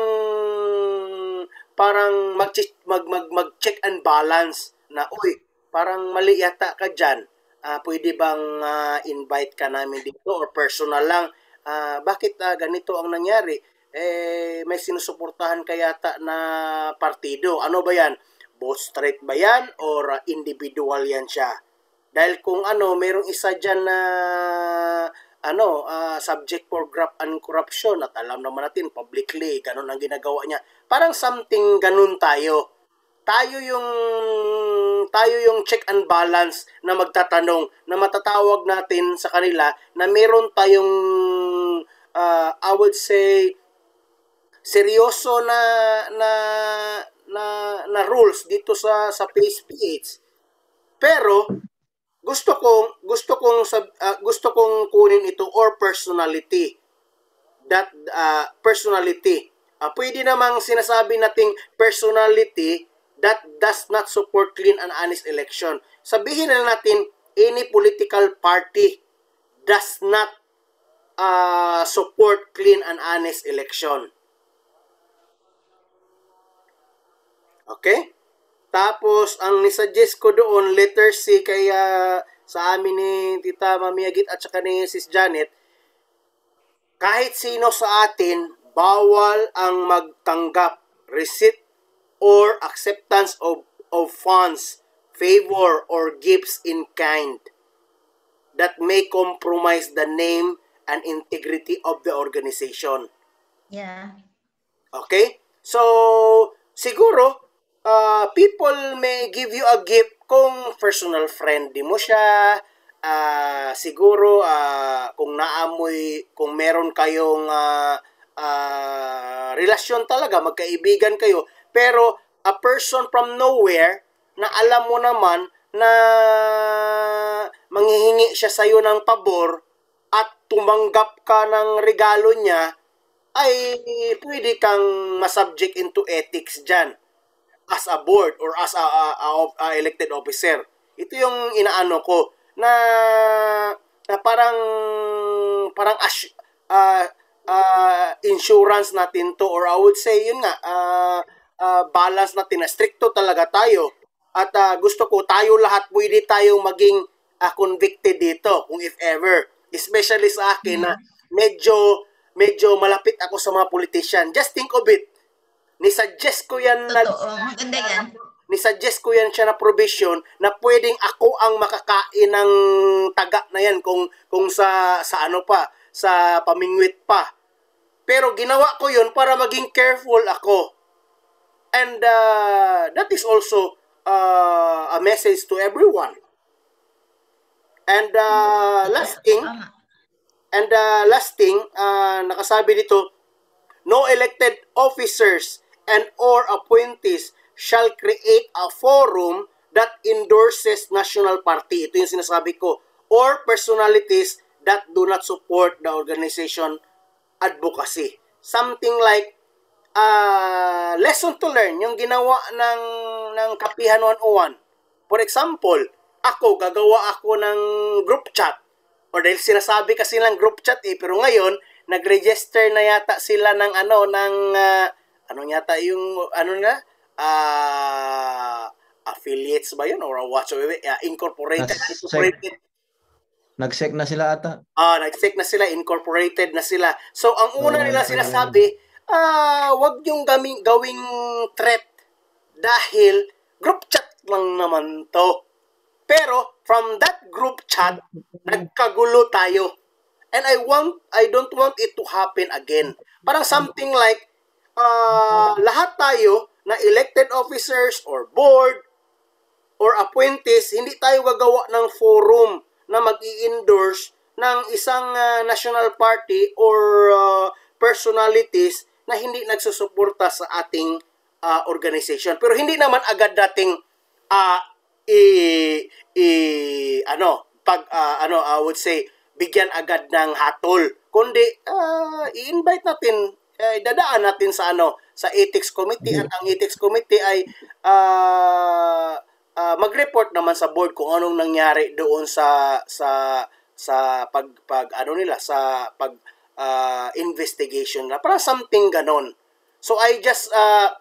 parang mag mag mag, mag check and balance na uy, parang mali yata ka diyan. Uh, pwede bang uh, invite ka namin dito or personal lang? Uh, bakit uh, ganito ang nangyari? Eh may sinusuportahan ka yata na partido. Ano ba 'yan? Vote straight ba 'yan or uh, individual 'yan siya? Dahil kung ano, mayroong isa diyan na ano, uh, subject for graft and corruption at alam naman natin publicly, ganun ang ginagawa niya. Parang something ganun tayo. Tayo yung tayo yung check and balance na magtatanong, na matatawag natin sa kanila na meron tayong uh, I would say seryoso na na na, na rules dito sa sa P S P H. Pero gusto kong gusto kong uh, gusto kong kunin ito or personality. That uh, personality. Uh, pwede namang sinasabi nating personality that does not support clean and honest election. Sabihin na natin any political party does not uh, support clean and honest election. Okay? Tapos, ang nisuggest ko doon, letter C, kaya sa amin ni Tita Mamiagit at saka ni Sis Janet, kahit sino sa atin, bawal ang magtanggap, receipt, or acceptance of, of funds, favor, or gifts in kind that may compromise the name and integrity of the organization. Yeah. Okay? So, siguro, Uh, people may give you a gift kung personal friend mo siya, uh, siguro uh, kung naamoy, kung meron kayong uh, uh, relasyon talaga, magkaibigan kayo, pero a person from nowhere na alam mo naman na manghihingi siya sa'yo ng pabor at tumanggap ka ng regalo niya, ay pwede kang masubject into ethics dyan as a board or as a, a, a, a elected officer. Ito yung inaano ko na, na parang parang as, uh, uh, insurance natin to, or I would say yun nga uh, uh, balance natin na stricto talaga tayo at uh, gusto ko tayo lahat pwede tayong maging uh, convicted dito kung if ever, especially sa akin na medyo medyo malapit ako sa mga politician. Just think of it. Ni-suggest ko yan na, maganda yan. Ni-suggest ko yan siya na provision na pwedeng ako ang makakain ng taga na yan kung kung sa sa ano pa, sa pamingwit pa. Pero ginawa ko yun para maging careful ako. And uh, that is also uh, a message to everyone. And uh, last thing, and uh, last thing, uh, nakasabi dito, no elected officers and or appointees shall create a forum that endorses national party. Ito yung sinasabi ko. Or personalities that do not support the organization advocacy. Something like uh, lesson to learn, yung ginawa ng, ng Kapihan one oh one. For example, ako, gagawa ako ng group chat. Or dahil sinasabi kasi lang group chat eh, pero ngayon, nag-register na yata sila ng ano, ng, uh, ano yata yung, ano na, uh, affiliates ba yun? Or what? So, uh, incorporated. incorporated. Nag-sec na sila ata. Ah, nag-sec na sila, incorporated na sila. So, ang una nila sinasabi, ah, wag yung gaming, gawing threat dahil group chat lang naman to. Pero, from that group chat, nagkagulo tayo. And I want, I don't want it to happen again. Parang something like, uh, lahat tayo na elected officers or board or appointees, hindi tayo gagawa ng forum na mag-i-endorse ng isang uh, national party or uh, personalities na hindi nagsusuporta sa ating uh, organization. Pero hindi naman agad dating uh, i, i ano pag uh, ano I would say bigyan agad ng hatol, kundi uh, i-invite natin, uh, dadaan natin sa ano sa ethics committee, at ang ethics committee ay uh, Uh, mag-report naman sa board kung anong nangyari doon sa sa sa pag pag ano nila sa pag uh, investigation na para something ganon. So I just uh,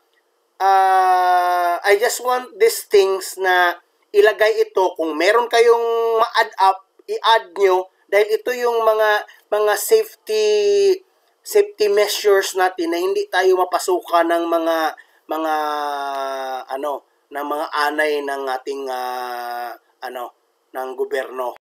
uh, I just want these things na ilagay ito, kung meron kayong ma-add up, i-add nyo dahil ito yung mga mga safety safety measures natin na hindi tayo mapasukan ng mga mga ano ng mga anay ng ating uh, ano ng gobyerno.